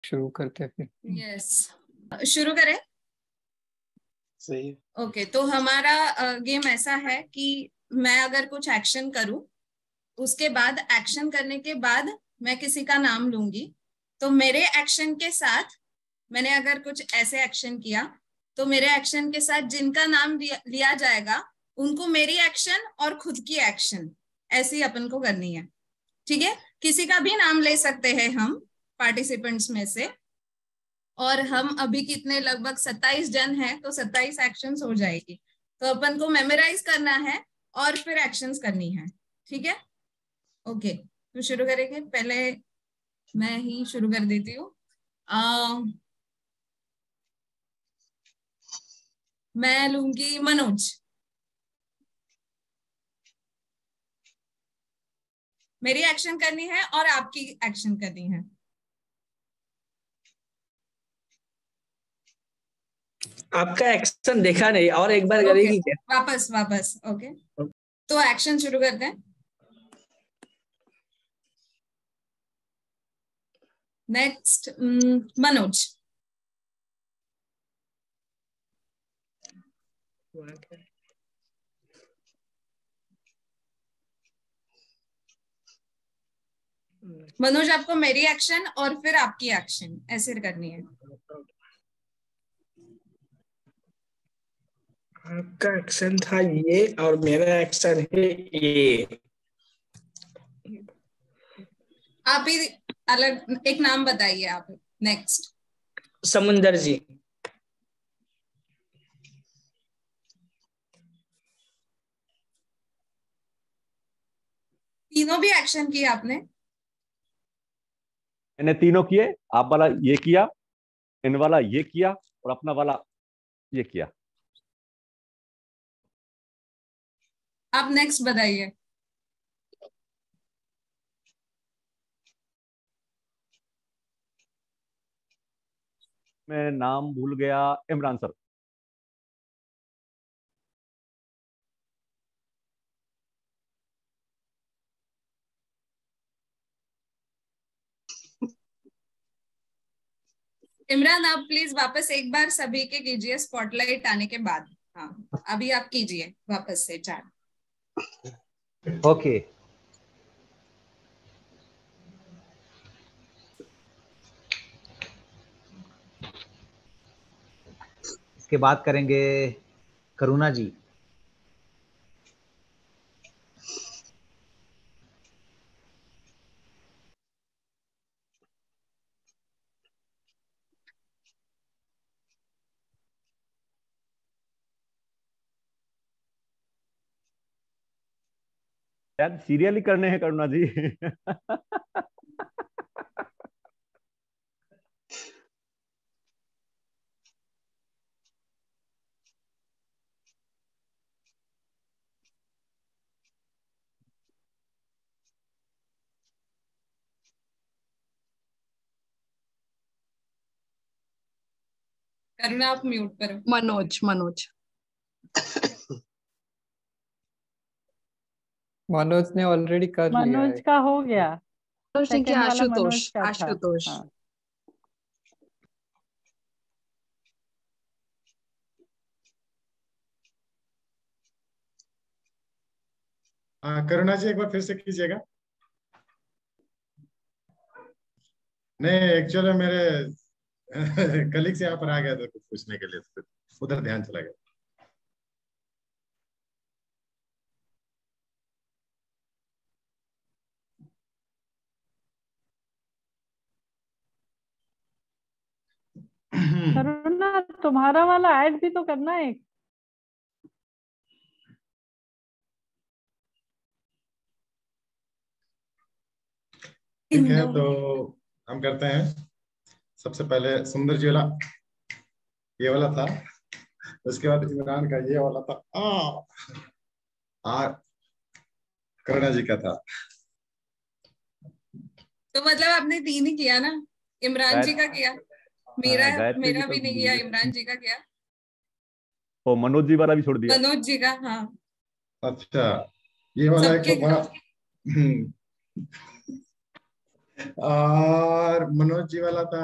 शुरू करते हैं फिर। यस, शुरू करें। सही है। ओके, तो हमारा गेम ऐसा है कि मैं अगर कुछ एक्शन करूं, उसके बाद एक्शन करने के बाद मैं किसी का नाम लूंगी, तो मेरे एक्शन के साथ मैंने अगर कुछ ऐसे एक्शन किया तो मेरे एक्शन के साथ जिनका नाम लिया जाएगा उनको मेरी एक्शन और खुद की एक्शन ऐसी अपन को करनी है। ठीक है, किसी का भी नाम ले सकते हैं हम पार्टिसिपेंट्स में से, और हम अभी कितने लगभग 27 जन हैं, तो 27 एक्शंस हो जाएगी। तो अपन को मेमोराइज करना है और फिर एक्शंस करनी है। ठीक है, ओके, तो शुरू करेंगे। पहले मैं ही शुरू कर देती हूँ। मैं लूंगी मनोज। मेरी एक्शन करनी है और आपकी एक्शन करनी है। आपका एक्शन देखा नहीं, और एक बार करेगी क्या? वापस वापस, ओके, तो एक्शन शुरू करते हैं। नेक्स्ट मनोज। मनोज, आपको मेरी एक्शन और फिर आपकी एक्शन ऐसे करनी है। आपका एक्शन था ये और मेरा एक्शन है ये। आप ही अलग एक नाम बताइए आप। नेक्स्ट। समुंदर जी। तीनों भी एक्शन किए आपने? मैंने तीनों किए। आप वाला ये किया, इन वाला ये किया, और अपना वाला ये किया। आप नेक्स्ट बताइए। मैं नाम भूल गया। इमरान सर। इमरान, आप प्लीज वापस एक बार सभी के कीजिए स्पॉटलाइट आने के बाद। हाँ, अभी आप कीजिए वापस से 4। ओके। इसके बाद करेंगे करुणा जी। शायद सीरियल ही करने हैं करुणा जी। करुणा, आप म्यूट पर हो। मनोज। मनोज मनोज ने ऑलरेडी कर लिया है। मनोज का हो गया। ठीक है, सेकंड वाला आशुतोष। मनोज का था। आशुतोष। हाँ। करुणा जी एक बार फिर से कीजिएगा। नहीं, एक्चुअली मेरे कलीग से यहाँ पर आ गया था कुछ पूछने के लिए, तो उधर ध्यान चला गया। करुणा, तुम्हारा वाला ऐड भी तो करना है। ठीक है, तो हम करते हैं। सबसे पहले सुंदर जी वाला ये वाला था, उसके बाद इमरान का ये वाला था, करुणा जी का था। तो मतलब आपने 3 ही किया ना? इमरान जी का किया, मेरा भी नहीं किया। इमरान जी का किया, तो मनोज जी वाला भी छोड़ दिया। मनोज जी का। हाँ, अच्छा, ये वाला एक तो बड़ा और मनोज जी वाला था,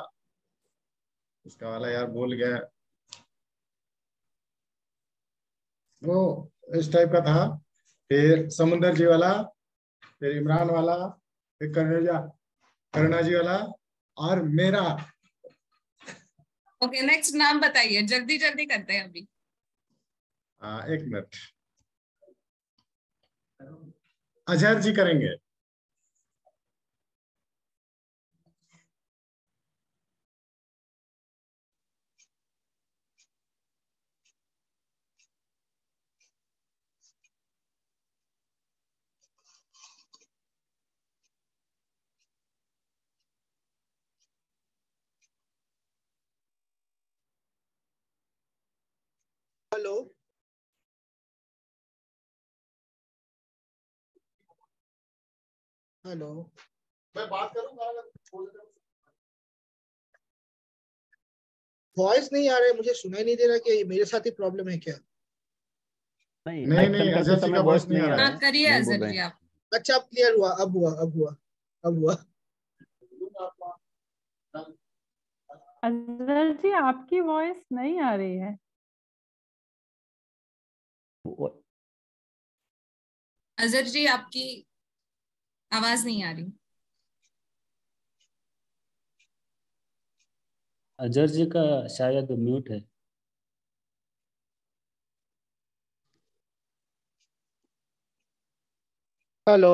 उसका वाला यार भूल गया, वो इस टाइप का था। फिर समुंदर जी वाला, फिर इमरान वाला, फिर करुणा जी वाला, और मेरा। ओके, नेक्स्ट नाम बताइए, जल्दी जल्दी करते हैं अभी। एक मिनट, अजहर जी करेंगे। हेलो, हेलो, मैं बात करूंगा, वॉइस नहीं आ रहा है, मुझे सुनाई नहीं दे रहा कि मेरे साथ ही प्रॉब्लम है क्या? नहीं नहीं, एक्शन करते अजय जी समय का वॉइस voice नहीं नहीं आ आ रहा रहा है। है, करिए नहीं बोल अजहर रहे जी हैं। आप। अच्छा, अब क्लियर हुआ, अब हुआ, अब हुआ, अब हुआ। अजहर जी आपकी वॉइस नहीं आ रही है। अजहर जी आपकी आवाज नहीं आ रही। अजहर जी का शायद म्यूट है। हेलो,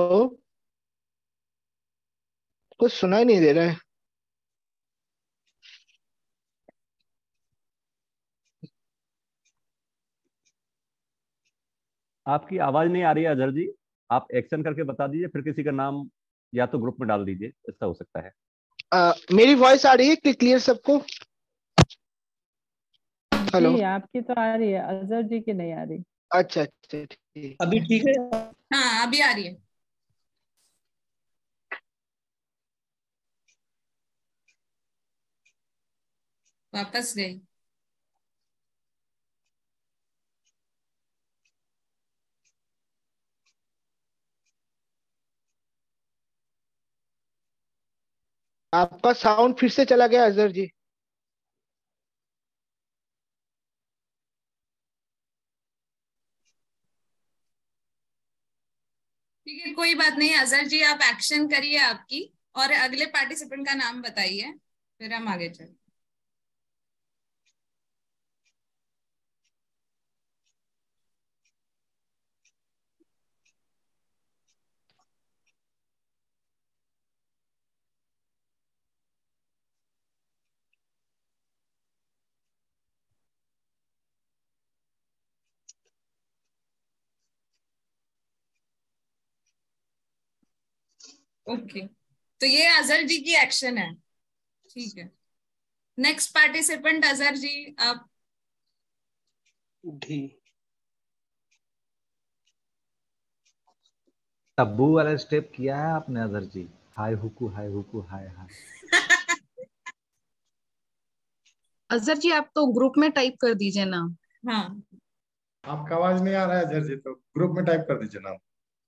कुछ सुनाई नहीं दे रहा है। आपकी आवाज नहीं आ रही है अजहर जी, आप एक्शन करके बता दीजिए, फिर किसी का नाम या तो ग्रुप में डाल दीजिए, ऐसा हो सकता है। मेरी वॉइस आ रही है क्लियर सबको? हेलो, जी आपकी तो आ रही है, अजहर जी की नहीं आ रही। अच्छा अच्छा, ठीक। अभी ठीक है? हाँ अभी आ रही है। वापस गई। आपका साउंड फिर से चला गया अजहर जी। ठीक है, कोई बात नहीं। अजहर जी आप एक्शन करिए आपकी, और अगले पार्टिसिपेंट का नाम बताइए, फिर हम आगे चलते। ओके, तो ये अजहर जी की एक्शन है। ठीक है, नेक्स्ट पार्टिसिपेंट अजहर जी आप। जी, तब्बू वाला स्टेप किया है आपने अजहर जी? हाय हुकू हाय हुकू हाय हाय। अजहर जी आप तो ग्रुप में टाइप कर दीजिए ना। हाँ आपका आवाज नहीं आ रहा है अजहर जी, तो ग्रुप में टाइप कर दीजिए नाम।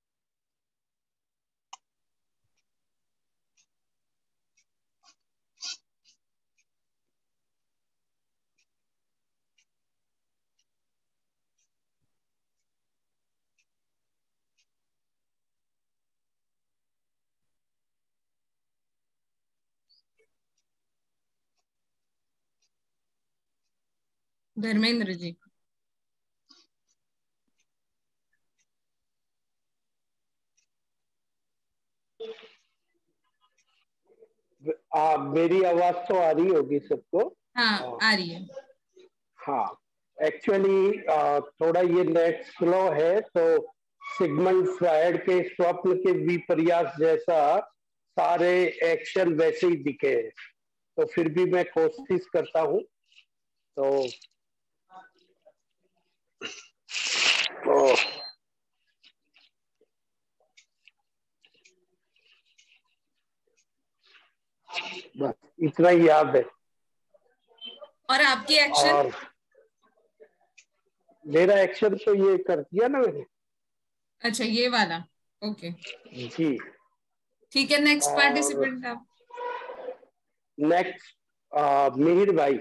धर्मेंद्र जी। मेरी आवाज तो आ रही होगी सबको? हाँ आ रही है। हाँ, एक्चुअली थोड़ा ये नेट स्लो है, तो सिगमंड फ्रायड के स्वप्न के विपर्यास जैसा सारे एक्शन वैसे ही दिखे हैं, तो फिर भी मैं कोशिश करता हूँ। तो बस इतना ही याद है। और आपकी एक्शन? और मेरा एक्शन तो ये कर दिया ना मैंने। अच्छा, ये वाला। ओके जी, ठीक है, नेक्स्ट और पार्टिसिपेंट आप। नेक्स्ट मिहिर भाई।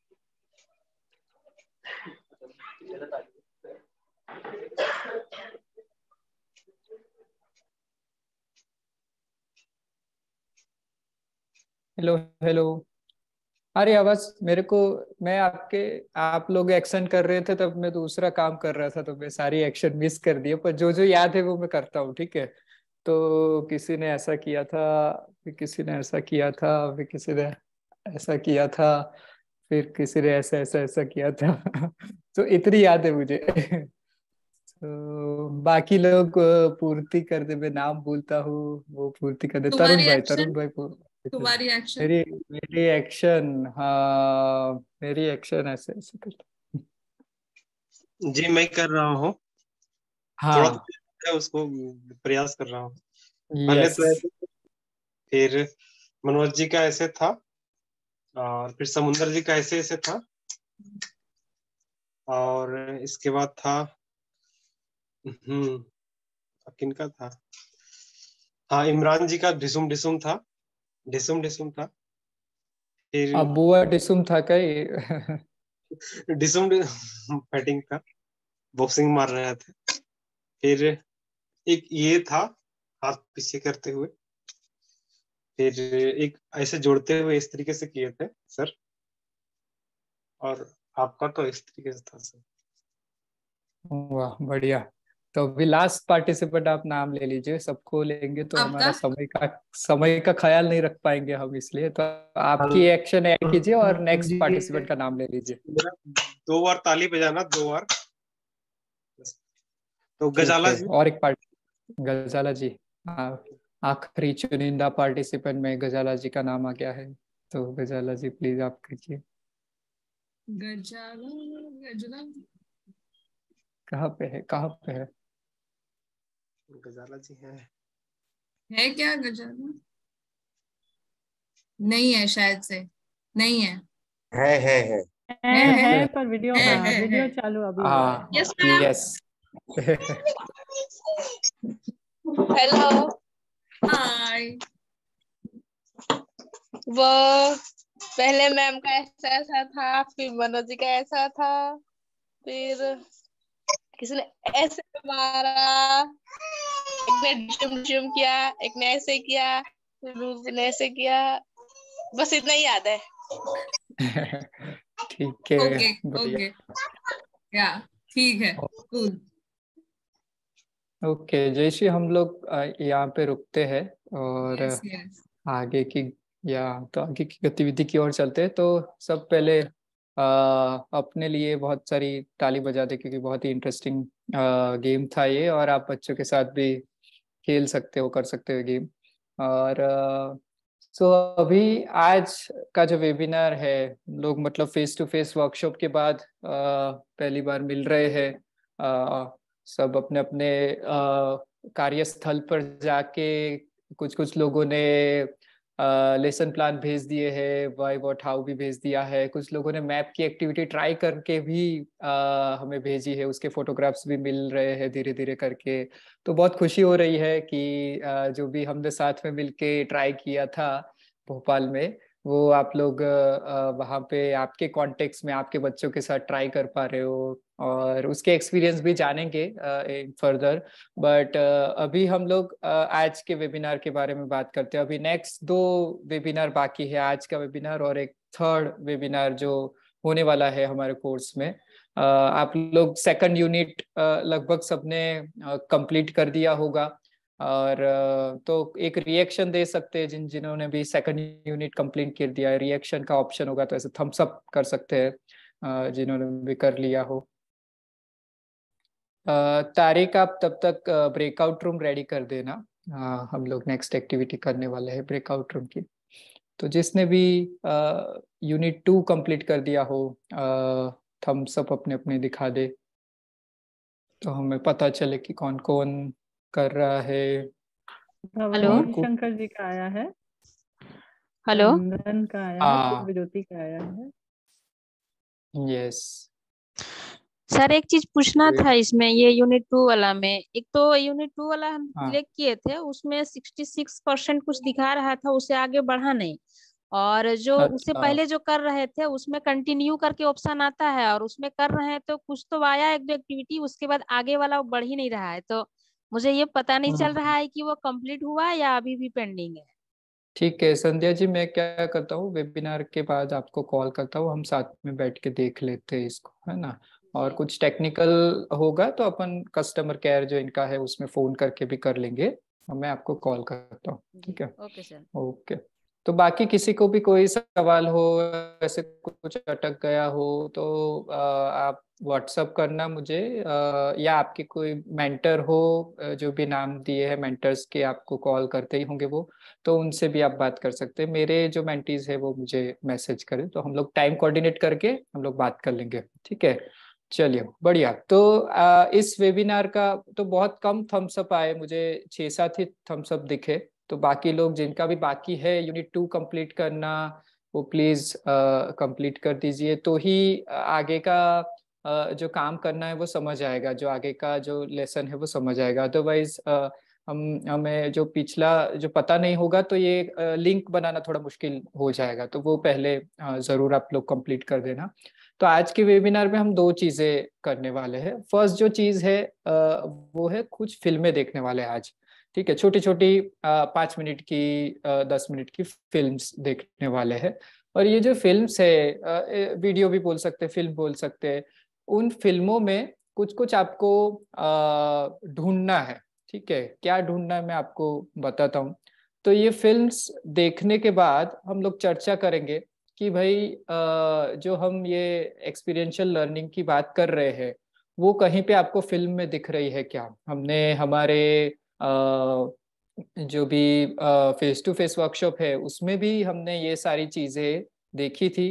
Hello hello. अरे आवाज मेरे को, मैं आप लोग एक्शन कर रहे थे तब मैं दूसरा काम कर रहा था, तो मैं सारी एक्शन मिस कर दिए, पर जो जो याद है वो मैं करता हूँ, ठीक है। तो किसी ने ऐसा किया था, फिर किसी ने ऐसा किया था, फिर किसी ने ऐसा किया था, फिर किसी ने ऐसा ऐसा ऐसा किया था। तो इतनी याद है मुझे। तो बाकी लोग पूर्ति कर दे, मैं नाम भूलता हूँ, वो पूर्ति कर दे। तुम्हारी तरुण एक्शन, भाई तुम्हारी एक्शन। मेरी मेरी एक्शन, हाँ मेरी एक्शन ऐसे ऐसे करता। जी मैं कर रहा हूँ, थोड़ा हाँ तो उसको प्रयास कर रहा हूँ। पहले यस। तो ऐसे, फिर मनोज जी का ऐसे था, और फिर समुंदर जी का ऐसे ऐसे था, और इसके बाद था किनका था, हाँ इमरान जी का ढिसुम ढिसुम था, ढिसुम ढिसुम था। फिर अबुआ डिसुम था क्या ये? ढिसुम फाइटिंग था, बॉक्सिंग मार रहे थे। फिर एक ये था, हाथ पीछे करते हुए। फिर एक ऐसे जोड़ते हुए इस तरीके से किए थे सर, और आपका तो इस तरीके से था सर। वाह बढ़िया। तो अभी लास्ट पार्टिसिपेंट आप नाम ले लीजिए, सबको लेंगे तो आपका हमारा समय का ख्याल नहीं रख पाएंगे हम, इसलिए तो आपकी एक्शन ऐड कीजिए और नेक्स्ट पार्टिसिपेंट का नाम ले लीजिए। मेरा 2 बार ताली बजाना, 2 बार। तो ठीक गजाला है, जी। और एक गजाला जी। हाँ, आखिरी चुनिंदा पार्टिसिपेंट में गजाला जी का नाम आ गया है, तो गजाला जी प्लीज आप कीजिए। गजाला, गजला, कहाँ पे है, कहाँ पे है? गजाला जी है क्या गजाला? नहीं है शायद से, नहीं है। है है है है पर वीडियो, है, हाँ है, वीडियो है। चालू अभी हुआ है। हाँ yes ma'am. Yes. Hello. Hi. वो पहले मैम का ऐसा ऐसा था, फिर मनोज जी का ऐसा था, फिर किसी ने ऐसे मारा, एक ने डिशम डिशम किया, एक ने ऐसे किया, फिर दूसरे ने ऐसे किया। बस इतना ही याद है। ठीक है ओके बढ़िया। ओके, या ठीक है, कूल। ओके जयश्री, हम लोग यहाँ पे रुकते हैं और यस यस। आगे की, या तो आगे की गतिविधि की ओर चलते हैं। तो सब पहले अपने लिए बहुत सारी ताली बजा दे, क्योंकि बहुत ही इंटरेस्टिंग गेम था ये, और आप बच्चों के साथ भी खेल सकते हो, कर सकते हो गेम। और सो अभी आज का जो वेबिनार है, लोग मतलब फेस टू फेस वर्कशॉप के बाद पहली बार मिल रहे हैं। सब अपने अपने कार्यस्थल पर जाके कुछ कुछ लोगों ने लेसन प्लान भेज दिए हैं, वाई व्हाट हाउ भी भेज दिया है, कुछ लोगों ने मैप की एक्टिविटी ट्राई करके भी हमें भेजी है, उसके फोटोग्राफ्स भी मिल रहे हैं धीरे धीरे करके। तो बहुत खुशी हो रही है कि जो भी हमने साथ में मिलके ट्राई किया था भोपाल में, वो आप लोग वहाँ पे आपके कॉन्टेक्स्ट में आपके बच्चों के साथ ट्राई कर पा रहे हो, और उसके एक्सपीरियंस भी जानेंगे फर्दर। बट अभी हम लोग आज के वेबिनार के बारे में बात करते हैं। अभी नेक्स्ट 2 वेबिनार बाकी है, आज का वेबिनार और एक थर्ड वेबिनार जो होने वाला है हमारे कोर्स में। आप लोग सेकंड यूनिट लगभग सबने कंप्लीट कर दिया होगा, और तो एक रिएक्शन दे सकते हैं जिन्होंने भी सेकंड यूनिट कंप्लीट कर दिया है। रिएक्शन का ऑप्शन होगा, तो ऐसे थम्स अप कर सकते हैं जिन्होंने भी कर लिया हो। तारिक आप तब तक ब्रेकआउट रूम रेडी कर देना, हम लोग नेक्स्ट एक्टिविटी करने वाले हैं ब्रेकआउट रूम की। तो जिसने भी यूनिट 2 कंप्लीट कर दिया हो, थम्स अप अपने अपने दिखा दे, तो हमें पता चले कि कौन कौन कर रहा है। भवानी शंकर जी का आया है, हेलो, चंदन का आया है, शिव ज्योति का आया है। यस सर एक चीज पूछना था इसमें, ये यूनिट 2 वाला में, एक तो यूनिट 2 वाला हम हाँ सिलेक्ट किए थे, उसमें 66% कुछ दिखा रहा था, उसे आगे बढ़ा नहीं। और जो उससे अच्छा पहले जो कर रहे थे उसमें कंटिन्यू करके ऑप्शन आता है, और उसमें कर रहे हैं तो कुछ तो आया एक दो एक्टिविटी, उसके बाद आगे वाला वो बढ़ ही नहीं रहा है। तो मुझे ये पता नहीं चल रहा है कि वो कंप्लीट हुआ है या अभी भी पेंडिंग है। ठीक है संध्या जी, मैं क्या करता हूँ, वेबिनार के बाद आपको कॉल करता हूँ, हम साथ में बैठ के देख लेते हैं इसको, है ना। और जी कुछ टेक्निकल होगा तो अपन कस्टमर केयर जो इनका है उसमें फोन करके भी कर लेंगे, और मैं आपको कॉल करता हूँ, जी, ठीक है। Okay sir. ओके। तो बाकी किसी को भी कोई सवाल हो, ऐसे कुछ अटक गया हो तो आप व्हाट्सअप करना मुझे, या आपके कोई मेंटर हो, जो भी नाम दिए हैं मेंटर्स के, आपको कॉल करते ही होंगे वो, तो उनसे भी आप बात कर सकते हैं। मेरे जो मेंटीज है वो मुझे मैसेज करें तो हम लोग टाइम कोऑर्डिनेट करके हम लोग बात कर लेंगे, ठीक है। चलिए बढ़िया। तो इस वेबिनार का तो बहुत कम थम्स अप आए, मुझे 6-7 ही थम्स अप दिखे। तो बाकी लोग जिनका भी बाकी है यूनिट 2 कंप्लीट करना, वो प्लीज कंप्लीट कर दीजिए, तो ही आगे का जो काम करना है वो समझ आएगा, जो आगे का जो लेसन है वो समझ आएगा। अदरवाइज हमें जो पिछला जो पता नहीं होगा तो ये लिंक बनाना थोड़ा मुश्किल हो जाएगा, तो वो पहले जरूर आप लोग कंप्लीट कर देना। तो आज के वेबिनार में हम 2 चीजें करने वाले हैं। फर्स्ट जो चीज है वो है कुछ फिल्में देखने वाले हैं आज, ठीक है। छोटी छोटी 5 मिनट की 10 मिनट की फिल्म्स देखने वाले हैं। और ये जो फिल्म्स है, वीडियो भी बोल सकते हैं, फिल्म बोल सकते हैं, उन फिल्मों में कुछ कुछ आपको ढूंढना है, ठीक है। क्या ढूंढना है मैं आपको बताता हूँ। तो ये फिल्म्स देखने के बाद हम लोग चर्चा करेंगे कि भाई जो हम ये एक्सपीरियंशियल लर्निंग की बात कर रहे हैं वो कहीं पे आपको फिल्म में दिख रही है क्या। हमने हमारे जो भी फेस टू फेस वर्कशॉप है उसमें भी हमने ये सारी चीजें देखी थी,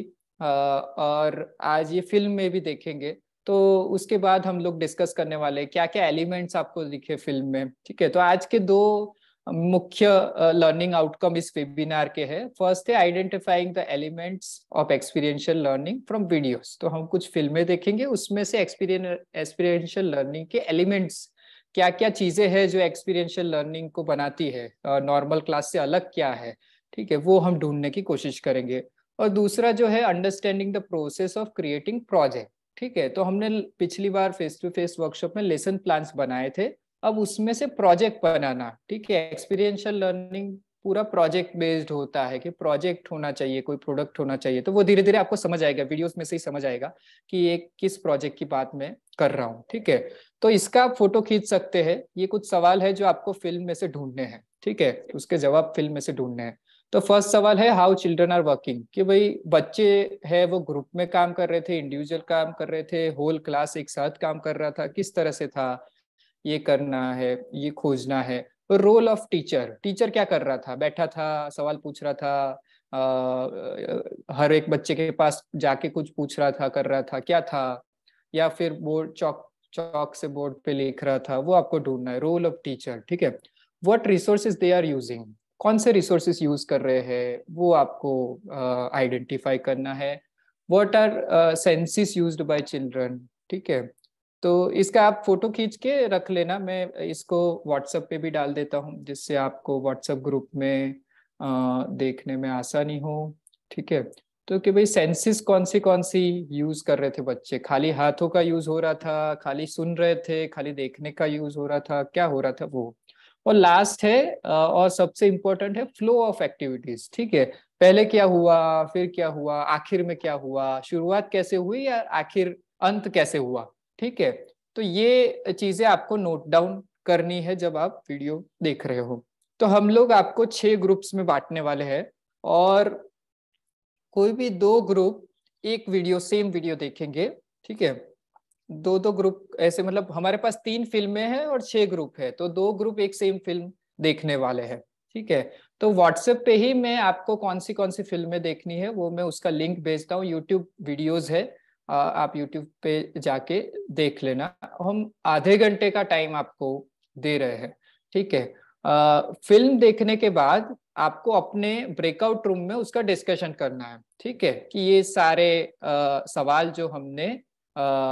और आज ये फिल्म में भी देखेंगे। तो उसके बाद हम लोग डिस्कस करने वाले हैं क्या क्या एलिमेंट्स आपको दिखे फिल्म में, ठीक है। तो आज के 2 मुख्य लर्निंग आउटकम इस वेबिनार के हैं। फर्स्ट है identifying the elements of experiential learning from videos. तो हम कुछ फिल्में देखेंगे, उसमें से एक्सपीरियंशियल लर्निंग के एलिमेंट्स क्या क्या चीजें हैं जो एक्सपीरियंशियल लर्निंग को बनाती है, नॉर्मल क्लास से अलग क्या है, ठीक है, वो हम ढूंढने की कोशिश करेंगे। और दूसरा जो है understanding the process of creating project, ठीक है। तो हमने पिछली बार फेस टू फेस वर्कशॉप में लेसन प्लान्स बनाए थे, अब उसमें से प्रोजेक्ट बनाना, ठीक है। एक्सपीरियंशियल लर्निंग पूरा प्रोजेक्ट बेस्ड होता है कि प्रोजेक्ट होना चाहिए, कोई प्रोडक्ट होना चाहिए। तो वो धीरे धीरे आपको समझ आएगा, वीडियोस में से ही समझ आएगा कि ये किस प्रोजेक्ट की बात मैं कर रहा हूँ, ठीक है। तो इसका आप फोटो खींच सकते हैं। ये कुछ सवाल है जो आपको फिल्म में से ढूंढने हैं, ठीक है, उसके जवाब फिल्म में से ढूंढने हैं। तो फर्स्ट सवाल है हाउ चिल्ड्रन आर वर्किंग, कि भाई बच्चे है वो ग्रुप में काम कर रहे थे, इंडिविजुअल काम कर रहे थे, होल क्लास एक साथ काम कर रहा था, किस तरह से था, ये करना है, ये खोजना है। रोल ऑफ टीचर, टीचर क्या कर रहा था, बैठा था, सवाल पूछ रहा था, हर एक बच्चे के पास जाके कुछ पूछ रहा था, कर रहा था, क्या था, या फिर बोर्ड चौक से बोर्ड पे लिख रहा था, वो आपको ढूंढना है। रोल ऑफ टीचर, ठीक है। What resources they are using, कौन से रिसोर्सेज यूज कर रहे हैं वो आपको आइडेंटिफाई करना है। What are senses used by children, ठीक है। तो इसका आप फोटो खींच के रख लेना, मैं इसको व्हाट्सएप पे भी डाल देता हूँ जिससे आपको व्हाट्सएप ग्रुप में देखने में आसानी हो, ठीक है। तो कि भाई सेंसेस कौन सी यूज कर रहे थे बच्चे, खाली हाथों का यूज हो रहा था, खाली सुन रहे थे, खाली देखने का यूज हो रहा था, क्या हो रहा था वो। और लास्ट है और सबसे इम्पोर्टेंट है फ्लो ऑफ एक्टिविटीज, ठीक है। पहले क्या हुआ, फिर क्या हुआ, आखिर में क्या हुआ, शुरुआत कैसे हुई या आखिर अंत कैसे हुआ, ठीक है। तो ये चीजें आपको नोट डाउन करनी है जब आप वीडियो देख रहे हो। तो हम लोग आपको 6 ग्रुप्स में बांटने वाले हैं, और कोई भी 2 ग्रुप एक वीडियो सेम वीडियो देखेंगे, ठीक है। 2 ग्रुप ऐसे, मतलब हमारे पास 3 फिल्में हैं और 6 ग्रुप है, तो 2 ग्रुप एक सेम फिल्म देखने वाले हैं, ठीक है। तो व्हाट्सएप पे ही मैं आपको कौन सी फिल्में देखनी है वो मैं उसका लिंक भेजता हूँ। यूट्यूब वीडियोज है, आप यूट्यूब पे जाके देख लेना। हम आधे घंटे का टाइम आपको दे रहे हैं, ठीक है। फिल्म देखने के बाद आपको अपने ब्रेकआउट रूम में उसका डिस्कशन करना है, ठीक है, कि ये सारे सवाल जो हमने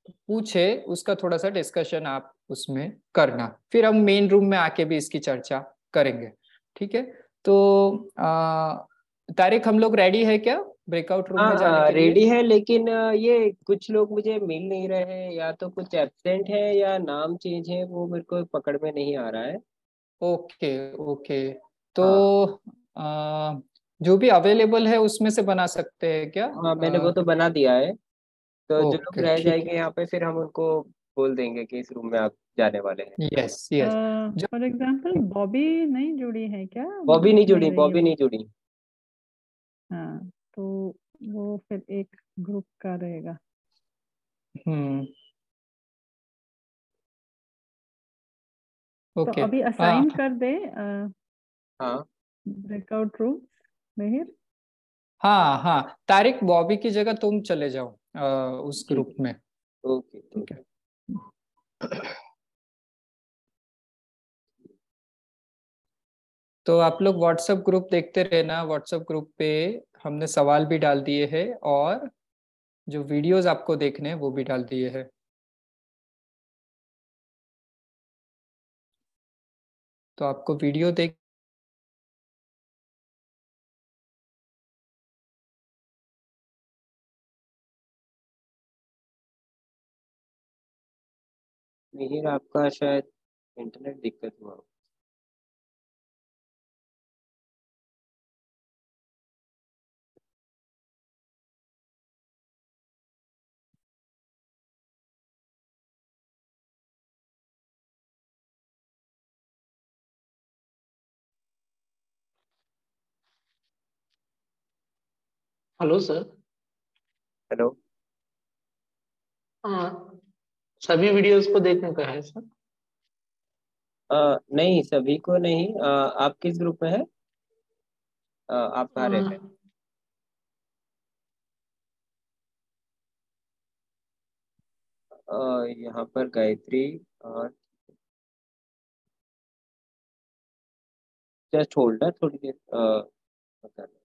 पूछे उसका थोड़ा सा डिस्कशन आप उसमें करना, फिर हम मेन रूम में आके भी इसकी चर्चा करेंगे। ठीक है, तो तारिक हम लोग रेडी है क्या ब्रेकआउट रूम में जाने हाँ के लिए? रेडी है, लेकिन ये कुछ लोग मुझे मिल नहीं रहे हैं, या तो कुछ एब्सेंट है या नाम चेंज है, वो मेरे को पकड़ में नहीं आ रहा है। ओके ओके, तो हाँ जो भी अवेलेबल है उसमें से बना सकते हैं क्या? हाँ, मैंने वो तो बना दिया है। तो जो लोग ओके रह ठीक जाएंगे यहाँ पे, फिर हम उनको बोल देंगे कि इस रूम में आप जाने वाले हैं। है। यस यस, जो फॉर एग्जाम्पल बॉबी नहीं जुड़ी है क्या? बॉबी नहीं मिल जुड़ी, रही है बॉबी वो? नहीं जुड़ी। हाँ, तो वो फिर एक ग्रुप का रहेगा। तो ओके अभी हाँ असाइन कर दे हाँ ब्रेकआउट रूम मिहिर। हाँ हाँ, तारिक बॉबी की जगह तुम चले जाओ उस ठीक ग्रुप में। ओके ठीक है, तो आप लोग व्हाट्सएप ग्रुप देखते रहना। व्हाट्सएप ग्रुप पे हमने सवाल भी डाल दिए हैं और जो वीडियोस आपको देखने हैं वो भी डाल दिए हैं। तो आपको वीडियो देख मिहिर, आपका शायद इंटरनेट दिक्कत हुआ। Hello sir. हेलो। हाँ, सभी वीडियोस को देखने का है सर? नहीं, सभी को नहीं। आप किस ग्रुप में है? आप कहाँ रहते हैं? यहाँ पर गायत्री। और जस्ट होल्ड है थोड़ी देर। बता रहे।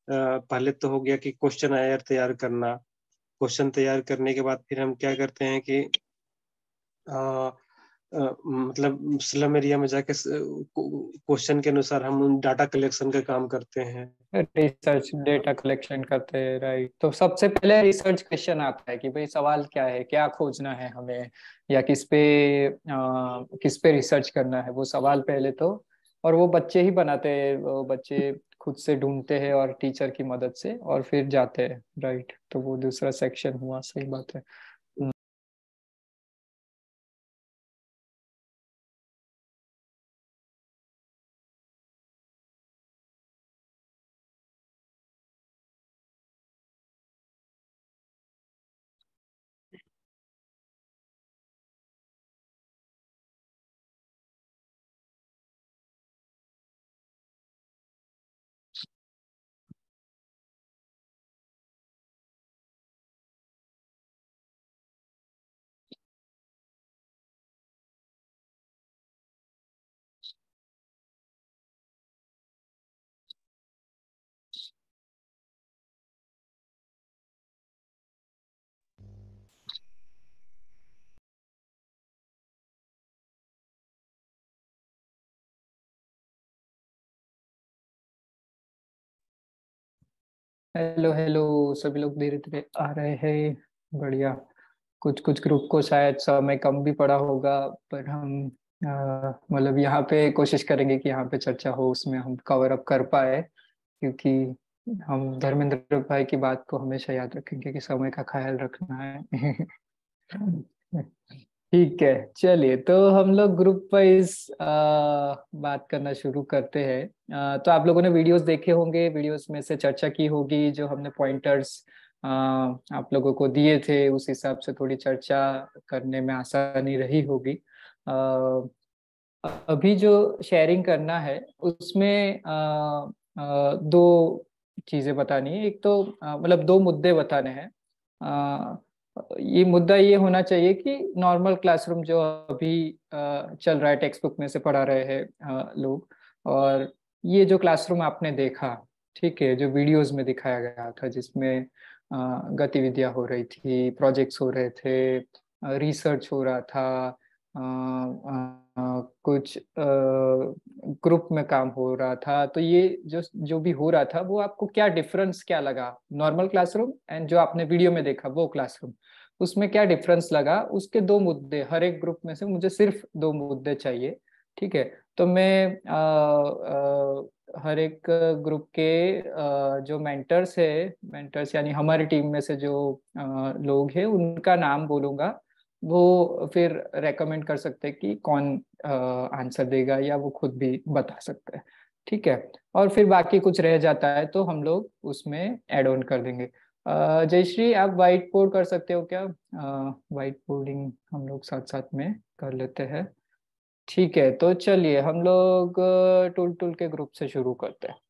पहले तो हो गया कि क्वेश्चन तैयार करना। क्वेश्चन तैयार करने के बाद फिर हम क्या करते हैं कि मतलब स्लम एरिया में जाके क्वेश्चन के अनुसार हम उन डाटा कलेक्शन का काम करते हैं। रिसर्च डेटा कलेक्शन करते हैं, राइट। तो सबसे पहले रिसर्च क्वेश्चन आता है कि भाई सवाल क्या है, क्या खोजना है हमें, या किस पे रिसर्च करना है, वो सवाल पहले तो। और वो बच्चे ही बनाते हैं, वो बच्चे खुद से ढूंढते हैं और टीचर की मदद से, और फिर जाते हैं, राइट। तो वो दूसरा सेक्शन हुआ, सही बात है। हेलो हेलो, सभी लोग धीरे धीरे आ रहे हैं, बढ़िया। कुछ कुछ ग्रुप को शायद समय कम भी पड़ा होगा, पर हम मतलब यहाँ पे कोशिश करेंगे कि यहाँ पे चर्चा हो, उसमें हम कवर अप कर पाए, क्योंकि हम धर्मेंद्र भाई की बात को हमेशा याद रखेंगे कि समय का ख्याल रखना है। ठीक है, चलिए तो हम लोग ग्रुप वाइज बात करना शुरू करते हैं। तो आप लोगों ने वीडियोस देखे होंगे, वीडियोस में से चर्चा की होगी, जो हमने पॉइंटर्स आप लोगों को दिए थे, उस हिसाब से थोड़ी चर्चा करने में आसानी रही होगी। अभी जो शेयरिंग करना है उसमें दो चीजें बतानी है। एक तो मतलब दो मुद्दे बताने हैं। ये मुद्दा ये होना चाहिए कि नॉर्मल क्लासरूम जो अभी चल रहा है, टेक्स्ट बुक में से पढ़ा रहे हैं लोग, और ये जो क्लासरूम आपने देखा, ठीक है, जो वीडियोस में दिखाया गया था, जिसमें गतिविधियां हो रही थी, प्रोजेक्ट्स हो रहे थे, रिसर्च हो रहा था, कुछ ग्रुप में काम हो रहा था, तो ये जो जो भी हो रहा था, वो आपको क्या डिफरेंस क्या लगा, नॉर्मल क्लासरूम एंड जो आपने वीडियो में देखा वो क्लासरूम, उसमें क्या डिफरेंस लगा? उसके दो मुद्दे, हर एक ग्रुप में से मुझे सिर्फ दो मुद्दे चाहिए, ठीक है। तो मैं हर एक ग्रुप के जो मेंटर्स है, मेंटर्स यानी हमारी टीम में से जो लोग हैं, उनका नाम बोलूंगा, वो फिर रेकमेंड कर सकते हैं कि कौन आंसर देगा, या वो खुद भी बता सकता है, ठीक है। और फिर बाकी कुछ रह जाता है तो हम लोग उसमें ऐड ऑन कर देंगे। जयश्री, आप वाइट बोर्ड कर सकते हो क्या? वाइट बोर्डिंग हम लोग साथ साथ में कर लेते हैं, ठीक है। तो चलिए हम लोग टूल टूल के ग्रुप से शुरू करते हैं।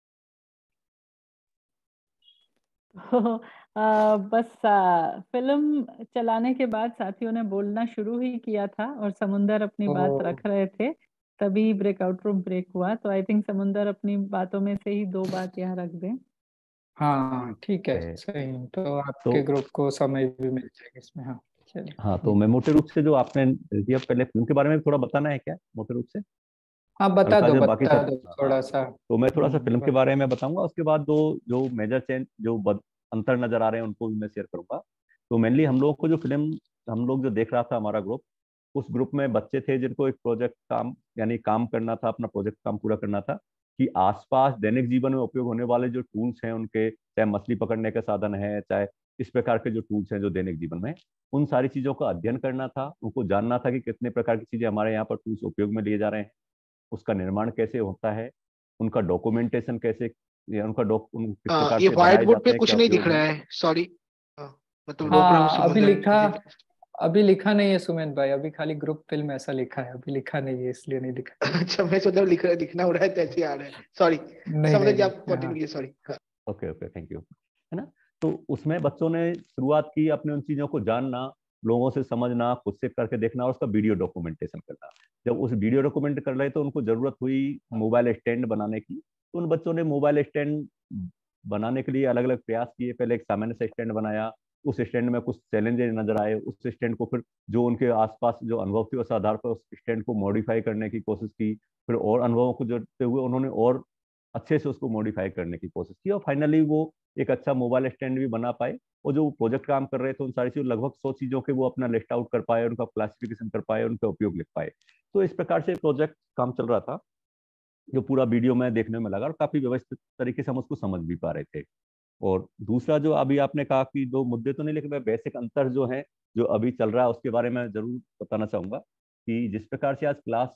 बस फिल्म चलाने के बाद साथियों ने बोलना शुरू ही किया था और समुंदर अपनी बात रख रहे थे, तभी ब्रेकआउट रूम ब्रेक हुआ। तो आई थिंक समुंदर अपनी बातों में से ही दो बात यहाँ रख दें। हाँ ठीक है, सही। तो आपके ग्रुप को समय भी मिल जाएगा इसमें। हाँ चलिए। हाँ, तो मैं मोटे रूप से जो आपने दिया, पहले फिल्म के बारे में थोड़ा बताना है क्या मोटे रूप से? हाँ बता दो, बाकी बता सब दो थोड़ा सा। तो मैं थोड़ा सा फिल्म के बारे में बताऊंगा, उसके बाद दो जो मेजर चेंज जो अंतर नजर आ रहे हैं उनको भी मैं शेयर करूंगा। तो मेनली हम लोगों को जो फिल्म, हम लोग जो देख रहा था हमारा ग्रुप, उस ग्रुप में बच्चे थे जिनको एक प्रोजेक्ट काम यानी काम करना था, अपना प्रोजेक्ट काम पूरा करना था कि आसपास दैनिक जीवन में उपयोग होने वाले जो टूल्स हैं उनके, चाहे मछली पकड़ने के साधन है, चाहे इस प्रकार के जो टूल्स हैं जो दैनिक जीवन में, उन सारी चीजों का अध्ययन करना था। उनको जानना था कि कितने प्रकार की चीजें हमारे यहाँ पर टूल्स उपयोग में लिए जा रहे हैं, उसका निर्माण कैसे होता है, उनका डॉक्यूमेंटेशन कैसे, या उनका किस प्रकार ये से व्हाइट बनाए बोर्ड पे जाते हैं, कुछ क्या नहीं उपयोग दिख रहा है। है, सॉरी। मतलब रोक रहा हूँ हाँ समुंदर। अभी लिखा नहीं है सुमेन भाई, अभी खाली ग्रुप फिल्म ऐसा लिखा है, अभी लिखा नहीं है, इसलिए नहीं दिखा। अच्छा, मैं सोचा लिखना हो रहा है तो ऐसे ही आ रहा है, सॉरी। नहीं समुंदर नहीं जी नहीं, आप कंटिन्यू कीजिए, sorry. Okay okay, thank you. है ना? तो उसमें बच्चों ने शुरुआत की अपने उन चीजों को जानना, लोगों से समझना, खुद से करके देखना और उसका वीडियो डॉक्यूमेंटेशन करना। जब उस वीडियो डॉक्यूमेंट कर रहे तो उनको जरूरत हुई मोबाइल स्टैंड बनाने की, तो उन बच्चों ने मोबाइल स्टैंड बनाने के लिए अलग अलग प्रयास किए। पहले एक सामान्य सा स्टैंड बनाया, उस स्टैंड में कुछ चैलेंजेस नजर आए, उस स्टैंड को फिर जो उनके आसपास जो अनुभव थे उस आधार पर उस स्टैंड को मॉडिफाई करने की कोशिश की। फिर और अनुभवों को जोड़ते हुए उन्होंने और अच्छे से उसको मॉडिफाई करने की कोशिश की और फाइनली वो एक अच्छा मोबाइल स्टैंड भी बना पाए। और जो प्रोजेक्ट काम कर रहे थे उन सारी चीजों लगभग 100 चीजों के वो अपना लिस्ट आउट कर पाए, उनका क्लासिफिकेशन कर पाए, उनका उपयोग लिख पाए। तो इस प्रकार से प्रोजेक्ट काम चल रहा था जो पूरा वीडियो में देखने में लगा और काफी व्यवस्थित तरीके से हम उसको समझ भी पा रहे थे। और दूसरा जो अभी आपने कहा कि दो मुद्दे तो नहीं, लेकिन मैं बेसिक अंतर जो है जो अभी चल रहा है उसके बारे में जरूर बताना चाहूंगा कि जिस प्रकार से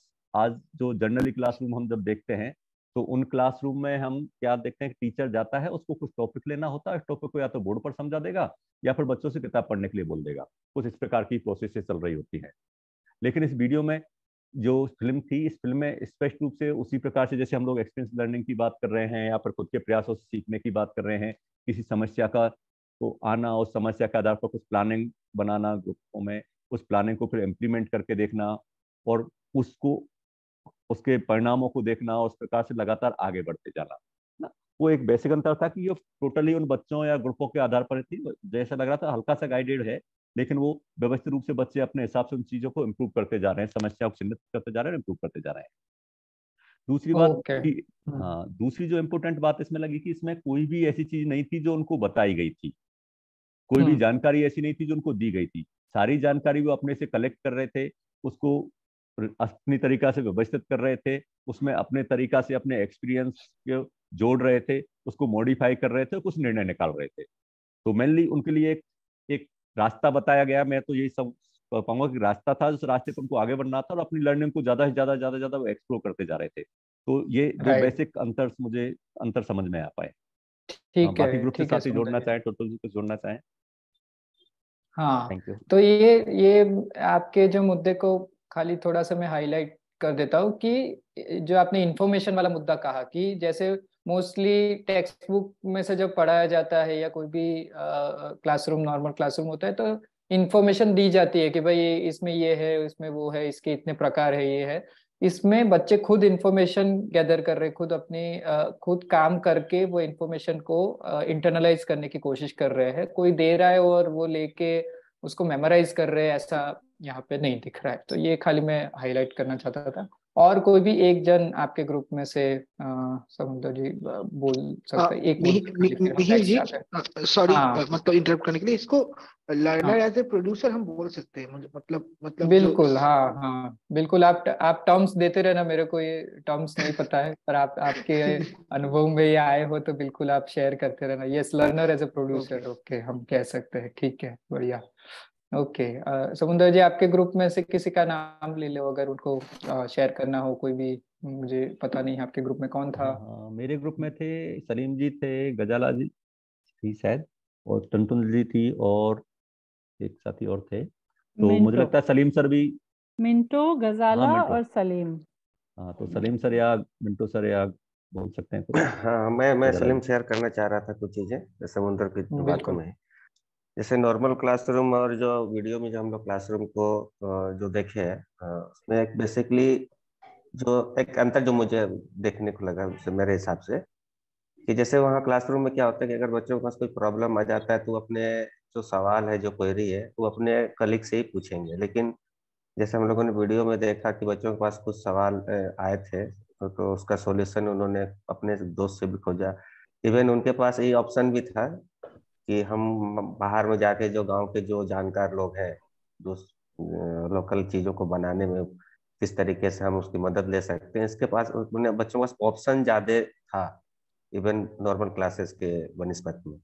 आज जो जनरली क्लासरूम हम जब देखते हैं तो उन क्लासरूम में हम क्या देखते हैं कि टीचर जाता है, उसको कुछ टॉपिक लेना होता है, इस टॉपिक को या तो बोर्ड पर समझा देगा या फिर बच्चों से किताब पढ़ने के लिए बोल देगा। कुछ इस प्रकार की प्रोसेस चल रही होती है। लेकिन इस वीडियो में जो फिल्म थी, इस फिल्म में स्पष्ट रूप से उसी प्रकार से जैसे हम लोग एक्सपीरियंस लर्निंग की बात कर रहे हैं या फिर खुद के प्रयासों से सीखने की बात कर रहे हैं, किसी समस्या का तो आना, उस समस्या के आधार पर कुछ प्लानिंग बनाना ग्रुपों में, उस प्लानिंग को फिर इम्प्लीमेंट करके देखना और उसको उसके परिणामों को देखना, उस प्रकार से लगातार आगे बढ़ते जाना ना। वो एक बेसिक अंतर था कि ये टोटली उन बच्चों या ग्रुपों के आधार पर थी। जैसा लग रहा था हल्का सा गाइडेड है, लेकिन वो व्यवस्थित रूप से बच्चे अपने हिसाब से उन चीजों को इम्प्रूव करते जा रहे हैं, समस्या को चिन्हित करते जा रहे हैं, इम्प्रूव करते जा रहे हैं। दूसरी बात ओके। कि हाँ, दूसरी जो इम्पोर्टेंट बात इसमें लगी कि इसमें कोई भी ऐसी चीज नहीं थी जो उनको बताई गई थी, कोई भी जानकारी ऐसी नहीं थी जो उनको दी गई थी। सारी जानकारी वो अपने से कलेक्ट कर रहे थे, उसको अपनी तरीका से व्यवस्थित कर रहे थे, उसमें अपने तरीका से अपने एक्सपीरियंस को जोड़ रहे थे, उसको मॉडिफाई कर रहे थे, कुछ निर्णय निकाल रहे थे। तो मेनली उनके लिए एक रास्ता बताया गया। मैं तो यही सब कहूंगा कि रास्ता था, उस रास्ते पर उनको आगे बढ़ना था और अपनी लर्निंग को ज्यादा से ज्यादा वो एक्सप्लोर करते जा रहे थे। तो ये दो राइट, बेसिक मुझे अंतर समझ में आ पाए। ठीक बाकी है, ग्रुप के ठीक है साथ ही जोड़ना सुंदर। चाहें, टोटल जी कुछ जोड़ना चाहें। हाँ, थैंक यू। तो ये आपके जो मुद्दे को खाली थोड़ा सा मैं हाईलाइट कर देता हूँ कि जो आपने इंफॉर्मेशन वाला मुद्दा कहा कि जैसे मोस्टली टेक्स्ट बुक में से जब पढ़ाया जाता है या कोई भी क्लासरूम, नॉर्मल क्लासरूम होता है, तो इंफॉर्मेशन दी जाती है कि भाई इसमें ये है, इसमें वो है, इसके इतने प्रकार है, ये है। इसमें बच्चे खुद इंफॉर्मेशन गैदर कर रहे हैं, खुद अपनी खुद काम करके वो इंफॉर्मेशन को इंटरनलाइज करने की कोशिश कर रहे हैं। कोई दे रहा है और वो लेके उसको मेमोराइज कर रहे हैं, ऐसा यहाँ पे नहीं दिख रहा है। तो ये खाली मैं हाईलाइट करना चाहता था। और कोई भी एक जन आपके ग्रुप में से समुद्र जी बोल सकता है, एक मुद्दा खाली, फिर हम मिहिर नेक्स्ट जी, आते हैं। सॉरी हाँ मतलब इंटरप्ट करने के लिए, इसको लर्नर हाँ एज ए प्रोड्यूसर हम बोल सकते हैं। मुझे मतलब जो बिल्कुल, हाँ हाँ बिल्कुल। आप टर्म्स देते रहना, मेरे को ये टर्म्स नहीं पता है, पर आप आपके अनुभव में ये आए हो तो बिल्कुल आप शेयर करते रहना। Yes, learner as a producer, okay, हम कह सकते हैं। ठीक है, बढ़िया। ओके, समुद्र जी आपके ग्रुप में से किसी का नाम ले लो अगर उनको शेयर करना हो कोई भी। मुझे पता नहीं आपके ग्रुप में कौन था। हाँ, मेरे ग्रुप में थे सलीम जी थे, गजाला जी थी शायद, और टुनटुन जी थी, और एक साथी और थे। तो मुझे मिंटो लगता है सलीम सर भी। मिंटो, हाँ, गजाला मिंटो। और सलीम। हाँ, तो सलीम सर या मिंटो सर या बोल सकते हैं कुछ। हाँ, मैं गजाला सलीम जी। शेयर करना चाह रहा था कुछ चीजें समुद्र की बातों बिल्कुल। में। जैसे नॉर्मल क्लासरूम और जो वीडियो में जो हम लोग क्लासरूम को जो देखे हैं, उसमें एक बेसिकली जो एक अंतर जो मुझे देखने को लगा मेरे हिसाब से, कि जैसे वहाँ क्लासरूम में क्या होता है कि अगर बच्चों के पास कोई प्रॉब्लम आ जाता है तो वो अपने जो सवाल है, जो क्वेरी है, वो अपने कलीग से ही पूछेंगे। लेकिन जैसे हम लोगों ने वीडियो में देखा कि बच्चों के पास कुछ सवाल आए थे, तो उसका सॉल्यूशन उन्होंने अपने दोस्त से भी खोजा। इवन उनके पास ये ऑप्शन भी था कि हम बाहर में जाके जो गांव के जो जानकार लोग हैं, जो लोकल चीजों को बनाने में किस तरीके से हम उसकी मदद ले सकते हैं, इसके पास उन्हें बच्चों के पास ऑप्शन ज्यादा था इवन नॉर्मल क्लासेस के बनिस्बत में।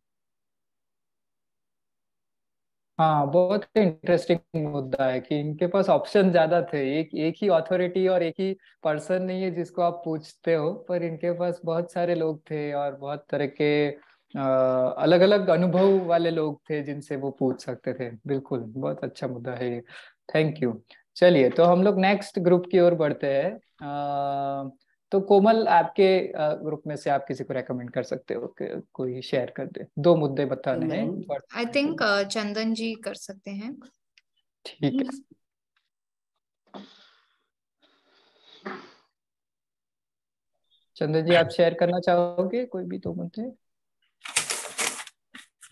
हाँ, बहुत इंटरेस्टिंग मुद्दा है कि इनके पास ऑप्शन ज्यादा थे। एक एक ही अथॉरिटी और एक ही पर्सन नहीं है जिसको आप पूछते हो, पर इनके पास बहुत सारे लोग थे और बहुत तरह के अलग अलग अनुभव वाले लोग थे जिनसे वो पूछ सकते थे। बिल्कुल, बहुत अच्छा मुद्दा है ये। Thank you. चलिए, तो हम लोग नेक्स्ट ग्रुप की ओर बढ़ते हैं। तो कोमल, आपके ग्रुप में से आप किसी को रेकमेंड कर सकते हो कि कोई शेयर कर दे, दो मुद्दे बताने हैं। आई थिंक चंदन जी कर सकते हैं। ठीक है, चंदन जी आप शेयर करना चाहोगे कोई भी दो मुद्दे?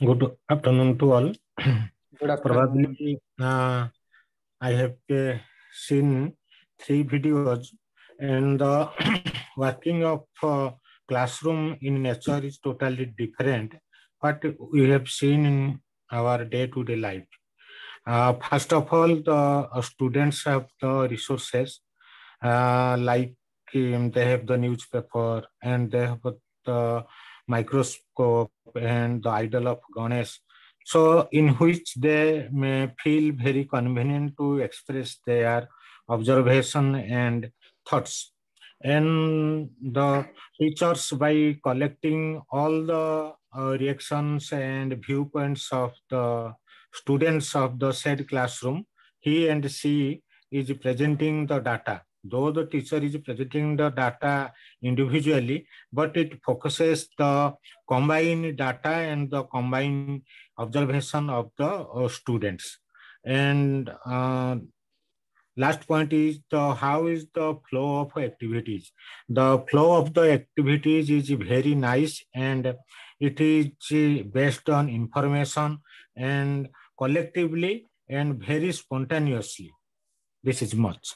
Good afternoon to all. Good afternoon. Probably I have seen 3 videos, and the working of classroom in nature is totally different what we have seen in our day-to-day life. First of all, the students have the resources like they have the newspaper, and they have the microscope and the idol of Ganesh, so in which they may feel very convenient to express their observation and thoughts. And the teachers, by collecting all the reactions and viewpoints of the students of the said classroom, he and she is presenting the data. Though the teacher is presenting the data individually, but it focuses the combined data and the combined observation of the students. And last point is how is the flow of activities. The flow of the activities is very nice, and it is based on information and collectively and very spontaneously. This is much.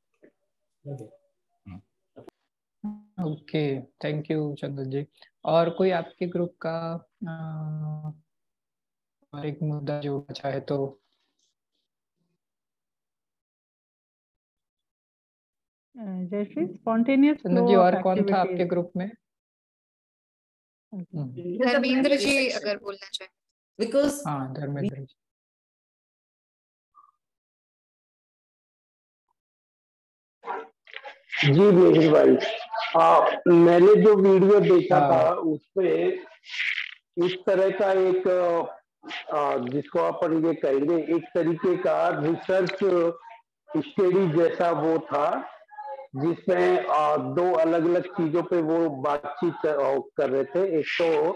Okay, thank you Chandan ji. और कोई आपके group का और एक मुद्दा जोड़ना चाहे तो? जैसे स्पॉन्टेनियस चंदन जी, और कौन था आपके ग्रुप में? धर्मेंद्र जी अगर बोलना चाहे। Because हाँ, धर्मेंद्र जी। जी मेहर भाई, मैंने जो वीडियो देखा था उसमें इस तरह का एक जिसको अपन ये कहेंगे एक तरीके का रिसर्च स्टडी जैसा वो था, जिसमें 2 अलग अलग चीजों पे वो बातचीत कर रहे थे। एक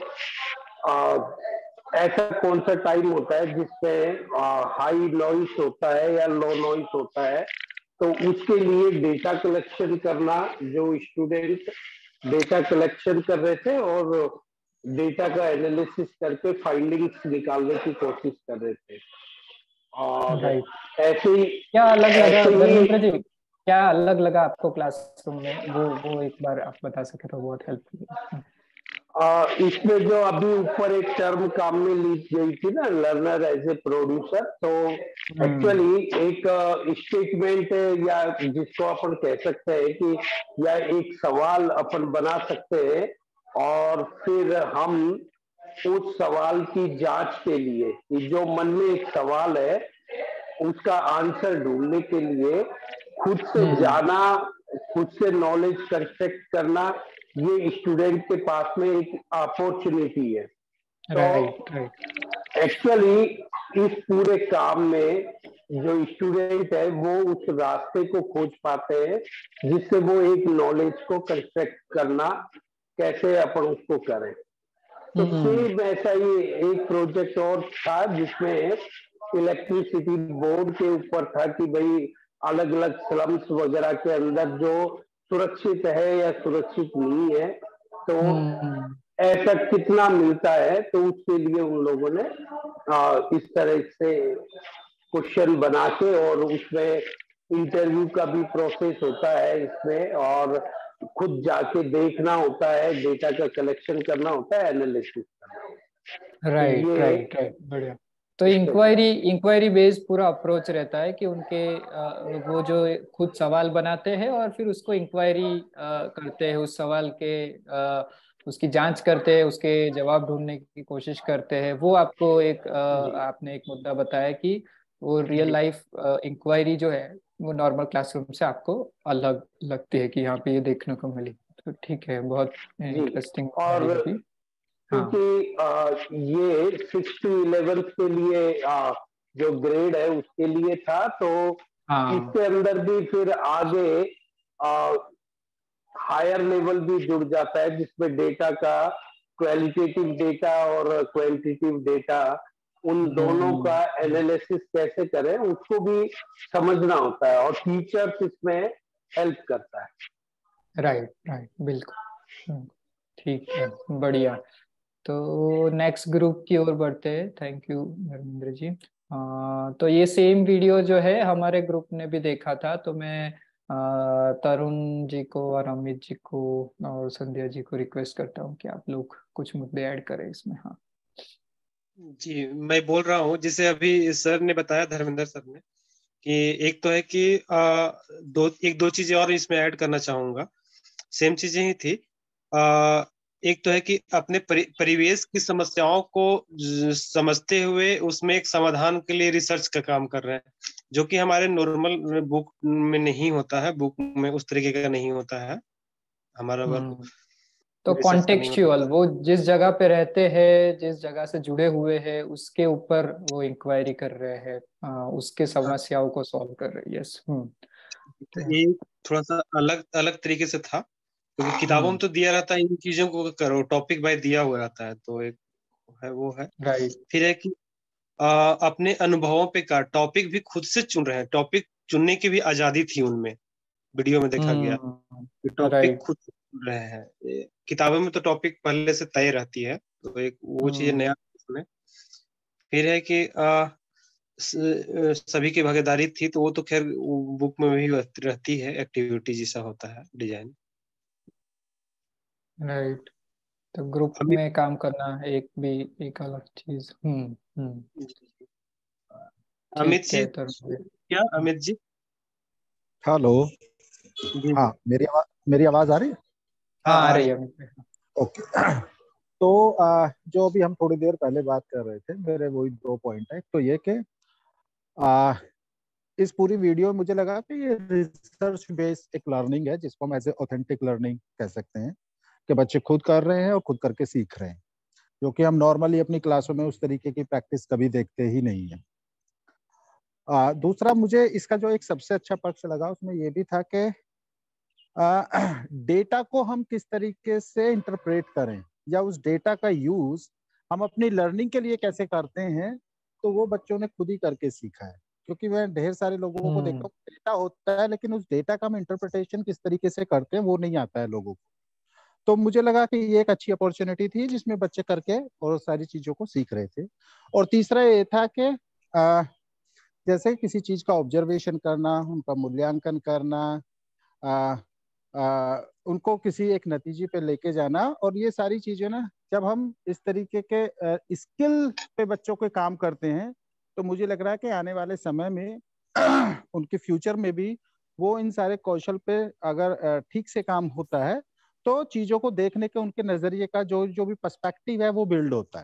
तो ऐसा कौन सा टाइम होता है जिसमें हाई नॉइस होता है या लो नॉइस होता है, तो उसके लिए डेटा कलेक्शन करना, जो स्टूडेंट डेटा कलेक्शन कर रहे थे और डेटा का एनालिसिस करके फाइंडिंग्स निकालने की कोशिश कर रहे थे। और ऐसे ही क्या अलग लगा धर्मेंद्र जी, क्या अलग लगा आपको क्लासरूम में? वो एक बार आप बता सके तो बहुत हेल्पफुल। इसमें जो अभी ऊपर एक टर्म काम में ली गई थी ना, लर्नर एज ए प्रोड्यूसर, तो एक्चुअली एक स्टेटमेंट या जिसको अपन कह सकते हैं कि या एक सवाल अपन बना सकते हैं, और फिर हम उस सवाल की जांच के लिए जो मन में एक सवाल है उसका आंसर ढूंढने के लिए खुद से जाना, खुद से नॉलेज कंस्ट्रक्ट करना, ये स्टूडेंट के पास में एक अपॉर्चुनिटी है। तो एक्चुअली इस पूरे काम में जो स्टूडेंट है वो उस रास्ते को खोज पाते हैं जिससे वो एक नॉलेज को कंस्ट्रक्ट करना कैसे अपन उसको करें। तो सेम ऐसा ही एक प्रोजेक्ट और था जिसमें इलेक्ट्रिसिटी बोर्ड के ऊपर था कि भाई अलग अलग स्लम्स वगैरह के अंदर जो सुरक्षित है या सुरक्षित नहीं है, तो ऐसा कितना मिलता है, तो उसके लिए उन लोगों ने इस तरह से क्वेश्चन बना के, और उसमें इंटरव्यू का भी प्रोसेस होता है इसमें, और खुद जाके देखना होता है, डेटा का कलेक्शन करना होता है, एनालिसिस करना। राइट, बढ़िया। तो इंक्वायरी बेस्ड पूरा अप्रोच रहता है कि उनके वो जो खुद सवाल बनाते हैं और फिर उसको इंक्वायरी करते हैं, उस सवाल के उसकी जांच करते हैं, उसके जवाब ढूंढने की कोशिश करते हैं। वो आपको एक आपने एक मुद्दा बताया कि वो रियल लाइफ इंक्वायरी जो है वो नॉर्मल क्लासरूम से आपको अलग लगती है कि यहाँ पे ये देखने को मिली। तो ठीक है, बहुत इंटरेस्टिंग। और क्योंकि ये 6 to 11 के लिए जो ग्रेड है उसके लिए था, तो इसके अंदर भी फिर आगे हायर लेवल भी जुड़ जाता है जिसमें डेटा का क्वालिटेटिव डेटा और क्वांटिटेटिव डेटा, उन दोनों का एनालिसिस कैसे करें उसको भी समझना होता है, और टीचर्स इसमें हेल्प करता है। राइट, बिल्कुल, ठीक है, बढ़िया। तो नेक्स्ट ग्रुप की ओर बढ़ते हैं। Thank you Dharmendra ji. तो ये सेम वीडियो जो है हमारे ग्रुप ने भी देखा था, तो मैं तरुण जी को और अमित जी को और संध्या जी को रिक्वेस्ट करता हूँ कि आप लोग कुछ मुद्दे ऐड करें इसमें। हाँ जी, मैं बोल रहा हूँ जैसे अभी सर ने बताया, धर्मेंद्र सर ने, कि एक तो है कि एक दो चीजें और इसमें ऐड करना चाहूंगा। सेम चीजें ही थी। एक तो है कि अपने परिवेश की समस्याओं को समझते हुए उसमें एक समाधान के लिए रिसर्च का काम कर रहे हैं, जो कि हमारे नॉर्मल बुक में नहीं होता है। बुक में उस तरीके का नहीं होता है हमारा वर्क। तो कॉन्टेक्चुअल, वो जिस जगह पे रहते हैं, जिस जगह से जुड़े हुए हैं, उसके ऊपर वो इंक्वायरी कर रहे हैं, उसके समस्याओं को सॉल्व कर रहे हैं। यस। तो ये थोड़ा सा अलग अलग तरीके से था, क्योंकि किताबों में तो दिया रहता है इन चीजों को करो, टॉपिक वाइज दिया हुआ रहता है। तो एक है वो है। फिर है कि अपने अनुभवों पे का टॉपिक भी खुद से चुन रहे हैं। टॉपिक चुनने की भी आजादी थी उनमें, वीडियो में देखा गया कि टॉपिक खुद से चुन रहे हैं। किताबों में तो टॉपिक पहले से तय रहती है, तो एक वो चीज नया इसमें। फिर है कि सभी की भागीदारी थी, तो वो तो खैर बुक में भी रहती है, एक्टिविटी जैसा होता है डिजाइन। राइट। तो ग्रुप में काम करना एक अलग चीज। अमित जी, क्या अमित जी? हेलो। हाँ, मेरी आवाज आ रही है? हाँ आ रही है। ओके। तो जो अभी हम थोड़ी देर पहले बात कर रहे थे, मेरे वही 2 पॉइंट है। तो ये कि इस पूरी वीडियो में मुझे लगा कि ये रिसर्च बेस्ड एक लर्निंग है, जिसको हम एज ए ऑथेंटिक लर्निंग कह सकते हैं, कि बच्चे खुद कर रहे हैं और खुद करके सीख रहे हैं, जो कि हम नॉर्मली अपनी क्लासों में उस तरीके की प्रैक्टिस कभी देखते ही नहीं है। दूसरा, मुझे इसका जो एक सबसे अच्छा पक्ष लगा उसमें ये भी था कि डेटा को हम किस तरीके से इंटरप्रेट करें, या उस डेटा का यूज हम अपनी लर्निंग के लिए कैसे करते हैं, तो वो बच्चों ने खुद ही करके सीखा है। क्योंकि मैं ढेर सारे लोगों को देखता हूँ, डेटा होता है लेकिन उस डेटा का हम इंटरप्रिटेशन किस तरीके से करते हैं वो नहीं आता है लोगों को। तो मुझे लगा कि ये एक अच्छी अपॉर्चुनिटी थी जिसमें बच्चे करके और सारी चीजों को सीख रहे थे। और तीसरा ये था कि जैसे किसी चीज का ऑब्जर्वेशन करना, उनका मूल्यांकन करना, उनको किसी एक नतीजे पे लेके जाना, और ये सारी चीजें ना जब हम इस तरीके के स्किल पे बच्चों के काम करते हैं, तो मुझे लग रहा है कि आने वाले समय में उनके फ्यूचर में भी वो इन सारे कौशल पे अगर ठीक से काम होता है, तो चीजों को देखने के उनके नजरिए का जो भी पर्सपेक्टिव है वो बिल्ड होता है।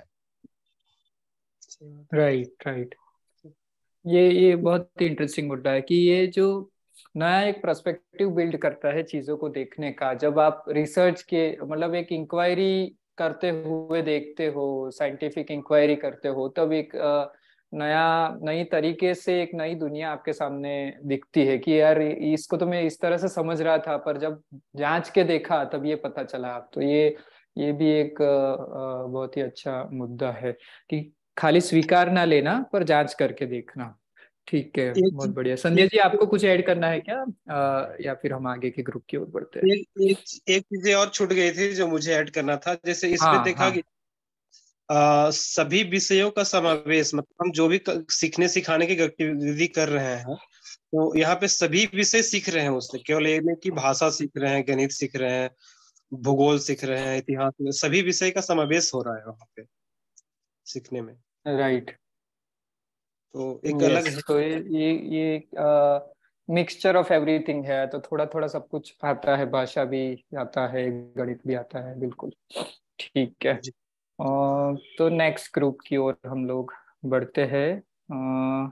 राइट। ये बहुत इंटरेस्टिंग मुद्दा है कि ये जो नया एक पर्सपेक्टिव बिल्ड करता है चीजों को देखने का। जब आप रिसर्च के मतलब एक इंक्वायरी करते हुए देखते हो, साइंटिफिक इंक्वायरी करते हो, तब एक नई तरीके से एक नई दुनिया आपके सामने दिखती है कि यार इसको तो मैं इस तरह से समझ रहा था, पर जब जांच के देखा तब ये पता चला। तो ये भी एक बहुत ही अच्छा मुद्दा है कि खाली स्वीकार ना लेना, पर जांच करके देखना। ठीक है, बहुत बढ़िया। संध्या जी, आपको कुछ ऐड करना है क्या, या फिर हम आगे के ग्रुप की ओर बढ़ते हैं? एक चीजें और छूट गई थी जो मुझे ऐड करना था। जैसे इसमें देखा कि सभी विषयों का समावेश, मतलब हम जो भी सीखने सिखाने की गतिविधि कर रहे हैं, तो यहाँ पे सभी विषय सीख रहे हैं उससे। केवल ये नहीं कि भाषा सीख रहे हैं, गणित सीख रहे हैं, भूगोल सीख रहे हैं, इतिहास में, सभी विषय का समावेश हो रहा है वहाँ पे सीखने में। राइट। तो एक अलग है। तो ये मिक्सचर ऑफ एवरीथिंग है, तो थोड़ा थोड़ा सब कुछ आता है, भाषा भी आता है, गणित भी आता है। बिल्कुल ठीक है। तो नेक्स्ट ग्रुप की ओर हम लोग बढ़ते हैं।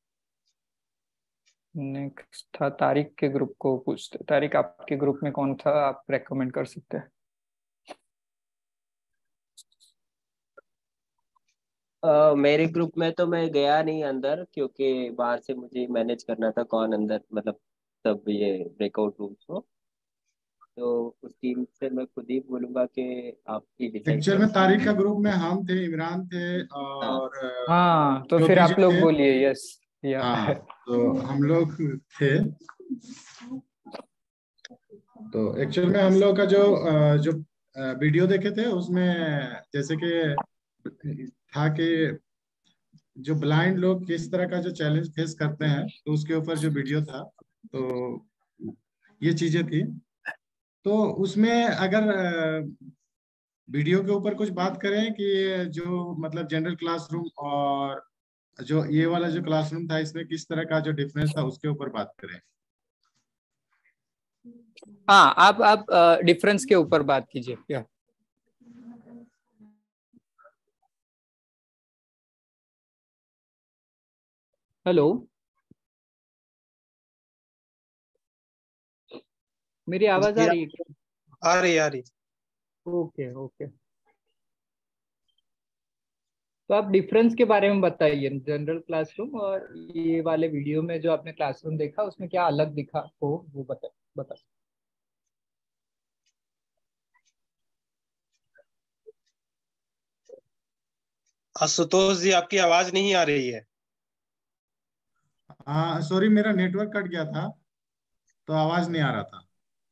नेक्स्ट था तारिक के ग्रुप को पूछते। तारिक, आपके ग्रुप में कौन था, आप रेकमेंड कर सकते हैं? मेरे ग्रुप में तो मैं गया नहीं अंदर, क्योंकि बाहर से मुझे मैनेज करना था कौन अंदर, मतलब सब ये ब्रेकआउट रूम्स को। तो उस टीम से मैं खुद ही बोलूंगा कि आप ही डिसाइड एक्चुअल में तारिक का ग्रुप में हम थे, इमरान थे और हाँ, तो फिर आप लोग बोलिए। यस। हाँ, तो हम लोग थे। तो एक्चुअल में हम लोग का जो वीडियो देखे थे उसमें जैसे कि था कि जो ब्लाइंड लोग किस तरह का जो चैलेंज फेस करते हैं, तो उसके ऊपर जो वीडियो था, तो ये चीजें थी। तो उसमें अगर वीडियो के ऊपर कुछ बात करें कि जो मतलब जनरल क्लासरूम और जो ये वाला जो क्लासरूम था, इसमें किस तरह का जो डिफरेंस था उसके ऊपर बात करें। हाँ, आप डिफरेंस के ऊपर बात कीजिए। क्या हेलो, मेरी आवाज आ रही है क्या? आ रही। ओके ओके, तो आप डिफरेंस के बारे में बताइए, जनरल क्लासरूम और ये वाले वीडियो में जो आपने क्लासरूम देखा उसमें क्या अलग दिखा हो, वो बता। आशुतोष जी, आपकी आवाज नहीं आ रही है। हाँ सॉरी, मेरा नेटवर्क कट गया था तो आवाज नहीं आ रहा था।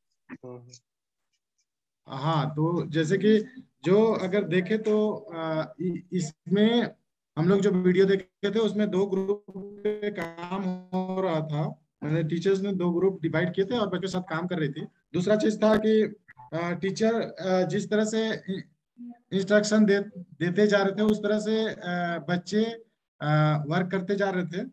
हाँ, तो जैसे कि जो अगर देखे तो इसमें हम लोग जो वीडियो देखे थे उसमें 2 ग्रुप पे काम हो रहा था। मैंने टीचर्स ने 2 ग्रुप डिवाइड किए थे और बच्चों के साथ काम कर रही थी। दूसरा चीज था कि टीचर जिस तरह से इंस्ट्रक्शन देते जा रहे थे उस तरह से बच्चे वर्क करते जा रहे थे।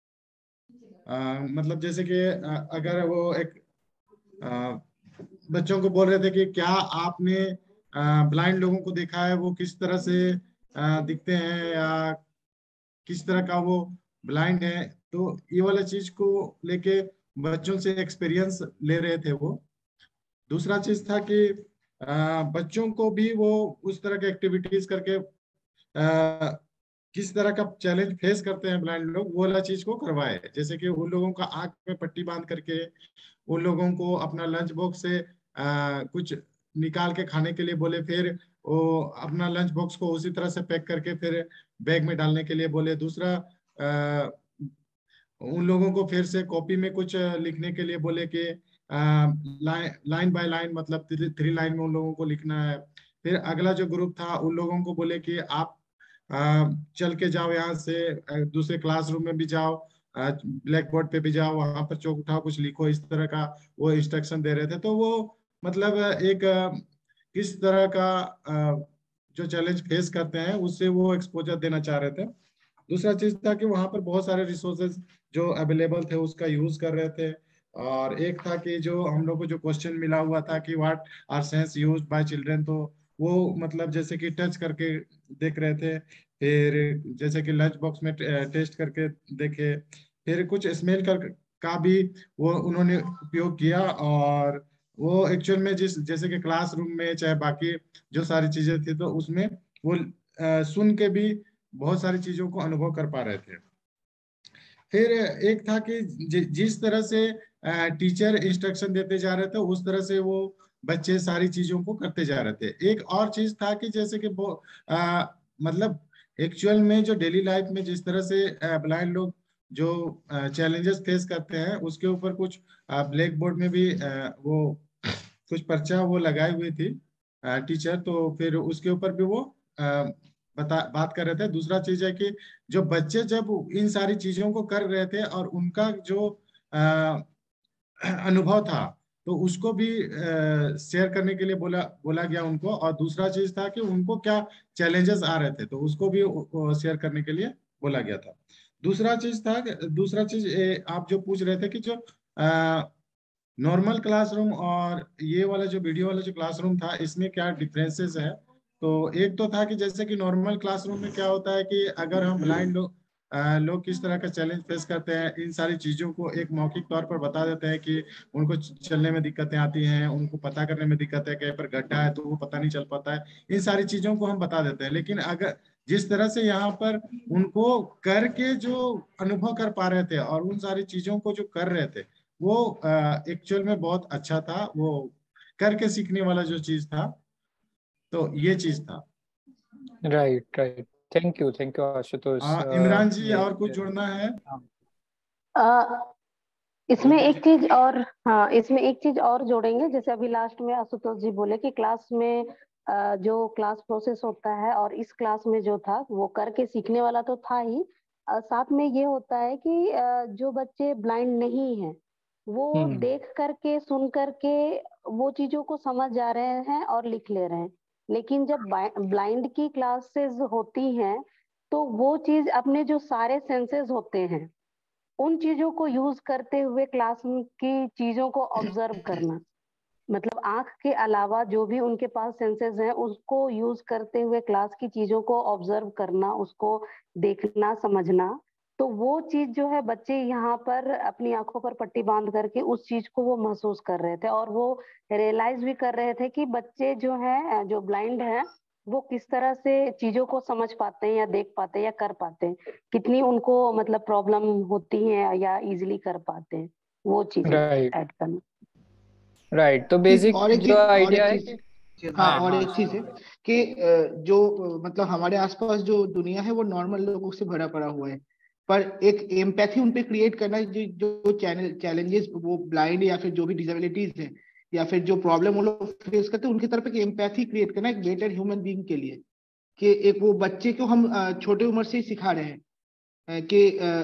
मतलब जैसे कि अगर वो एक बच्चों को बोल रहे थे कि क्या आपने ब्लाइंड लोगों को देखा है, वो किस तरह से दिखते हैं या किस तरह का वो ब्लाइंड है, तो ये वाला चीज को लेके बच्चों से एक्सपीरियंस ले रहे थे वो। दूसरा चीज था कि बच्चों को भी वो उस तरह के एक्टिविटीज करके किस तरह का चैलेंज फेस करते हैं ब्लाइंड लोग, वो वाला चीज को करवाए। जैसे कि उन लोगों का आंख में पट्टी बांध करके उन लोगों को अपना लंच बॉक्स से कुछ निकाल के खाने के लिए बोले, फिर वो अपना लंच बॉक्स को उसी तरह से पैक करके फिर बैग में डालने के लिए बोले। दूसरा उन लोगों को फिर से कॉपी में कुछ लिखने के लिए बोले कि लाइन बाय लाइन, मतलब 3 लाइन में उन लोगों को लिखना है। फिर अगला जो ग्रुप था उन लोगों को बोले कि आप चल के जाओ, यहाँ से दूसरे क्लासरूम में भी जाओ, ब्लैक बोर्ड पे भी जाओ, वहां पर चौक उठाओ, कुछ लिखो, इस तरह का वो इंस्ट्रक्शन दे रहे थे। तो वो मतलब एक किस तरह का जो चैलेंज फेस करते हैं उससे वो एक्सपोजर देना चाह रहे थे। दूसरा चीज था कि वहां पर बहुत सारे रिसोर्सेज जो अवेलेबल थे उसका यूज कर रहे थे। और एक था कि जो हम लोग को जो क्वेश्चन मिला हुआ था कि what are sense use by children, तो वो मतलब जैसे कि टच करके देख रहे थे। फिर जैसे कि लंच बॉक्स में टेस्ट करके देखे। फिर कुछ स्मेल का भी वो उन्होंने उपयोग किया। और वो एक्चुअल में जैसे कि क्लासरूम में चाहे बाकी जो सारी चीजें थी तो उसमें वो सुन के भी बहुत सारी चीजों को अनुभव कर पा रहे थे। फिर एक था कि जिस तरह से टीचर इंस्ट्रक्शन देते जा रहे थे उस तरह से वो बच्चे सारी चीजों को करते जा रहे थे। एक और चीज था कि जैसे कि वो मतलब एक्चुअल में जो डेली लाइफ में जिस तरह से ब्लाइंड लोग जो चैलेंजेस फेस करते हैं उसके ऊपर कुछ ब्लैक बोर्ड में भी वो कुछ पर्चा वो लगाई हुई थी टीचर, तो फिर उसके ऊपर भी वो बात कर रहे थे। दूसरा चीज है कि जो बच्चे जब इन सारी चीजों को कर रहे थे और उनका जो अनुभव था तो उसको भी शेयर करने के लिए बोला गया उनको। और दूसरा चीज था कि उनको क्या चैलेंजेस आ रहे थे तो उसको भी शेयर करने के लिए बोला गया था। दूसरा चीज आप जो पूछ रहे थे कि जो नॉर्मल क्लासरूम और ये वाला जो वीडियो वाला जो क्लासरूम था इसमें क्या डिफरेंसेस है। तो एक तो था कि जैसे कि नॉर्मल क्लासरूम में क्या होता है कि अगर हम ब्लाइंड लोग किस तरह का चैलेंज फेस करते हैं, इन सारी चीजों को एक मौखिक तौर पर बता देते हैं कि उनको चलने में दिक्कतें आती हैं, उनको पता करने में दिक्कत है, कहीं पर गड्ढा है तो वो पता नहीं चल पाता है, इन सारी चीजों को हम बता देते हैं। लेकिन अगर जिस तरह से यहाँ पर उनको करके जो अनुभव कर पा रहे थे और उन सारी चीजों को जो कर रहे थे वो एक्चुअल में बहुत अच्छा था, वो करके सीखने वाला जो चीज था, तो ये चीज था। Right right, thank you Ashutosh. Imran ji और कुछ जोड़ना है? इसमें एक चीज और, हाँ इसमें एक चीज और जोड़ेंगे, जैसे अभी लास्ट में आशुतोष जी बोले कि क्लास में जो क्लास प्रोसेस होता है और इस क्लास में जो था वो करके सीखने वाला तो था ही, साथ में ये होता है कि जो बच्चे ब्लाइंड नहीं हैं वो देख करके सुन करके वो चीजों को समझ जा रहे हैं और लिख ले रहे हैं। लेकिन जब ब्लाइंड की क्लासेस होती हैं तो वो चीज अपने जो सारे सेंसेस होते हैं उन चीजों को यूज करते हुए क्लास की चीजों को ऑब्जर्व करना, मतलब आंख के अलावा जो भी उनके पास सेंसेस हैं उसको यूज करते हुए क्लास की चीजों को ऑब्जर्व करना, उसको देखना समझना, तो वो चीज जो है बच्चे यहाँ पर अपनी आंखों पर पट्टी बांध करके उस चीज को वो महसूस कर रहे थे और वो रियलाइज भी कर रहे थे कि बच्चे जो है जो ब्लाइंड हैं वो किस तरह से चीजों को समझ पाते हैं या देख पाते हैं या कर पाते हैं, कितनी उनको मतलब प्रॉब्लम होती है या इजीली कर पाते हैं, वो चीजें राइट ऐड करना। राइट। तो ठीक, बेसिक और एक जो चीज आइडिया है कि हाँ, हाँ और हाँ एक चीज है कि जो मतलब हमारे आसपास जो दुनिया है वो नॉर्मल लोगों से भरा पड़ा हुआ है, पर एक एम्पैथी उन पे क्रिएट करना, जो चैलेंजेस वो ब्लाइंड या फिर जो भी डिसेबिलिटीज है या फिर जो प्रॉब्लम वो लोग फेस करते हैं उनकी तरफ एक एम्पैथी क्रिएट करना एक बेटर ह्यूमन बीइंग के लिए, कि एक वो बच्चे को हम छोटे उम्र से ही सिखा रहे हैं कि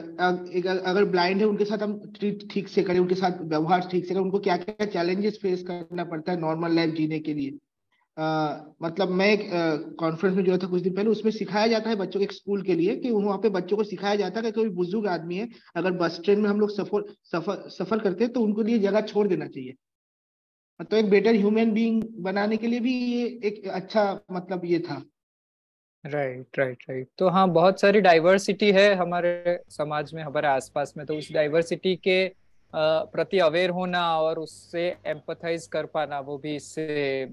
अगर ब्लाइंड है उनके साथ हम ट्रीट ठीक से करें, उनके साथ व्यवहार ठीक से करें, उनको क्या क्या चैलेंजेस फेस करना पड़ता है नॉर्मल लाइफ जीने के लिए। मतलब मैं एक कॉन्फ्रेंस में जो था कुछ दिन पहले, उसमें सिखाया जाता है बच्चों के एक स्कूल के लिए कि वहाँ पे बच्चों को सिखाया जाता है कि कोई बुजुर्ग आदमी है, अगर बस ट्रेन में हम लोग सफर करते हैं तो उनको लिए जगह छोड़ देना चाहिए। तो एक बेटर ह्यूमन बीइंग बनाने के लिए भी ये एक अच्छा मतलब ये था। Right right right. तो हाँ, बहुत सारी डाइवर्सिटी है हमारे समाज में, हमारे आसपास में, तो उस डाइवर्सिटी के प्रति अवेयर होना और उससे एम्पथाइज कर पाना वो भी इससे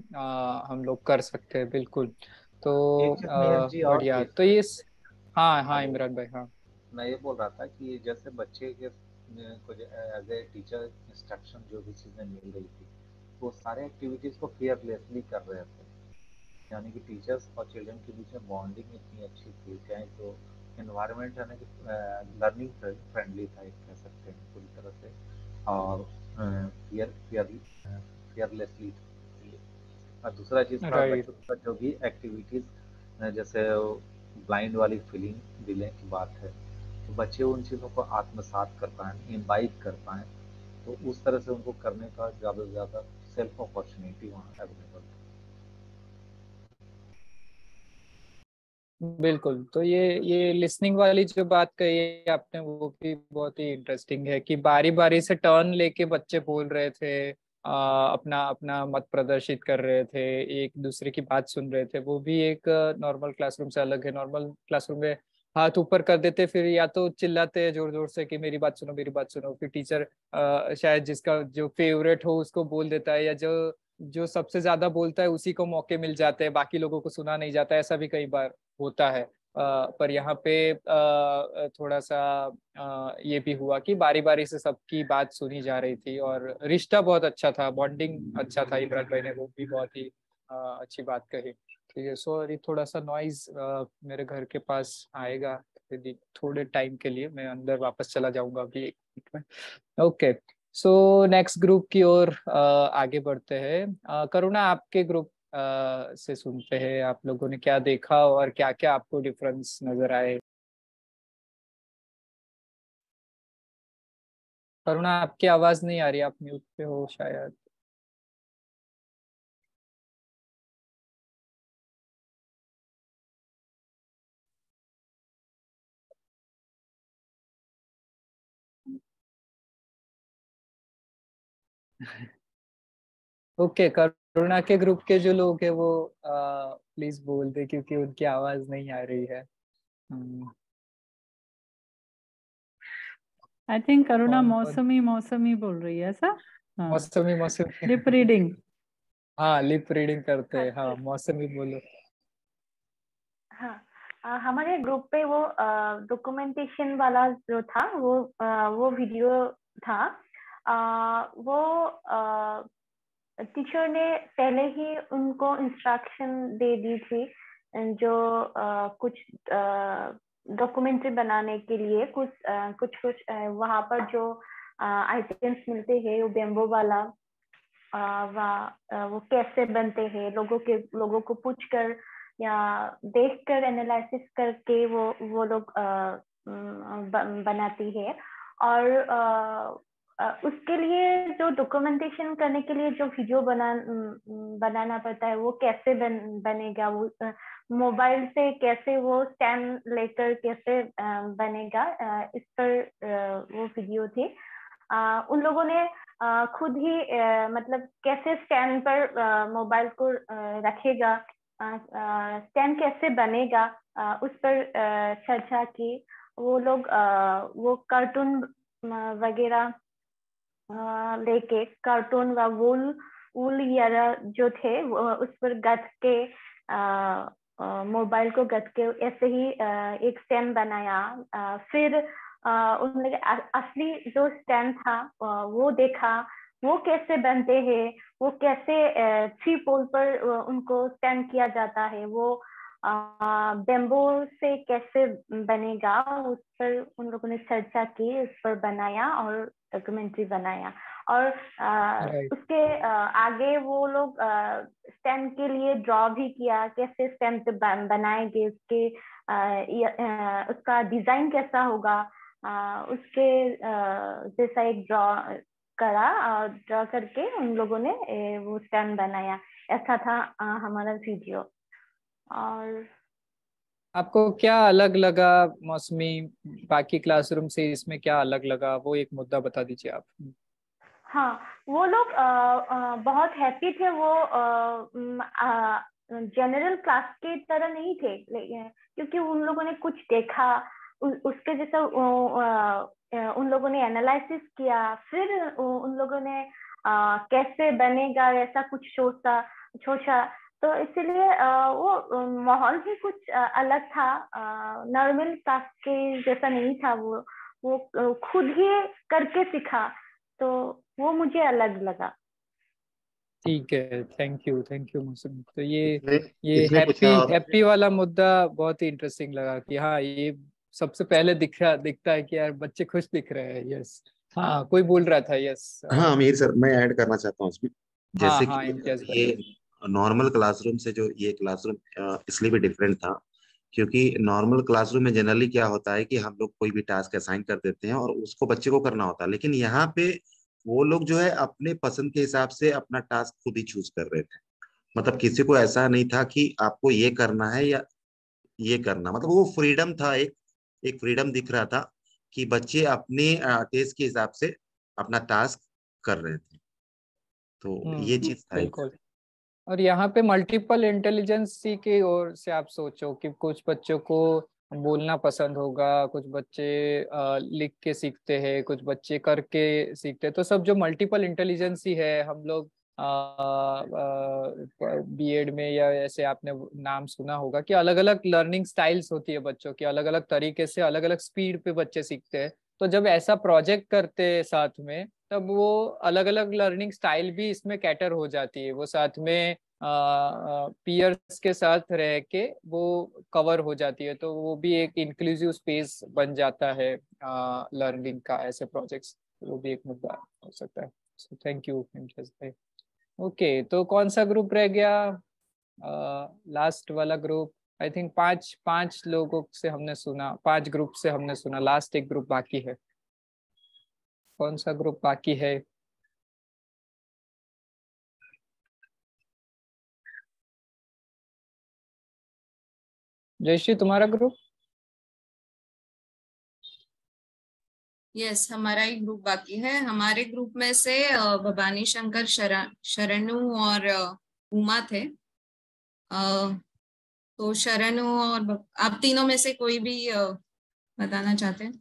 हम लोग कर सकते हैं बिल्कुल। तो एक चीज मेहर जी और बढ़िया। चीज, तो ये हाँ हाँ हेलो, इमरान भाई हाँ। मैं ये बोल रहा था कि जैसे बच्चे के को एज ए टीचर इंस्ट्रक्शन जो भी चीजें मिल रही थी वो सारे एक्टिविटीज को फेयरलेसली कर रहे थे, यानी कि टीचर्स और चिल्ड्रन के बीच में बॉन्डिंग इतनी अच्छी थी, चाहे तो एनवायरनमेंट है ना कि लर्निंग फ्रेंडली था, एक कह सकते हैं पूरी तरह से, और फेयरलेसली थी। और दूसरा चीज़ था राइट बच्चों का जो भी एक्टिविटीज़, जैसे ब्लाइंड वाली फीलिंग दिले की बात है, तो बच्चे उन चीज़ों को आत्मसात कर पाएँ, इम्बाइब कर पाएँ, तो उस तरह से उनको करने का ज़्यादा से ज़्यादा सेल्फ अपॉर्चुनिटी वहाँ अवेलेबल था। बिल्कुल। तो ये लिसनिंग वाली जो बात कही है आपने वो भी बहुत ही इंटरेस्टिंग है कि बारी बारी से टर्न लेके बच्चे बोल रहे थे, अपना अपना मत प्रदर्शित कर रहे थे, एक दूसरे की बात सुन रहे थे। वो भी एक नॉर्मल क्लासरूम से अलग है। नॉर्मल क्लासरूम में हाथ ऊपर कर देते, फिर या तो चिल्लाते हैं जोर जोर से कि मेरी बात सुनो मेरी बात सुनो, फिर टीचर शायद जिसका जो फेवरेट हो उसको बोल देता है, या जो जो सबसे ज्यादा बोलता है उसी को मौके मिल जाते हैं, बाकी लोगों को सुना नहीं जाता। ऐसा भी कई बार होता है। पर यहाँ पे थोड़ा सा ये भी हुआ कि बारी बारी से सबकी बात सुनी जा रही थी और रिश्ता बहुत अच्छा था, बॉन्डिंग अच्छा था। इमरान भाई ने वो भी बहुत ही अच्छी बात कही। ठीक है, सॉरी थोड़ा सा नॉइज मेरे घर के पास आएगा यदि थोड़े टाइम के लिए, मैं अंदर वापस चला जाऊंगा अभी 1 मिनट में। ओके, सो नेक्स्ट ग्रुप की ओर आगे बढ़ते हैं। करुणा, आपके ग्रुप से सुनते हैं, आप लोगों ने क्या देखा और क्या क्या आपको डिफरेंस नजर आए। करुणा, आपकी आवाज नहीं आ रही, आप म्यूट पे हो शायद। ओके, करुणा के ग्रुप के जो लोग हैं वो प्लीज बोल दे क्योंकि उनकी आवाज नहीं आ रही है। आई थिंक करुणा कौन कौन? मौसमी बोल रही है ऐसा। हाँ, मौसमी मौसमी लिप रीडिंग। हाँ लिप रीडिंग करते हैं। हाँ मौसमी बोलो। हाँ, हमारे ग्रुप पे वो डॉक्यूमेंटेशन वाला जो था वो वीडियो था। वो टीचर ने पहले ही उनको इंस्ट्रक्शन दे दी थी, जो कुछ डॉक्यूमेंट्री बनाने के लिए कुछ वहाँ पर जो आइटम्स मिलते हैं वो बेम्बो वाला, वो कैसे बनते हैं, लोगों को पूछकर या देखकर एनालिसिस करके वो लोग बनाती है। और उसके लिए जो डॉक्यूमेंटेशन करने के लिए जो वीडियो बनाना पड़ता है वो कैसे बनेगा, वो मोबाइल से कैसे वो स्टैंड लेकर कैसे बनेगा, इस पर वो वीडियो थे। उन लोगों ने खुद ही मतलब कैसे स्टैंड पर मोबाइल को रखेगा, स्टैंड कैसे बनेगा, उस पर चर्चा की। वो लोग वो कार्टून वगैरह लेके कार्टून व वूल या जो थे उस पर गथ के मोबाइल को गथ के ऐसे ही एक स्टैंड बनाया। फिर उन्होंने असली जो स्टैंड था वो देखा, वो कैसे बनते हैं, वो कैसे 3 पोल पर उनको स्टैंड किया जाता है, वो बेम्बो से कैसे बनेगा, उस पर उन लोगों ने चर्चा की, उस पर बनाया और डॉक्यूमेंट्री बनाया। और उसके आगे वो लोग स्टैंड के लिए ड्रॉ भी किया, कैसे स्टैंड बनाएंगे, उसके उसका डिजाइन कैसा होगा, उसके जैसा एक ड्रॉ करा, ड्रॉ करके उन लोगों ने वो स्टैंड बनाया। ऐसा था हमारा वीडियो। और आपको क्या अलग लगा मौसमी, बाकी क्लासरूम से इसमें क्या अलग लगा, वो एक मुद्दा बता दीजिए आप। हाँ, वो लोग बहुत हैप्पी थे। वो जनरल क्लास के तरह नहीं थे, क्योंकि उन लोगों ने कुछ देखा, उसके जैसा उन लोगों ने एनालिसिस किया, फिर उन लोगों ने कैसे बनेगा ऐसा कुछ सोचा। तो इसीलिए वो माहौल ही कुछ अलग था, नॉर्मल क्लास के जैसा नहीं था। वो खुद ही करके सीखा, तो वो मुझे अलग लगा। ठीक है, थैंक यू मौसमी। तो ये इसमें कुछ हैप्पी वाला मुद्दा बहुत ही इंटरेस्टिंग लगा कि हाँ, ये सबसे पहले दिखता है कि यार बच्चे खुश दिख रहे हैं। यस, हाँ, कोई बोल रहा था। यस, हाँ मीर सर, मैं ऐड करना चाहता हूँ इसमें। जैसे हाँ, इम्तियाज भाई। ये नॉर्मल क्लासरूम से जो ये क्लासरूम इसलिए भी डिफरेंट था क्योंकि नॉर्मल क्लासरूम में जनरली क्या होता है कि हम लोग कोई भी टास्क असाइन कर देते हैं और उसको बच्चे को करना होता है, लेकिन यहाँ पे वो लोग जो है अपने पसंद के हिसाब से अपना टास्क खुद ही चूज कर रहे थे। मतलब किसी को ऐसा नहीं था कि आपको ये करना है या ये करना, मतलब वो फ्रीडम था, एक फ्रीडम दिख रहा था कि बच्चे अपने टेस्ट के हिसाब से अपना टास्क कर रहे थे। तो ये चीज था। बिल्कुल। और यहाँ पे मल्टीपल इंटेलिजेंसी की ओर से आप सोचो कि कुछ बच्चों को बोलना पसंद होगा, कुछ बच्चे लिख के सीखते हैं, कुछ बच्चे करके सीखते हैं। तो सब जो मल्टीपल इंटेलिजेंसी है, हम लोग बीएड में या ऐसे आपने नाम सुना होगा कि अलग अलग लर्निंग स्टाइल्स होती है बच्चों की, अलग अलग तरीके से अलग अलग स्पीड पे बच्चे सीखते हैं। तो जब ऐसा प्रोजेक्ट करते हैं साथ में, तब वो अलग अलग लर्निंग स्टाइल भी इसमें कैटर हो जाती है। वो साथ में पीयर्स के साथ रह के वो कवर हो जाती है, तो वो भी एक इंक्लूसिव स्पेस बन जाता है लर्निंग का। ऐसे प्रोजेक्ट्स, वो भी एक मुद्दा हो सकता है। सो थैंक यू इम्तियाज भाई। ओके, तो कौन सा ग्रुप रह गया? लास्ट वाला ग्रुप। आई थिंक पांच लोगों से हमने सुना, 5 ग्रुप से हमने सुना, लास्ट एक ग्रुप बाकी है। कौन सा ग्रुप बाकी है? जयश्री, तुम्हारा ग्रुप? यस, हमारा ही ग्रुप बाकी है। हमारे ग्रुप में से भवानी शंकर, शरणु और उमा थे। तो शरणु और आप तीनों में से कोई भी बताना चाहते हैं?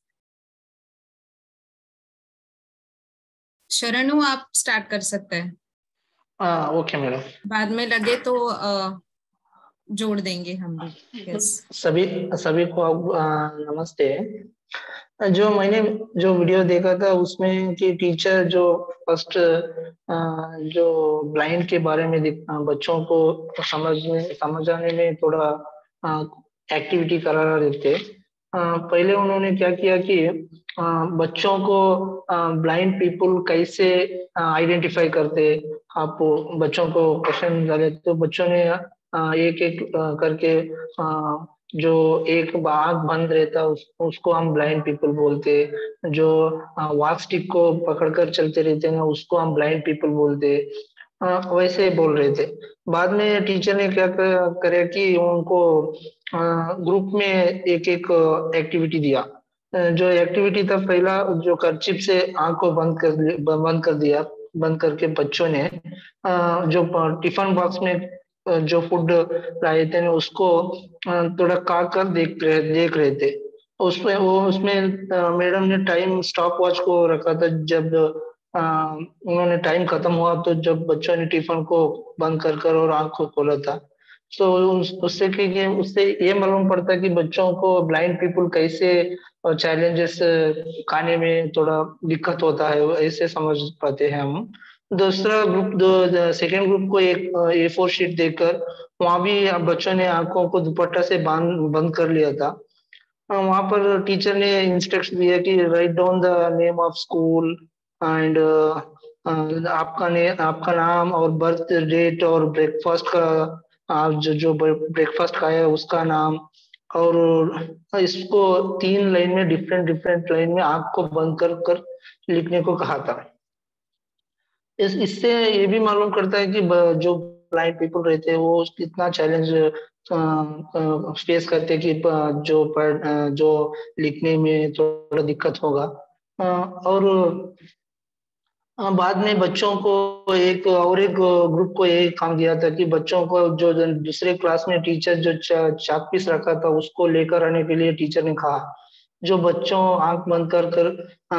शरणु, आप स्टार्ट कर सकते हैं। Okay madam. बाद में लगे तो जोड़ देंगे हम लोग। यस। सभी को नमस्ते। जो मैंने जो वीडियो देखा था उसमें कि टीचर जो फर्स्ट जो ब्लाइंड के बारे में बच्चों को समझाने में थोड़ा एक्टिविटी करा रहे थे। पहले उन्होंने क्या किया कि बच्चों को ब्लाइंड पीपल कैसे आइडेंटिफाई करते, आप बच्चों को क्वेश्चन डाले तो बच्चों ने एक एक करके जो एक आँख बंद रहता उसको हम ब्लाइंड पीपल बोलते, जो वॉक स्टिक को पकड़कर चलते रहते ना उसको हम ब्लाइंड पीपल बोलते, वैसे बोल रहे थे। बाद में टीचर ने क्या करे कि उनको ग्रुप में एक एक एक्टिविटी दिया। जो एक्टिविटी था पहला, जो कर्चिप से आंख को बंद कर दिया, बंद करके बच्चों ने जो टिफिन बॉक्स में जो फूड लाए थे ना उसको थोड़ा काट कर देख रहे थे। उसमें मैडम ने टाइम स्टॉप वॉच को रखा था। जब उन्होंने टाइम खत्म हुआ तो जब बच्चों ने टिफिन को बंद कर और आंख को खोला था, तो उससे ये मालूम पड़ता है कि बच्चों को ब्लाइंड पीपल कैसे चैलेंजेस खाने में थोड़ा दिक्कत होता है, ऐसे समझ पाते हैं हम। दूसरा ग्रुप, सेकेंड ग्रुप को एक A4 शीट देकर वहां भी बच्चों ने आंखों को दुपट्टा से बंद कर लिया था। वहां पर टीचर ने इंस्ट्रक्शन दिया कि write down the name of school and आपका नाम और बर्थ डेट और ब्रेकफास्ट का जो ब्रेकफास्ट खाया उसका नाम, और इसको 3 लाइन में डिफरेंट लाइन में आंख को बंद कर लिखने को कहा था। इससे ये भी मालूम करता है कि जो ब्लाइंड पीपल रहते हैं वो कितना चैलेंज फेस करते हैं कि जो लिखने में थोड़ा दिक्कत होगा। और बाद में बच्चों को एक ग्रुप को ये काम दिया था कि बच्चों को जो दूसरे क्लास में टीचर जो चाक पीस रखा था उसको लेकर आने के लिए टीचर ने कहा। जो बच्चों आंख बंद कर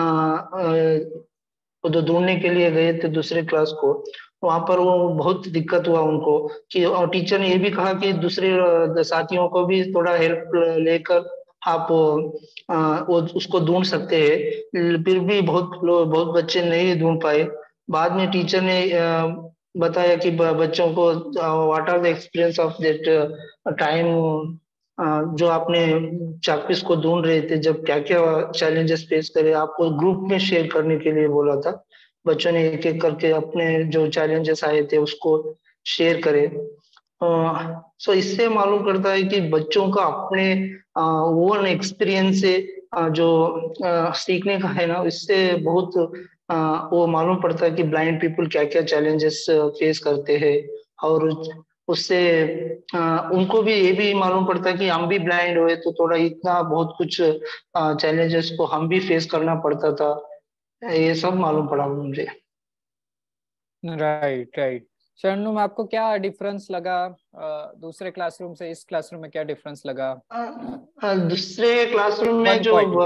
तो ढूंढने के लिए गए थे दूसरे क्लास को, वहां पर वो बहुत दिक्कत हुआ उनको कि, और टीचर ने ये भी कहा कि दूसरे साथियों को भी थोड़ा हेल्प लेकर आप वो उसको ढूंढ सकते हैं। फिर भी बहुत बच्चे नहीं ढूंढ पाए। बाद में टीचर ने बताया कि बच्चों को what are the experience of that time, जो आपने चाकपीस को ढूंढ रहे थे जब क्या क्या चैलेंजेस फेस करे, आपको ग्रुप में शेयर करने के लिए बोला था। बच्चों ने एक एक करके अपने जो चैलेंजेस आए थे उसको शेयर करे। सो इससे मालूम करता है कि बच्चों का अपने ओन एक्सपीरियंस से जो सीखने का है ना, इससे बहुत वो मालूम पड़ता है कि ब्लाइंड पीपल क्या क्या चैलेंजेस फेस करते हैं, और उससे उनको भी ये भी मालूम पड़ता है कि हम भी ब्लाइंड हुए तो थोड़ा इतना बहुत कुछ चैलेंजेस को हम भी फेस करना पड़ता था। ये सब मालूम पड़ा मुझे। राइट। शरणु, आपको क्या डिफरेंस लगा दूसरे क्लासरूम से इस क्लासरूम में, क्या डिफरेंस लगा? दूसरे क्लासरूम में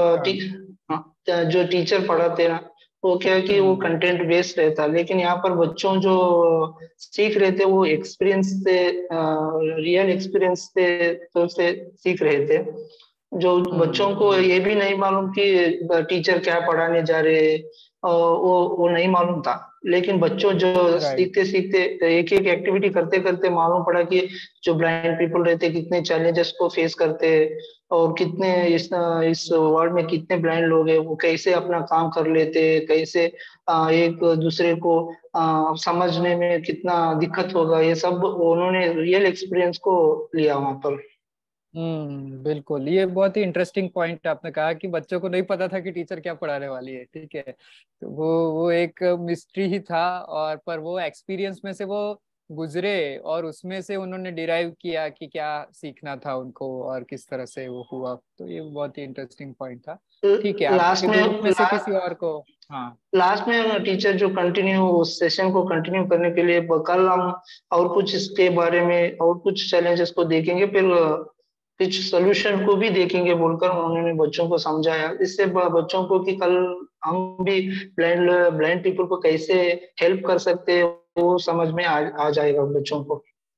जो टीचर पढ़ाते ना, वो क्या है कि वो कंटेंट बेस्ड रहता, लेकिन यहाँ पर बच्चों जो सीख रहे थे वो एक्सपीरियंस से, रियल एक्सपीरियंस से सीख रहे थे। जो बच्चों को ये भी नहीं मालूम कि टीचर क्या पढ़ाने जा रहे, वो नहीं मालूम था। लेकिन बच्चों जो सीखते सीखते एक एक एक्टिविटी करते करते मालूम पड़ा कि जो ब्लाइंड पीपल रहते कितने चैलेंजेस को फेस करते हैं, और कितने इस वर्ल्ड में कितने ब्लाइंड लोग हैं, वो कैसे अपना काम कर लेते, कैसे एक दूसरे को समझने में कितना दिक्कत होगा, ये सब उन्होंने रियल एक्सपीरियंस को लिया वहां पर। बिल्कुल, ये बहुत ही इंटरेस्टिंग पॉइंट आपने कहा कि बच्चों को नहीं पता था कि टीचर क्या पढ़ाने वाली है। ठीक है, तो वो एक मिस्ट्री ही था, और पर वो एक्सपीरियंस में से वो गुजरे और उसमें से उन्होंने डिराइव किया कि क्या सीखना था उनको और किस तरह से वो हुआ। तो ये बहुत ही इंटरेस्टिंग पॉइंट था। ठीक है, लास्ट में से किसी और को? हाँ, लास्ट में टीचर जो कंटिन्यू उस सेशन को कंटिन्यू करने के लिए कल हम और कुछ इसके बारे में और कुछ चैलेंजेस को देखेंगे, फिर कुछ सोल्यूशन को भी देखेंगे बोलकर उन्होंने बच्चों को समझाया। इससे बच्चों को कि कल हम भी ब्लाइंड पीपल को कैसे हेल्प कर सकते हैं वो समझ में आ जाएगा बच्चों को।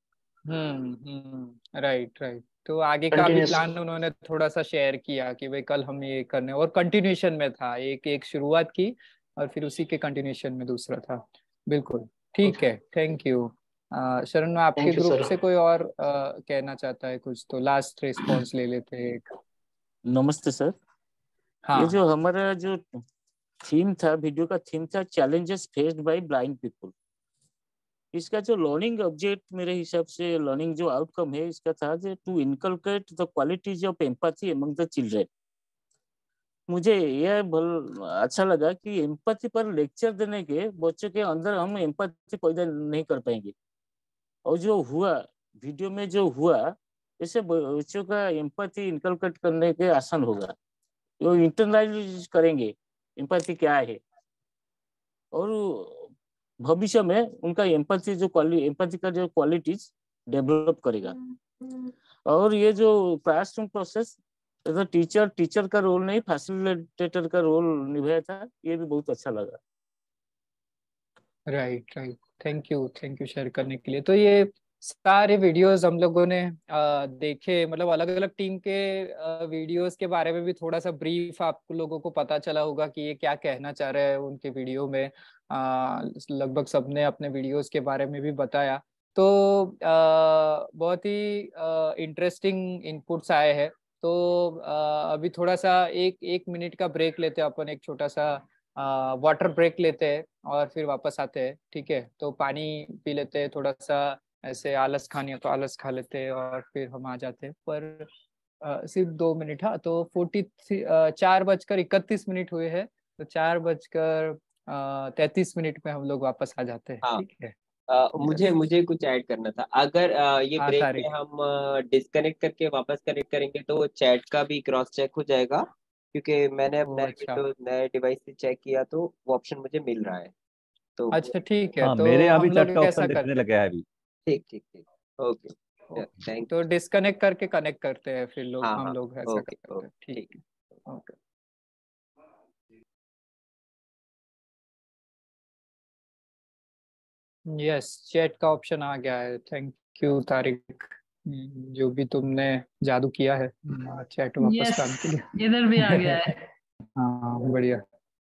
राइट। तो आगे का भी प्लान उन्होंने थोड़ा सा शेयर किया कि भाई कल हम ये करने, और कंटिन्यूएशन में था, एक शुरुआत की और फिर उसी के कंटिन्यूएशन में दूसरा था। बिल्कुल ठीक है, थैंक यू। शरण, आपके ग्रुप से कोई और कहना चाहता है कुछ? तो लास्ट रिस्पॉन्स ले लेते हैं एक। नमस्ते सर। हाँ ये जो हमारा जो थीम था, वीडियो का थीम था, challenges faced by blind people. इसका जो लर्निंग ऑब्जेक्ट, मेरे हिसाब से लर्निंग जो आउटकम है इसका था जो to inculcate the qualities of empathy among the children. मुझे यह अच्छा लगा कि एम्पैथी पर लेक्चर देने के बच्चों के अंदर हम एम्पैथी पैदा नहीं कर पाएंगे, और जो हुआ वीडियो में जो हुआ, इससे बच्चों का एम्पैथी इनकलकेट करने के आसान होगा। वो इंटरनलाइज करेंगे एम्पैथी क्या है, और भविष्य में उनका एम्पैथी का जो क्वालिटीज डेवलप करेगा। और ये जो क्लासरूम प्रोसेस, टीचर का रोल नहीं, फैसिलिटेटर का रोल निभाया था, ये भी बहुत अच्छा लगा। Right right, thank you share करने के लिए। तो ये सारे वीडियोस हम लोगों ने देखे, मतलब अलग अलग टीम के वीडियोस के बारे में भी थोड़ा सा ब्रीफ आप लोगों को पता चला होगा कि ये क्या कहना चाह रहे हैं उनके वीडियो में। लगभग सबने अपने वीडियोस के बारे में भी बताया। तो बहुत ही इंटरेस्टिंग इनपुट्स आए हैं। तो अभी थोड़ा सा एक मिनट का ब्रेक लेते हैं अपन, एक छोटा सा वाटर ब्रेक लेते हैं और फिर वापस आते हैं। ठीक है, तो पानी पी लेते हैं, थोड़ा सा ऐसे आलस खानी है तो आलस खा लेते हैं और फिर हम आ जाते हैं। पर सिर्फ 2 मिनट। हाँ, तो 4:31 हुए हैं, तो 4:33 में हम लोग वापस आ जाते हैं। हाँ, ठीक है। मुझे यस। मुझे कुछ ऐड करना था। अगर ये हाँ ब्रेक में तारिक। हम डिस्कनेक्ट करके वापस कनेक्ट करेंगे तो चैट का भी क्रॉस चेक हो जाएगा, क्योंकि मैंने ओ अपना अच्छा। विंडोज नए डिवाइस से चेक किया तो वो ऑप्शन मुझे मिल रहा है। तो अच्छा ठीक है, हाँ, तो मेरे यहाँ भी हम चैट लोग का ऐसा ऑप्शन दिखने करते हैं। लगा है अभी। ठीक ठीक ठीक, ओके, थैंक तो यू। डिस्कनेक्ट करके कनेक्ट करते हैं फिर लोग, हाँ हम हाँ, लोग ऐसा ओके करते ओके, हैं। ठीक ठीक। है, ओके। यस, चैट का ऑप्शन आ गया है। थैंक यू तारिक, जो भी तुमने जादू किया है चैट वापस यस, लाने के लिए। इधर भी आ गया है। हाँ बढ़िया।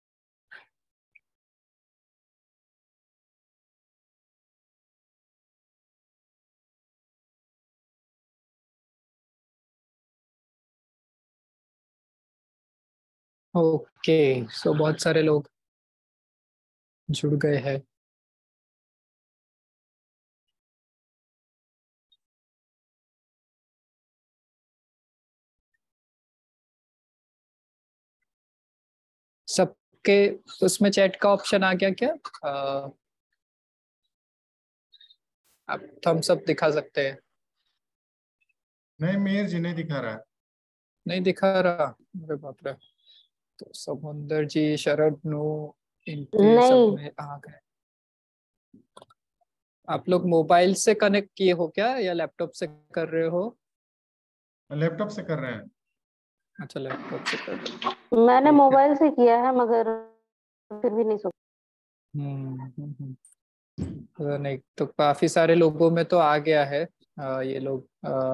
ओके, सो बहुत सारे लोग जुड़ गए हैं। सबके उसमें चैट का ऑप्शन आ गया क्या? आप थम्स अप दिखा सकते हैं। नहीं मेयर जी, नहीं दिखा रहा है। नहीं दिखा रहा? अरे बाप रे। तो समुंदर जी, शरद, नो, इनपे सब नहीं, में आ गए। आप लोग मोबाइल से कनेक्ट किए हो क्या या लैपटॉप से कर रहे हो? लैपटॉप से कर रहे हैं। अच्छा, लैपटॉप से कर रहे हो। मैंने ठीक है। मोबाइल से किया है मगर फिर भी नहीं सोचा। तो नहीं, तो काफी सारे लोगों में तो आ गया है। ये लोग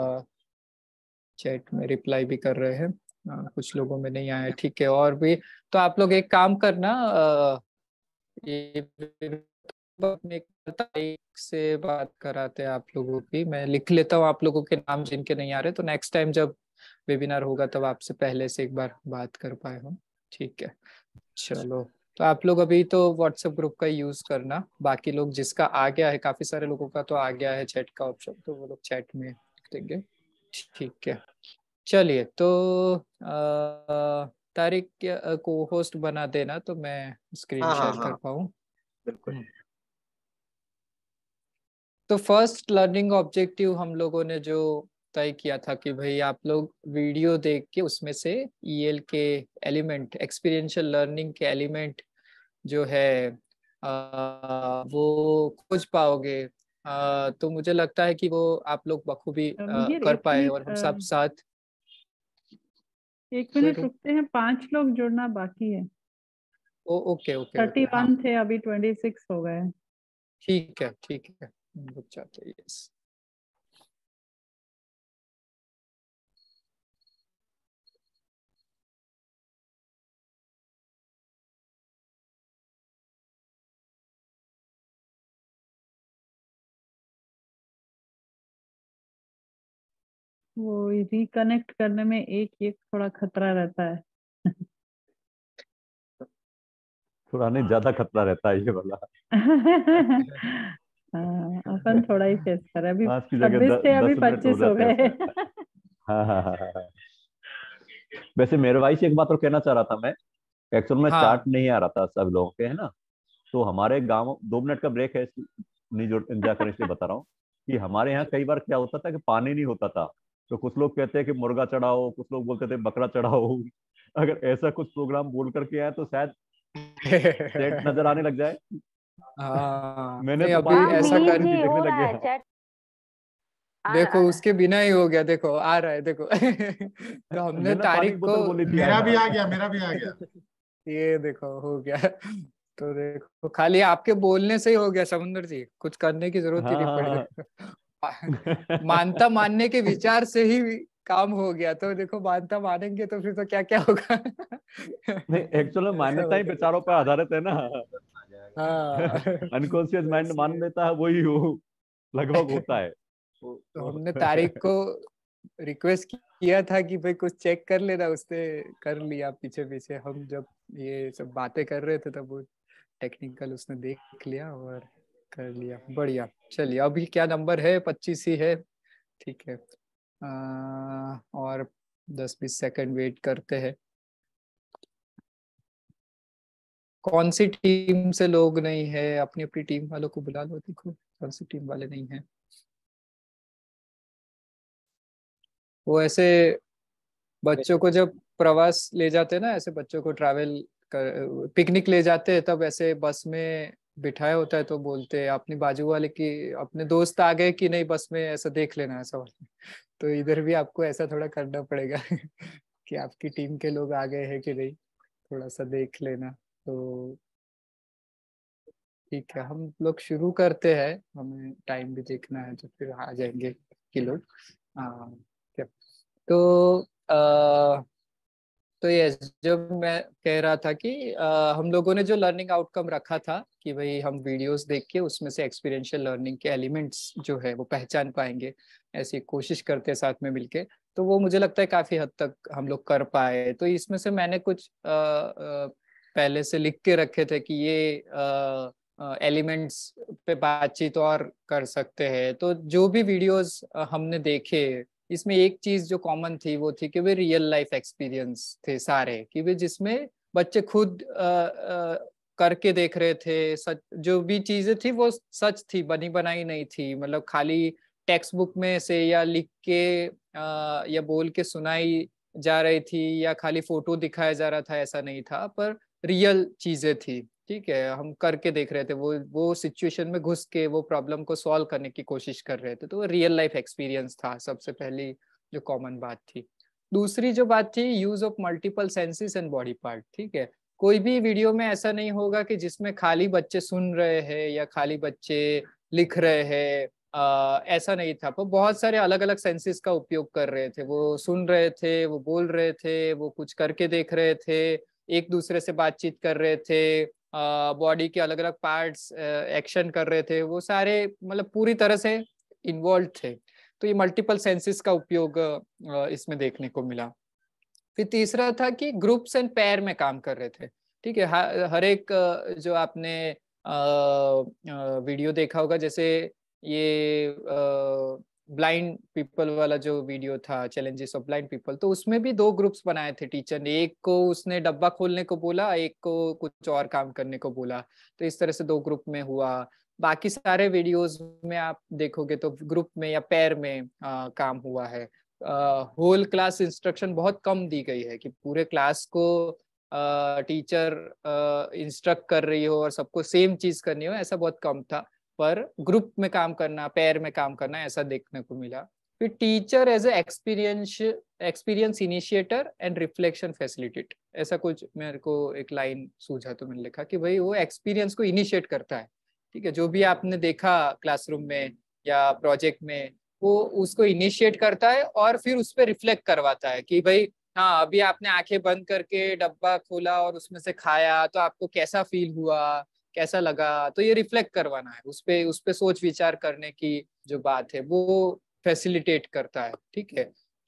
चैट में रिप्लाई भी कर रहे हैं। कुछ लोगों में नहीं आया। ठीक है, और भी। तो आप लोग एक काम करना, ये अपने तारीख से बात कराते हैं आप लोगों की। मैं लिख लेता हूँ आप लोगों के नाम जिनके नहीं आ रहे, तो नेक्स्ट टाइम जब वेबिनार होगा तब आपसे पहले से एक बार बात कर पाए हम। ठीक है, चलो। तो आप लोग अभी तो व्हाट्सएप ग्रुप का यूज करना। बाकी लोग जिसका आ गया है, काफी सारे लोगों का तो आ गया है चैट का ऑप्शन, तो वो लोग चैट में देंगे। ठीक है, चलिए। तो तारिक को होस्ट बना देना तो मैं स्क्रीन हाँ हाँ शेयर कर हाँ, पाऊँ। बिल्कुल। तो फर्स्ट लर्निंग ऑब्जेक्टिव हम लोगों ने जो तय किया था कि भाई आप लोग वीडियो देख के उसमें से ईएल के एलिमेंट, एक्सपीरियंशियल लर्निंग के एलिमेंट जो है वो खोज पाओगे। तो मुझे लगता है कि वो आप लोग बखूबी मिहिर, कर एक पाए और हम सब मिनट, साथ। एक कोई मिनट नहीं। रुकते हैं, 5 लोग जुड़ना बाकी है। ओके ओके ओके, हाँ 31 थे, अभी 26 हो गए। ठीक है ठीक है, रुक जाते हैं। यस। वो रिकनेक्ट करने में एक एक थोड़ा खतरा रहता है। थोड़ा नहीं, ज्यादा खतरा रहता है ये वाला। हाँ, अपन थोड़ा ही फेस कर रहे हैं। अभी 5 की जगह 26 थे, अभी 10 मिनट हो 25 हो जाते हैं गए। उसमें। हाँ हाँ हाँ हाँ। वैसे मेरे भाई से एक बात और कहना चाह रहा था मैं। एक्चुअल में चार्ट हाँ नहीं आ रहा था सब लोगों के, है ना। तो हमारे गांव 2 मिनट का ब्रेक है, नहीं जो एंजॉय करें इसलिए बता रहा हूँ कि हमारे यहाँ कई बार क्या होता था कि पानी नहीं होता था। तो कुछ लोग कहते हैं कि मुर्गा चढ़ाओ, कुछ लोग बोलते थे बकरा चढ़ाओ। अगर ऐसा कुछ प्रोग्राम बोल करके आए तो शायद सेट नजर आने लग जाए। हाँ मैंने नहीं तो अभी पानी हाँ की ऐसा मिनी कर, बूंद जी देखने हो लग रहा है, गया। चैट आ देखो रहा उसके बिना ही हो गया, देखो आ रहा है देखो। तो हमने मैंने पानी की तारीख को, बोतल बोली थी मेरा आधा। भी आ गया, मेरा भी आ गया। ये देखो हो गया। तो देखो खाली आपके बोलने से ही हो गया समुंदर जी, कुछ करने की जरूरत ही हाँ नहीं हाँ पड़ी। मानता मानने के विचार से ही काम हो गया। तो देखो मानता मानेंगे तो फिर तो क्या क्या होगा। नहीं, एक्चुअल में ऐसा मान्यता ही होगा। विचारों पर आधारित है ना। हाँ। अनकॉन्शियस तो माइंड मान इसलिए लेता है, वही हो लगभग होता है। तो हमने तारीख को रिक्वेस्ट किया था कि भाई कुछ चेक कर लेना, उसने कर लिया पीछे पीछे। हम जब ये सब बातें कर रहे थे तब वो टेक्निकल उसने देख लिया और कर लिया। बढ़िया। चलिए अभी क्या नंबर है? 25 ही है। ठीक है। और 10-20 सेकंड वेट करते हैं। कौन सी टीम से लोग नहीं है? अपनी अपनी टीम वालों को बुला लो, देखो कौन सी टीम वाले नहीं है। वो ऐसे बच्चों को जब प्रवास ले जाते हैं ना, ऐसे बच्चों को ट्रैवल कर पिकनिक ले जाते हैं, तब ऐसे बस में बिठाया होता है तो बोलते हैं अपनी बाजू वाले की अपने दोस्त आ गए कि नहीं बस में, ऐसा देख लेना ऐसा वाला। तो इधर भी आपको ऐसा थोड़ा करना पड़ेगा कि आपकी टीम के लोग आ गए हैं कि नहीं, थोड़ा सा देख लेना। तो ठीक है, हम लोग शुरू करते हैं, हमें टाइम भी देखना है तो फिर आ जाएंगे कि लोग। क्या तो तो ये जब मैं कह रहा था कि हम लोगों ने जो लर्निंग आउटकम रखा था कि भाई हम वीडियोस देख के उसमें से एक्सपीरियंशियल लर्निंग के एलिमेंट्स जो है वो पहचान पाएंगे, ऐसी कोशिश करते हैं साथ में मिलके। तो वो मुझे लगता है काफी हद तक हम लोग कर पाए। तो इसमें से मैंने कुछ पहले से लिख के रखे थे कि ये एलिमेंट्स पे बातचीत और कर सकते हैं। तो जो भी वीडियोस हमने देखे, इसमें एक चीज जो कॉमन थी वो थी कि वे रियल लाइफ एक्सपीरियंस थे सारे, कि वे जिसमें बच्चे खुद करके देख रहे थे। सच जो भी चीजें थी वो सच थी, बनी बनाई नहीं थी। मतलब खाली टेक्स्ट बुक में से या लिख के या बोल के सुनाई जा रही थी या खाली फोटो दिखाया जा रहा था, ऐसा नहीं था। पर रियल चीजें थी, ठीक है, हम करके देख रहे थे। वो सिचुएशन में घुस के वो प्रॉब्लम को सॉल्व करने की कोशिश कर रहे थे। तो वो रियल लाइफ एक्सपीरियंस था सबसे पहली जो कॉमन बात थी। दूसरी जो बात थी, use of multiple senses and body part. ठीक है, कोई भी वीडियो में ऐसा नहीं होगा कि जिसमें खाली बच्चे सुन रहे हैं या खाली बच्चे लिख रहे हैं। ऐसा नहीं था, पर बहुत सारे अलग अलग सेंसेस का उपयोग कर रहे थे। वो सुन रहे थे, वो बोल रहे थे, वो कुछ करके देख रहे थे, एक दूसरे से बातचीत कर रहे थे, बॉडी के अलग अलग पार्ट्स एक्शन कर रहे थे। वो सारे मतलब पूरी तरह से इन्वॉल्व थे। तो ये मल्टीपल सेंसेस का उपयोग इसमें देखने को मिला। फिर तीसरा था कि ग्रुप्स एंड पेयर में काम कर रहे थे। ठीक है, हर एक जो आपने वीडियो देखा होगा, जैसे ये ब्लाइंड पीपल वाला जो वीडियो था, चैलेंजेस ऑफ ब्लाइंड पीपल, तो उसमें भी 2 ग्रुप्स बनाए थे टीचर ने। एक को उसने डब्बा खोलने को बोला, एक को कुछ और काम करने को बोला। तो इस तरह से 2 ग्रुप में हुआ। बाकी सारे वीडियोस में आप देखोगे तो ग्रुप में या पेयर में काम हुआ है। होल क्लास इंस्ट्रक्शन बहुत कम दी गई है कि पूरे क्लास को टीचर इंस्ट्रक्ट कर रही हो और सबको सेम चीज करनी हो, ऐसा बहुत कम था। पर ग्रुप में काम करना, पेयर में काम करना, ऐसा देखने को मिला। फिर teacher as a experience initiator and reflection facilitate, ऐसा कुछ मेरे को एक लाइन सूझा तो मैंने लिखा कि भाई वो एक्सपीरियंस को इनिशिएट करता है। ठीक है, जो भी आपने देखा क्लासरूम में या प्रोजेक्ट में, वो उसको इनिशिएट करता है और फिर उस पर रिफ्लेक्ट करवाता है कि भाई हाँ, अभी आपने आंखें बंद करके डब्बा खोला और उसमें से खाया तो आपको कैसा फील हुआ, कैसा लगा। तो ये रिफ्लेक्ट करवाना है, उस पे सोच विचार करने की जो बात है वो फैसिलिटेट करता है। ठीक है,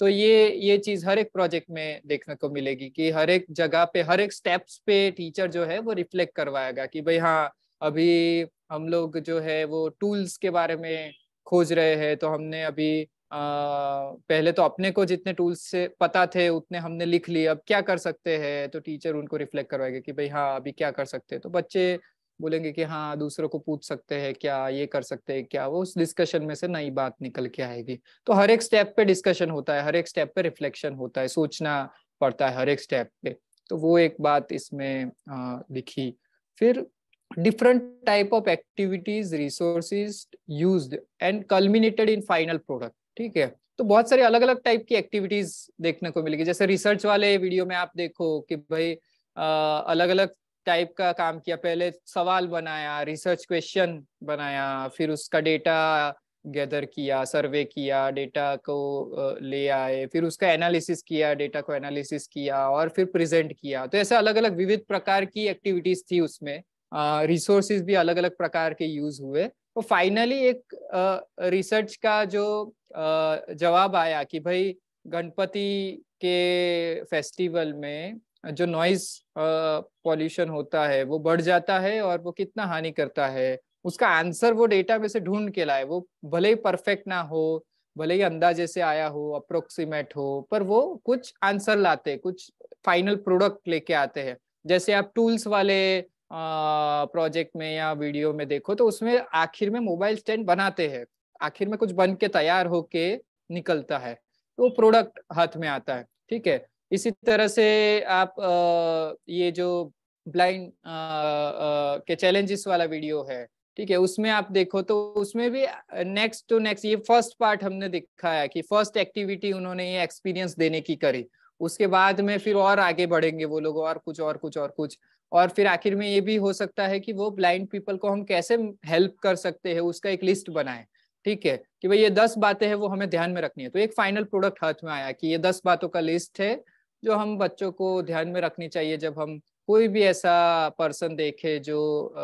तो ये चीज हर एक प्रोजेक्ट में देखने को मिलेगी कि हर एक जगह पे, हर एक स्टेप्स पे टीचर जो है वो रिफ्लेक्ट करवाएगा कि भाई हाँ, अभी हम लोग जो है वो टूल्स के बारे में खोज रहे हैं, तो हमने अभी पहले तो अपने को जितने टूल्स से पता थे उतने हमने लिख लिए, अब क्या कर सकते हैं, तो टीचर उनको रिफ्लेक्ट करवाएगा कि भाई हाँ अभी क्या कर सकते हैं। तो बच्चे बोलेंगे कि हाँ दूसरों को पूछ सकते हैं क्या, ये कर सकते हैं क्या, वो उस डिस्कशन में से नई बात निकल के आएगी। तो हर एक स्टेप पे डिस्कशन होता है, हर एक स्टेप पे रिफ्लेक्शन होता है, सोचना पड़ता है हर एक स्टेप पे। तो वो एक बात इसमें दिखी। फिर different type of activities, resources used and culminated in final product। ठीक है, तो बहुत सारे अलग अलग टाइप की एक्टिविटीज देखने को मिलेगी। जैसे रिसर्च वाले वीडियो में आप देखो कि भाई अलग अलग टाइप का काम किया, पहले सवाल बनाया, रिसर्च क्वेश्चन बनाया, फिर उसका डेटा गैदर किया, सर्वे किया, डेटा को ले आए, फिर उसका एनालिसिस किया, डेटा को एनालिसिस किया और फिर प्रेजेंट किया। तो ऐसे अलग अलग विविध प्रकार की एक्टिविटीज थी उसमें, रिसोर्सेज भी अलग अलग प्रकार के यूज हुए। तो फाइनली एक रिसर्च का जो जवाब आया कि भाई गणपति के फेस्टिवल में जो नॉइज पॉल्यूशन होता है वो बढ़ जाता है और वो कितना हानि करता है, उसका आंसर वो डेटा में से ढूंढ के लाए। वो भले ही परफेक्ट ना हो, भले ही अंदाजे से आया हो, अप्रोक्सीमेट हो, पर वो कुछ आंसर लाते, कुछ फाइनल प्रोडक्ट लेके आते हैं। जैसे आप टूल्स वाले प्रोजेक्ट में या वीडियो में देखो तो उसमें आखिर में मोबाइल स्टैंड बनाते हैं, आखिर में कुछ बन के तैयार होके निकलता है, तो प्रोडक्ट हाथ में आता है। ठीक है, इसी तरह से आप ये जो ब्लाइंड के चैलेंजेस वाला वीडियो है, ठीक है, उसमें आप देखो तो उसमें भी नेक्स्ट टू नेक्स्ट ये फर्स्ट पार्ट हमने दिखाया कि फर्स्ट एक्टिविटी उन्होंने ये एक्सपीरियंस देने की करी, उसके बाद में फिर और आगे बढ़ेंगे वो लोग, और कुछ और कुछ और कुछ, और फिर आखिर में ये भी हो सकता है कि वो ब्लाइंड पीपल को हम कैसे हेल्प कर सकते हैं उसका एक लिस्ट बनाए। ठीक है, कि भाई ये 10 बातें हैं वो हमें ध्यान में रखनी है। तो एक फाइनल प्रोडक्ट हाथ में आया कि ये 10 बातों का लिस्ट है जो हम बच्चों को ध्यान में रखनी चाहिए जब हम कोई भी ऐसा पर्सन देखे जो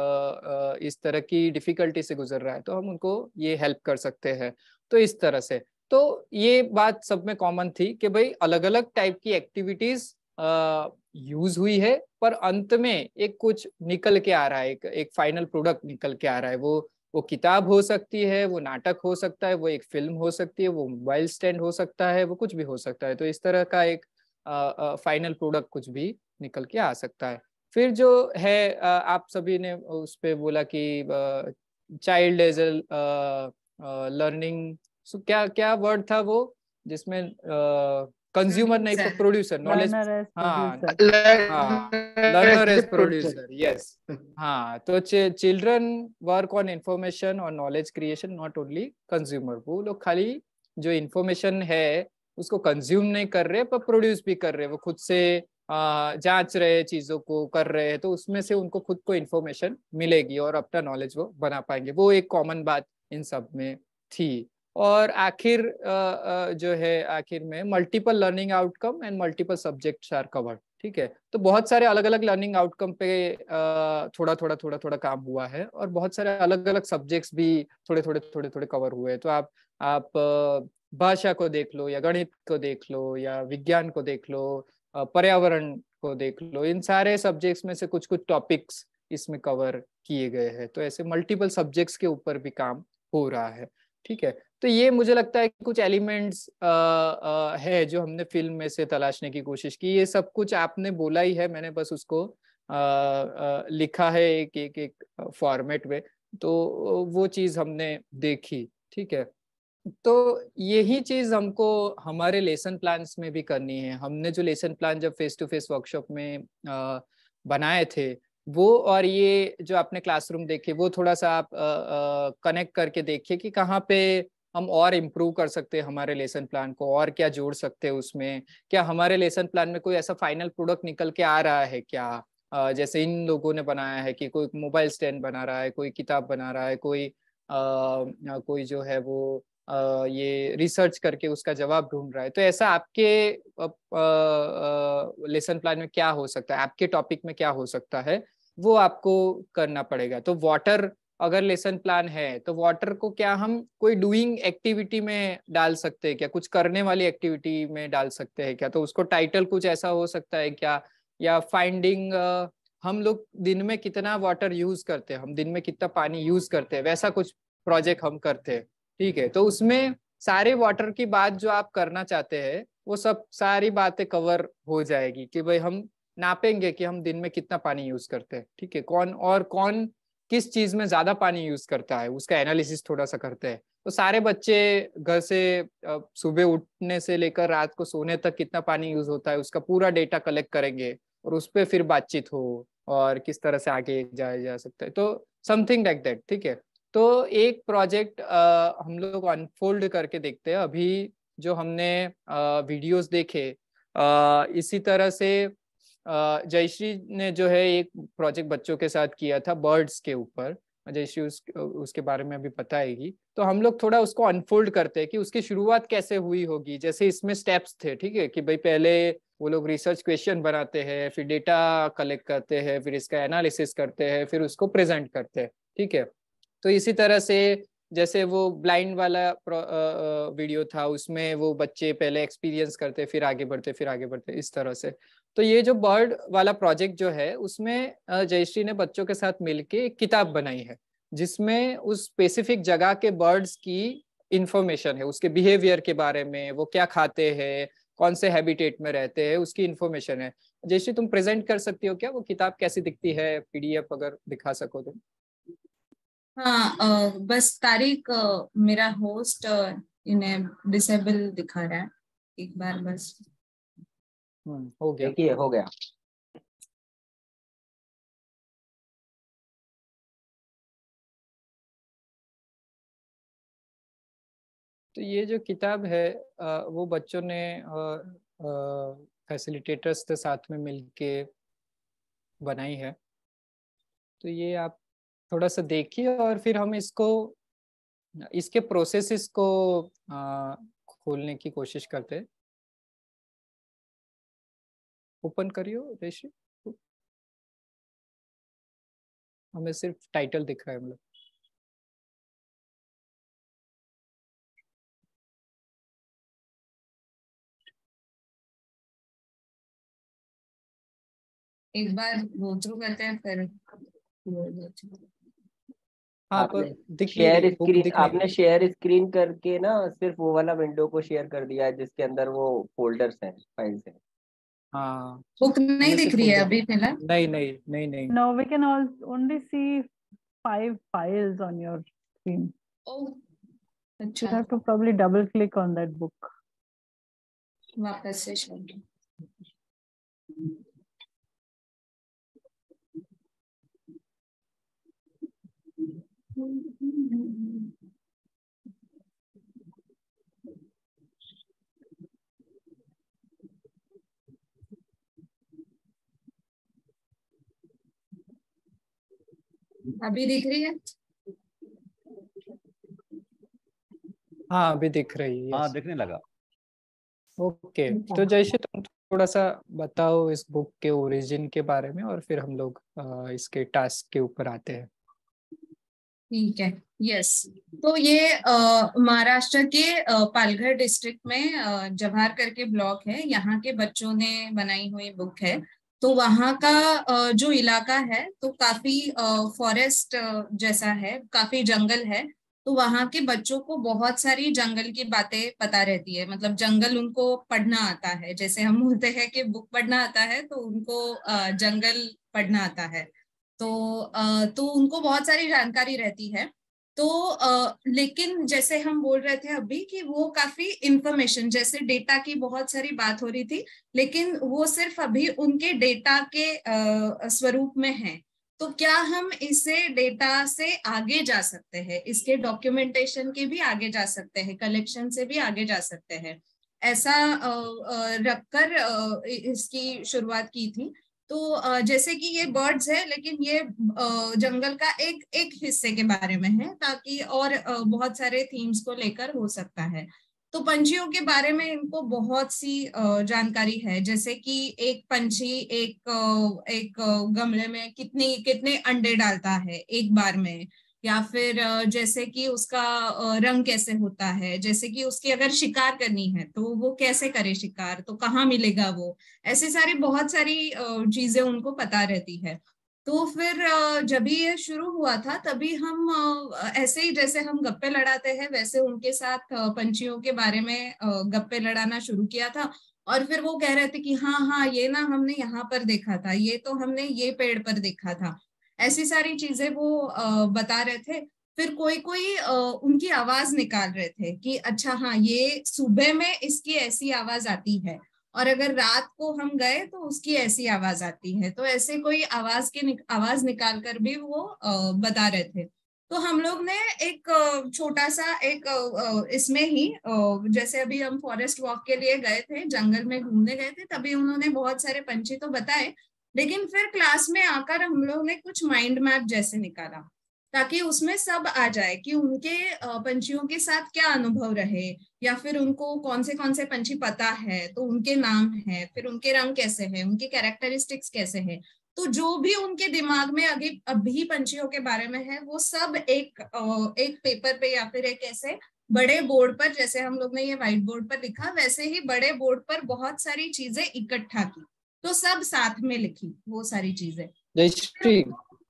इस तरह की डिफिकल्टी से गुजर रहा है, तो हम उनको ये हेल्प कर सकते हैं। तो इस तरह से तो ये बात सब में कॉमन थी कि भाई अलग अलग टाइप की एक्टिविटीज यूज हुई है, पर अंत में एक कुछ निकल के आ रहा है, एक फाइनल प्रोडक्ट निकल के आ रहा है। वो किताब हो सकती है, वो नाटक हो सकता है, वो एक फिल्म हो सकती है, वो मोबाइल स्टैंड हो सकता है, वो कुछ भी हो सकता है। तो इस तरह का एक फाइनल प्रोडक्ट कुछ भी निकल के आ सकता है। फिर जो है आप सभी ने उस पे बोला कि चाइल्ड एज ए लर्निंग, क्या क्या वर्ड था वो जिसमें कंज्यूमर नहीं, प्रोड्यूसर, नॉलेज, हाँ लर्नर एज प्रोड्यूसर, यस। हाँ, तो चिल्ड्रन वर्क ऑन इंफॉर्मेशन और knowledge creation, not only consumer. वो लोग खाली जो इंफॉर्मेशन है उसको कंज्यूम नहीं कर रहे पर प्रोड्यूस भी कर रहे, वो खुद से जांच रहे, चीजों को कर रहे हैं, तो उसमें से उनको खुद को इंफॉर्मेशन मिलेगी और अपना नॉलेज वो बना पाएंगे। वो एक कॉमन बात इन सब में थी। और आखिर जो है आखिर में multiple learning outcome and multiple subjects are covered. ठीक है, तो बहुत सारे अलग अलग लर्निंग आउटकम पे थोड़ा थोड़ा काम हुआ है और बहुत सारे अलग अलग सब्जेक्ट्स भी थोड़े थोड़े कवर हुए। तो आप भाषा को देख लो या गणित को देख लो या विज्ञान को देख लो, पर्यावरण को देख लो, इन सारे सब्जेक्ट्स में से कुछ कुछ टॉपिक्स इसमें कवर किए गए हैं। तो ऐसे मल्टीपल सब्जेक्ट्स के ऊपर भी काम हो रहा है। ठीक है, तो ये मुझे लगता है कि कुछ एलिमेंट्स है जो हमने फिल्म में से तलाशने की कोशिश की। ये सब कुछ आपने बोला ही है, मैंने बस उसको लिखा है एक फॉर्मेट में, तो वो चीज हमने देखी। ठीक है, तो यही चीज हमको हमारे लेसन प्लान्स में भी करनी है। हमने जो लेसन प्लान जब फेस टू फेस वर्कशॉप में बनाए थे वो, और ये जो आपने क्लासरूम देखे, वो थोड़ा सा आप कनेक्ट करके देखिए कि कहाँ पे हम और इम्प्रूव कर सकते हैं हमारे लेसन प्लान को, और क्या जोड़ सकते हैं उसमें। क्या हमारे लेसन प्लान में कोई ऐसा फाइनल प्रोडक्ट निकल के आ रहा है क्या, जैसे इन लोगों ने बनाया है कि कोई मोबाइल स्टैंड बना रहा है, कोई किताब बना रहा है, कोई जो है वो ये रिसर्च करके उसका जवाब ढूंढ रहा है। तो ऐसा आपके लेसन प्लान में क्या हो सकता है, आपके टॉपिक में क्या हो सकता है, वो आपको करना पड़ेगा। तो वाटर अगर लेसन प्लान है तो वाटर को क्या हम कोई डूइंग एक्टिविटी में डाल सकते हैं क्या, कुछ करने वाली एक्टिविटी में डाल सकते हैं क्या? तो उसको टाइटल कुछ ऐसा हो सकता है क्या, या फाइंडिंग हम लोग दिन में कितना वाटर यूज करते हैं, हम दिन में कितना पानी यूज करते हैं, वैसा कुछ प्रोजेक्ट हम करते हैं। ठीक है, तो उसमें सारे वाटर की बात जो आप करना चाहते हैं वो सब सारी बातें कवर हो जाएगी कि भाई हम नापेंगे कि हम दिन में कितना पानी यूज करते हैं। ठीक है, कौन किस चीज में ज्यादा पानी यूज करता है उसका एनालिसिस थोड़ा सा करते हैं। तो सारे बच्चे घर से सुबह उठने से लेकर रात को सोने तक कितना पानी यूज होता है उसका पूरा डेटा कलेक्ट करेंगे और उस पर फिर बातचीत हो और किस तरह से आगे जाया जा सकता है, तो समथिंग लाइक दैट। ठीक है, तो एक प्रोजेक्ट हम लोग अनफोल्ड करके देखते हैं। अभी जो हमने वीडियोस देखे इसी तरह से जयश्री ने जो है एक प्रोजेक्ट बच्चों के साथ किया था बर्ड्स के ऊपर। जयश्री उसके बारे में अभी बताएगी। तो हम लोग थोड़ा उसको अनफोल्ड करते हैं कि उसकी शुरुआत कैसे हुई होगी। जैसे इसमें स्टेप्स थे, ठीक है, कि भाई पहले वो लोग रिसर्च क्वेश्चन बनाते हैं, फिर डेटा कलेक्ट करते हैं, फिर इसका एनालिसिस करते हैं, फिर उसको प्रेजेंट करते हैं। ठीक है, तो इसी तरह से जैसे वो ब्लाइंड वाला वीडियो था उसमें वो बच्चे पहले एक्सपीरियंस करते फिर आगे बढ़ते इस तरह से। तो ये जो बर्ड वाला प्रोजेक्ट जो है उसमें जयश्री ने बच्चों के साथ मिलके एक किताब बनाई है जिसमें उस स्पेसिफिक जगह के बर्ड्स की इंफॉर्मेशन है, उसके बिहेवियर के बारे में, वो क्या खाते हैं, कौन से हैबिटेट में रहते हैं, उसकी इंफॉर्मेशन है। जयश्री तुम प्रेजेंट कर सकती हो क्या, वो किताब कैसी दिखती है, पीडीएफ अगर दिखा सको तो। हाँ, बस तारीख मेरा होस्ट इन्हें डिसेबल दिखा रहा है, एक बार बस। हो गया, देखिए हो गया। तो ये जो किताब है वो बच्चों ने फैसिलिटेटर्स के साथ में मिलके बनाई है। तो ये आप थोड़ा सा देखिए और फिर हम इसके प्रोसेसेस को खोलने की कोशिश करते हैं। ओपन करियो जयश्री, हमें सिर्फ टाइटल दिख रहा है मतलब। एक बार गो थ्रू करते हैं फिर। आपने शेयर स्क्रीन करके ना सिर्फ वो वाला विंडो को शेयर कर दिया है जिसके अंदर वो फोल्डर्स हैं, फाइल्स हैं। हाँ, बुक नहीं दिख रही है अभी फिलहाल। नहीं। No, we can only see 5 files on your screen. Oh, अच्छा। You have to probably double click on that book. वापस से शुरू। अभी दिख रही है? हाँ अभी दिख रही है। हाँ दिखने लगा। ओके, तो जयश्री तुम थोड़ा सा बताओ इस बुक के ओरिजिन के बारे में और फिर हम लोग इसके टास्क के ऊपर आते हैं। ठीक है, यस। तो ये महाराष्ट्र के पालघर डिस्ट्रिक्ट में जवाहर करके ब्लॉक है, यहाँ के बच्चों ने बनाई हुई बुक है। तो वहाँ का जो इलाका है तो काफी फॉरेस्ट जैसा है, काफी जंगल है। तो वहाँ के बच्चों को बहुत सारी जंगल की बातें पता रहती है, मतलब जंगल उनको पढ़ना आता है। जैसे हम बोलते हैं कि बुक पढ़ना आता है, तो उनको जंगल पढ़ना आता है। तो उनको बहुत सारी जानकारी रहती है। तो लेकिन जैसे हम बोल रहे थे अभी कि वो काफी इंफॉर्मेशन, जैसे डेटा की बहुत सारी बात हो रही थी, लेकिन वो सिर्फ अभी उनके डेटा के स्वरूप में है। तो क्या हम इसे डेटा से आगे जा सकते हैं, इसके डॉक्यूमेंटेशन के भी आगे जा सकते हैं, कलेक्शन से भी आगे जा सकते हैं, ऐसा रखकर इसकी शुरुआत की थी। तो जैसे कि ये बर्ड्स है, लेकिन ये जंगल का एक हिस्से के बारे में है, ताकि और बहुत सारे थीम्स को लेकर हो सकता है। तो पंछियों के बारे में इनको बहुत सी जानकारी है, जैसे कि एक पंछी एक गमले में कितने अंडे डालता है एक बार में, या फिर जैसे कि उसका रंग कैसे होता है, जैसे कि उसकी अगर शिकार करनी है तो वो कैसे करे शिकार, तो कहाँ मिलेगा वो, ऐसे सारी बहुत सारी चीजें उनको पता रहती है। तो फिर जब भी ये शुरू हुआ था तभी हम ऐसे ही जैसे हम गप्पे लड़ाते हैं वैसे उनके साथ पंछियों के बारे में गप्पे लड़ाना शुरू किया था। और फिर वो कह रहे थे कि हाँ हाँ ये ना हमने यहाँ पर देखा था, ये तो हमने ये पेड़ पर देखा था, ऐसी सारी चीजें वो बता रहे थे। फिर कोई कोई उनकी आवाज निकाल रहे थे कि अच्छा हाँ ये सुबह में इसकी ऐसी आवाज आती है, और अगर रात को हम गए तो उसकी ऐसी आवाज आती है। तो ऐसे कोई आवाज निकाल कर भी वो बता रहे थे। तो हम लोग ने एक छोटा सा एक इसमें ही जैसे अभी हम फॉरेस्ट वॉक के लिए गए थे, जंगल में घूमने गए थे, तभी उन्होंने बहुत सारे पंछी तो बताए, लेकिन फिर क्लास में आकर हम लोग ने कुछ माइंड मैप जैसे निकाला ताकि उसमें सब आ जाए कि उनके पंछियों के साथ क्या अनुभव रहे, या फिर उनको कौन से पंछी पता है तो उनके नाम है, फिर उनके रंग कैसे हैं, उनके कैरेक्टरिस्टिक्स कैसे हैं। तो जो भी उनके दिमाग में अभी पंछियों के बारे में है वो सब एक पेपर पे या फिर एक ऐसे बड़े बोर्ड पर, जैसे हम लोग ने ये व्हाइट बोर्ड पर लिखा वैसे ही बड़े बोर्ड पर बहुत सारी चीजें इकट्ठा की, तो सब साथ में लिखी वो सारी चीजें। जयश्री,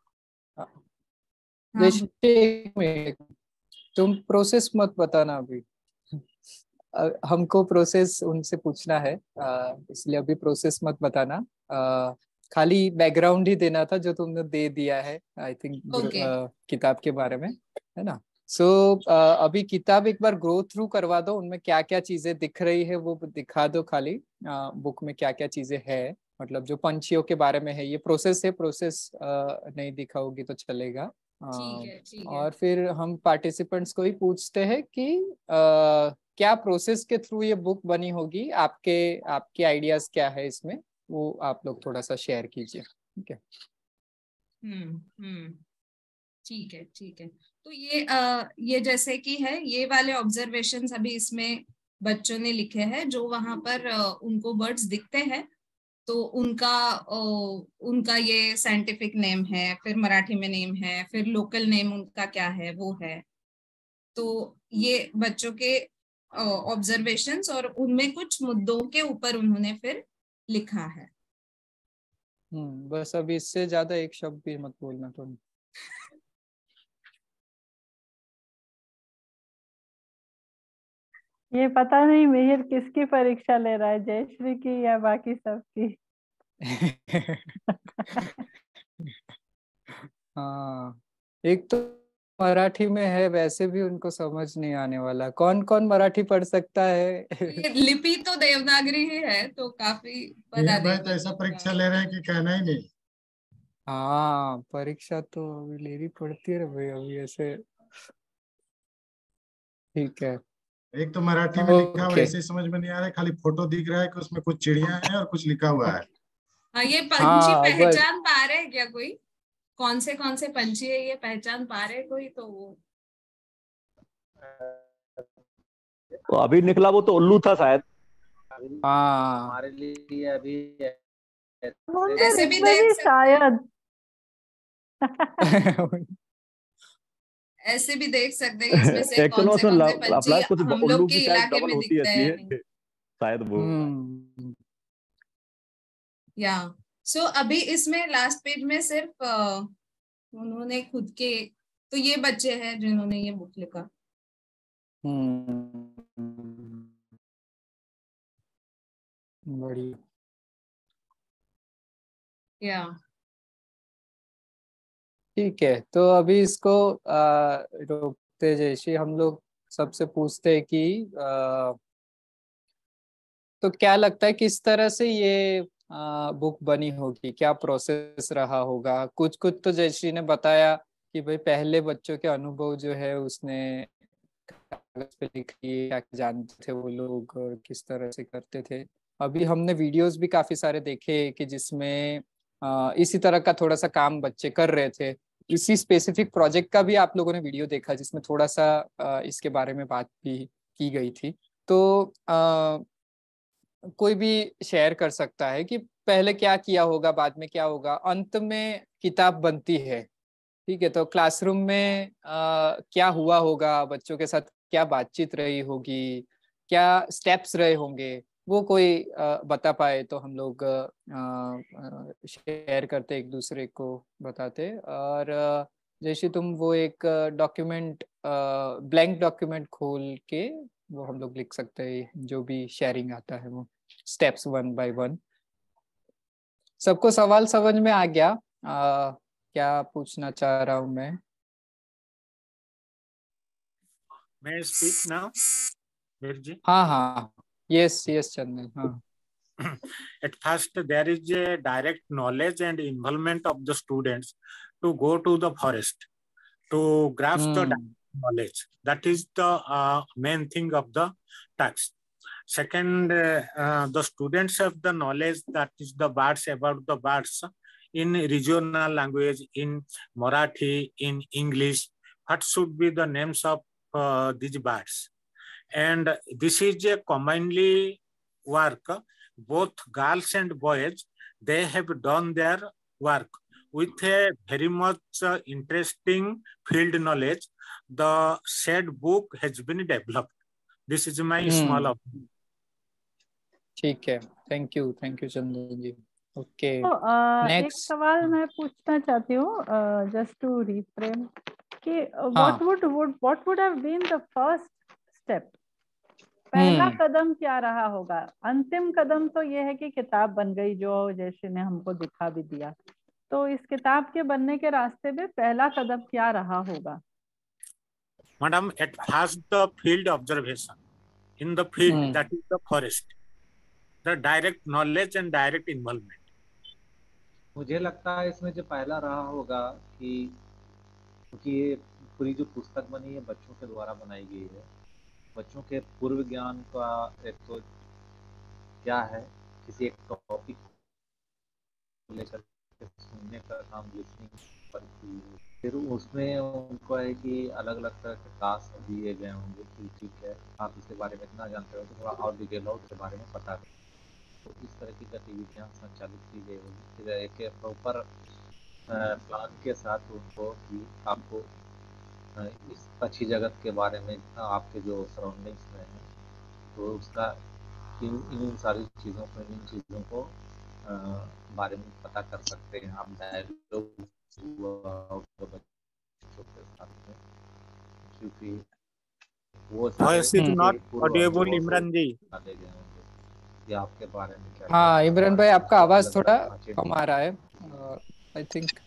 जयश्री तुम प्रोसेस मत बताना अभी, हमको प्रोसेस उनसे पूछना है, इसलिए अभी प्रोसेस मत बताना, खाली बैकग्राउंड ही देना था जो तुमने दे दिया है आई थिंक किताब के बारे में, है ना। सो अभी किताब एक बार गो थ्रू करवा दो, उनमें क्या क्या चीजें दिख रही है वो दिखा दो, खाली बुक में क्या क्या चीजें है, मतलब जो पंछियों के बारे में है, ये प्रोसेस है, प्रोसेस नहीं दिखाओगी तो चलेगा। ठीक है। और फिर हम पार्टिसिपेंट्स को ही पूछते हैं कि क्या प्रोसेस के थ्रू ये बुक बनी होगी, आपके आइडियाज क्या है इसमें, वो आप लोग थोड़ा सा शेयर कीजिए, ठीक है। ठीक है। तो ये जैसे कि है ये वाले ऑब्जर्वेशंस अभी इसमें बच्चों ने लिखे हैं, जो वहां पर उनको बर्ड्स दिखते हैं तो उनका ये साइंटिफिक नेम है, फिर मराठी में नेम है, फिर लोकल नेम उनका क्या है वो है। तो ये बच्चों के ऑब्जर्वेशंस और उनमें कुछ मुद्दों के ऊपर उन्होंने फिर लिखा है। बस अभी इससे ज्यादा एक शब्द भी मत बोलना तुम। ये पता नहीं मिहिर किसकी परीक्षा ले रहा है, जयश्री की या बाकी सबकी। हाँ, एक तो मराठी में है, वैसे भी उनको समझ नहीं आने वाला, कौन कौन मराठी पढ़ सकता है। ये लिपि तो देवनागरी ही है तो काफी बता भाई तो ऐसा परीक्षा ले रहे हैं कि कहना ही नहीं। हाँ, परीक्षा तो अभी लेनी पड़ती है भाई, अभी ऐसे, ठीक है। एक तो मराठी में लिखा हुआ ऐसे समझ में नहीं आ रहा है, खाली फोटो दिख रहा है कि उसमें कुछ चिड़िया है और कुछ लिखा हुआ है। हाँ, ये पंछी पहचान पा रहे हैं क्या कोई, कौन से पंछी है ये पहचान पा रहे कोई, तो वो तो अभी निकला वो तो उल्लू था शायद। हाँ, हमारे लिए अभी ऐसे भी देख शायद ऐसे भी देख सकते हैं इसमें से कौन से पंछी कुछ हम उल्लू लोग की के शायद इलाके डबल में होती है दिखते हैं। शायद वो या अभी इसमें लास्ट पेज में सिर्फ उन्होंने खुद के, तो ये बच्चे हैं जिन्होंने ये बुक लिखा। बढ़िया। या ठीक है, तो अभी इसको रोकते जैसे हम लोग सबसे पूछते हैं कि तो क्या लगता है किस तरह से ये बुक बनी होगी, क्या प्रोसेस रहा होगा। कुछ तो जयश्री ने बताया कि भाई पहले बच्चों के अनुभव जो है उसने कागज पे लिखी, क्या जानते थे वो लोग और किस तरह से करते थे। अभी हमने वीडियोस भी काफी सारे देखे कि जिसमें इसी तरह का थोड़ा सा काम बच्चे कर रहे थे। इसी स्पेसिफिक प्रोजेक्ट का भी आप लोगों ने वीडियो देखा जिसमें थोड़ा सा इसके बारे में बात भी की गई थी। तो कोई भी शेयर कर सकता है कि पहले क्या किया होगा, बाद में क्या होगा, अंत में किताब बनती है, ठीक है, तो क्लासरूम में क्या हुआ होगा, बच्चों के साथ क्या बातचीत रही होगी, क्या स्टेप्स रहे होंगे, वो कोई बता पाए तो हम लोग शेयर करते, एक दूसरे को बताते। और जैसे तुम वो एक डॉक्यूमेंट, ब्लैंक डॉक्यूमेंट खोल के वो हम लोग लिख सकते हैं, जो भी शेयरिंग आता है वो स्टेप्स 1 by 1। सबको सवाल समझ में आ गया? क्या पूछना चाह रहा हूँ मैं? मैं स्पीक नाउ वीर जी? हाँ हाँ, यस यस चंदन, हाँ। At first, there is a direct knowledge and involvement of the students to go to the forest to grasp the knowledge. That is the main thing of the task. Second, the students have the knowledge, that is the birds, about the birds in regional language, in Marathi, in English. What should be the names of these birds? And this is a commonly work. Both girls and boys, they have done their work with a very much interesting field knowledge. The said book has been developed. This is my small opinion. ठीक है, thank you Chandan ji. Okay, एक सवाल मैं पूछना चाहती हूँ, just to reframe कि what would have been the first step? पहला कदम क्या रहा होगा? अंतिम कदम तो ये है कि किताब बन गई, जो जैसे ने हमको दिखा भी दिया। तो इस किताब के बनने के रास्ते में पहला कदम क्या रहा होगा? Madam, at first the field observation in the field, that is the forest, the direct knowledge and direct involvement. मुझे लगता है इसमें जो पहला रहा होगा कि क्योंकि ये पूरी जो पुस्तक बनी है बच्चों के द्वारा बनाई गई है, बच्चों के पूर्व ज्ञान का एक तो क्या है, किसी एक टॉपिक को लेकर सुनने का काम, लिसनिंग पर की, फिर उसमें उनको है कि अलग अलग तरह के टास्क दिए गए होंगे कि ठीक है आप इसके बारे में इतना जानते हो तो थोड़ा और डिटेल और इसके बारे में पता करें। तो इस तरह की गतिविधियाँ संचालित की गई होगी। फिर एक प्रॉपर प्लान के साथ उनको कि आपको इस पक्षी जगत के बारे में, आपके जो सराउंडिंग्स में है तो उसका इन सारी चीज़ों को, इन चीज़ों को बारे में पता कर सकते हैं आप डायलॉग बच्चों के साथ में, क्योंकि वो voice is not audible Imran ji. कि आपके बारे में क्या। हाँ इमरान भाई, आपका आवाज थोड़ा कम आ रहा है, आई थिंक।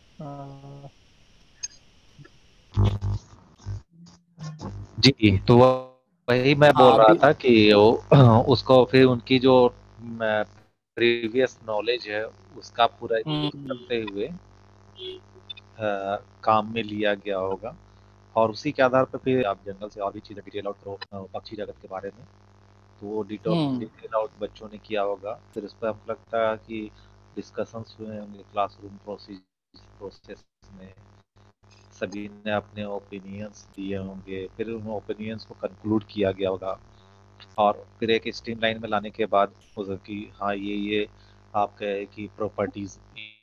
जी, तो वही मैं बोल रहा था कि उसको फिर उनकी जो प्रीवियस नॉलेज है उसका पूरा यूज करते हुए काम में लिया गया होगा, और उसी के आधार पर फिर आप जंगल से और भी चीजें डिटेल आउट करो पक्षी जगत के बारे में, तो वो डिटेल आउट बच्चों ने किया होगा। फिर उस पर हमको लगता है कि डिस्कशंस हुए होंगे क्लासरूम प्रोसेस में, सभी ने अपने ओपिनियंस दिए होंगे, फिर उन ओपिनियंस को कंक्लूड किया गया होगा, और फिर एक स्ट्रीमलाइन में लाने के बाद कि हाँ ये आप कहे कि प्रॉपर्टीज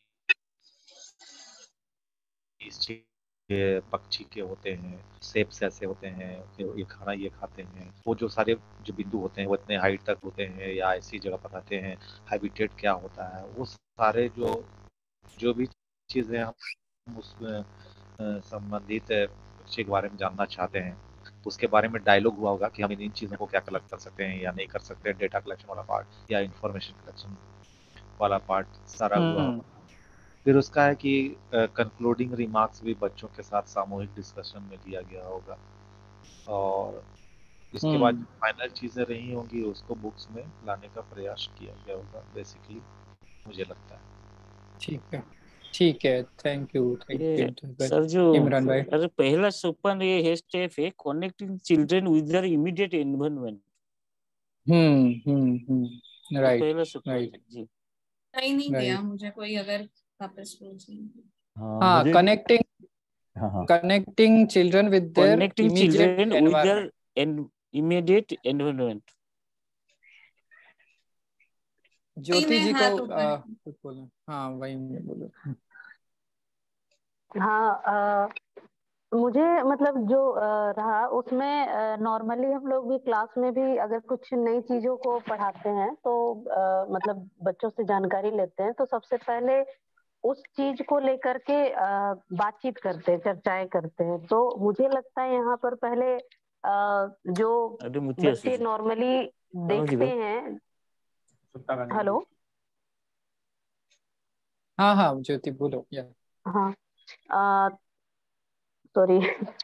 ये पक्षी के होते हैं, सेप्स ऐसे होते हैं, ये खाना ये खाते हैं, वो जो सारे जो बिंदु होते हैं वो इतने हाइट तक होते हैं या ऐसी जगह पर रहते हैं, हैबिटेट क्या होता है, वो सारे जो भी चीज़ें हम उसमें संबंधित पक्षी के बारे में जानना चाहते हैं, तो उसके बारे में डायलॉग हुआ होगा कि हम इन चीज़ों को क्या कलेक्ट कर सकते हैं या नहीं कर सकते, डेटा कलेक्शन वाला पार्ट या इंफॉर्मेशन कलेक्शन वाला पार्ट सारा हुआ होगा। फिर उसका है कि कंक्लूडिंग रिमार्क्स भी बच्चों के साथ सामूहिक डिस्कशन में दिया गया होगा, और इसके बाद फाइनल चीजें रही होंगी उसको बुक्स में लाने का प्रयास किया गया होगा, बेसिकली मुझे लगता है। ठीक है, थैंक यू सर। जो इमरान भाई, अरे पहला सोपान ये है स्टेप है connecting children with their immediate environment. Right पहला सोपान जी। नहीं दिया मुझे कोई, अगर वापस पूछें। हाँ, connecting children with their immediate environment. Jyoti ji को कुछ बोलना। हाँ वही मैं बोल रहा। हाँ, मुझे मतलब जो रहा उसमें नॉर्मली हम लोग भी क्लास में भी अगर कुछ नई चीजों को पढ़ाते हैं तो मतलब बच्चों से जानकारी लेते हैं तो सबसे पहले उस चीज को लेकर के बातचीत करते हैं, चर्चाएं करते हैं। तो मुझे लगता है यहाँ पर पहले जो बच्चे नॉर्मली देखते हैं। हेलो, हाँ हाँ ज्योति बोलो। या हाँ, सॉरी।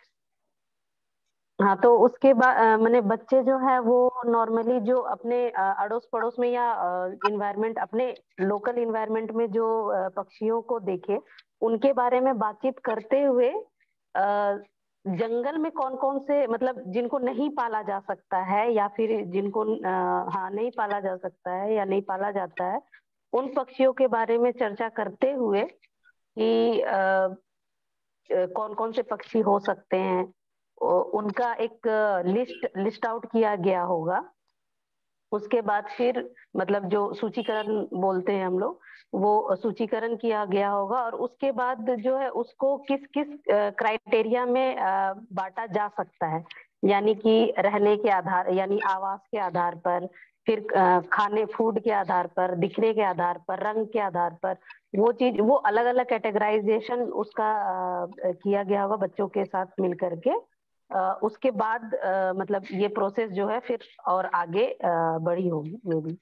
हाँ, तो उसके बाद मैंने बच्चे जो है वो नॉर्मली जो अपने अड़ोस पड़ोस में या इन्वायरमेंट अपने लोकल इन्वायरमेंट में जो पक्षियों को देखे उनके बारे में बातचीत करते हुए जंगल में कौन कौन से मतलब जिनको नहीं पाला जा सकता है या फिर जिनको हाँ नहीं पाला जा सकता है या नहीं पाला जाता है उन पक्षियों के बारे में चर्चा करते हुए कि कौन कौन से पक्षी हो सकते हैं उनका एक लिस्ट आउट किया गया होगा। उसके बाद फिर मतलब जो सूचीकरण बोलते हैं हम लोग वो सूचीकरण किया गया होगा और उसके बाद जो है उसको किस किस क्राइटेरिया में बांटा जा सकता है, यानी कि रहने के आधार यानी आवास के आधार पर, फिर खाने फूड के आधार पर, दिखने के आधार पर, रंग के आधार पर, वो चीज वो अलग अलग कैटेगराइजेशन उसका किया गया होगा बच्चों के साथ मिल करके। उसके बाद मतलब ये प्रोसेस जो है फिर और आगे बढ़ी होगी maybe.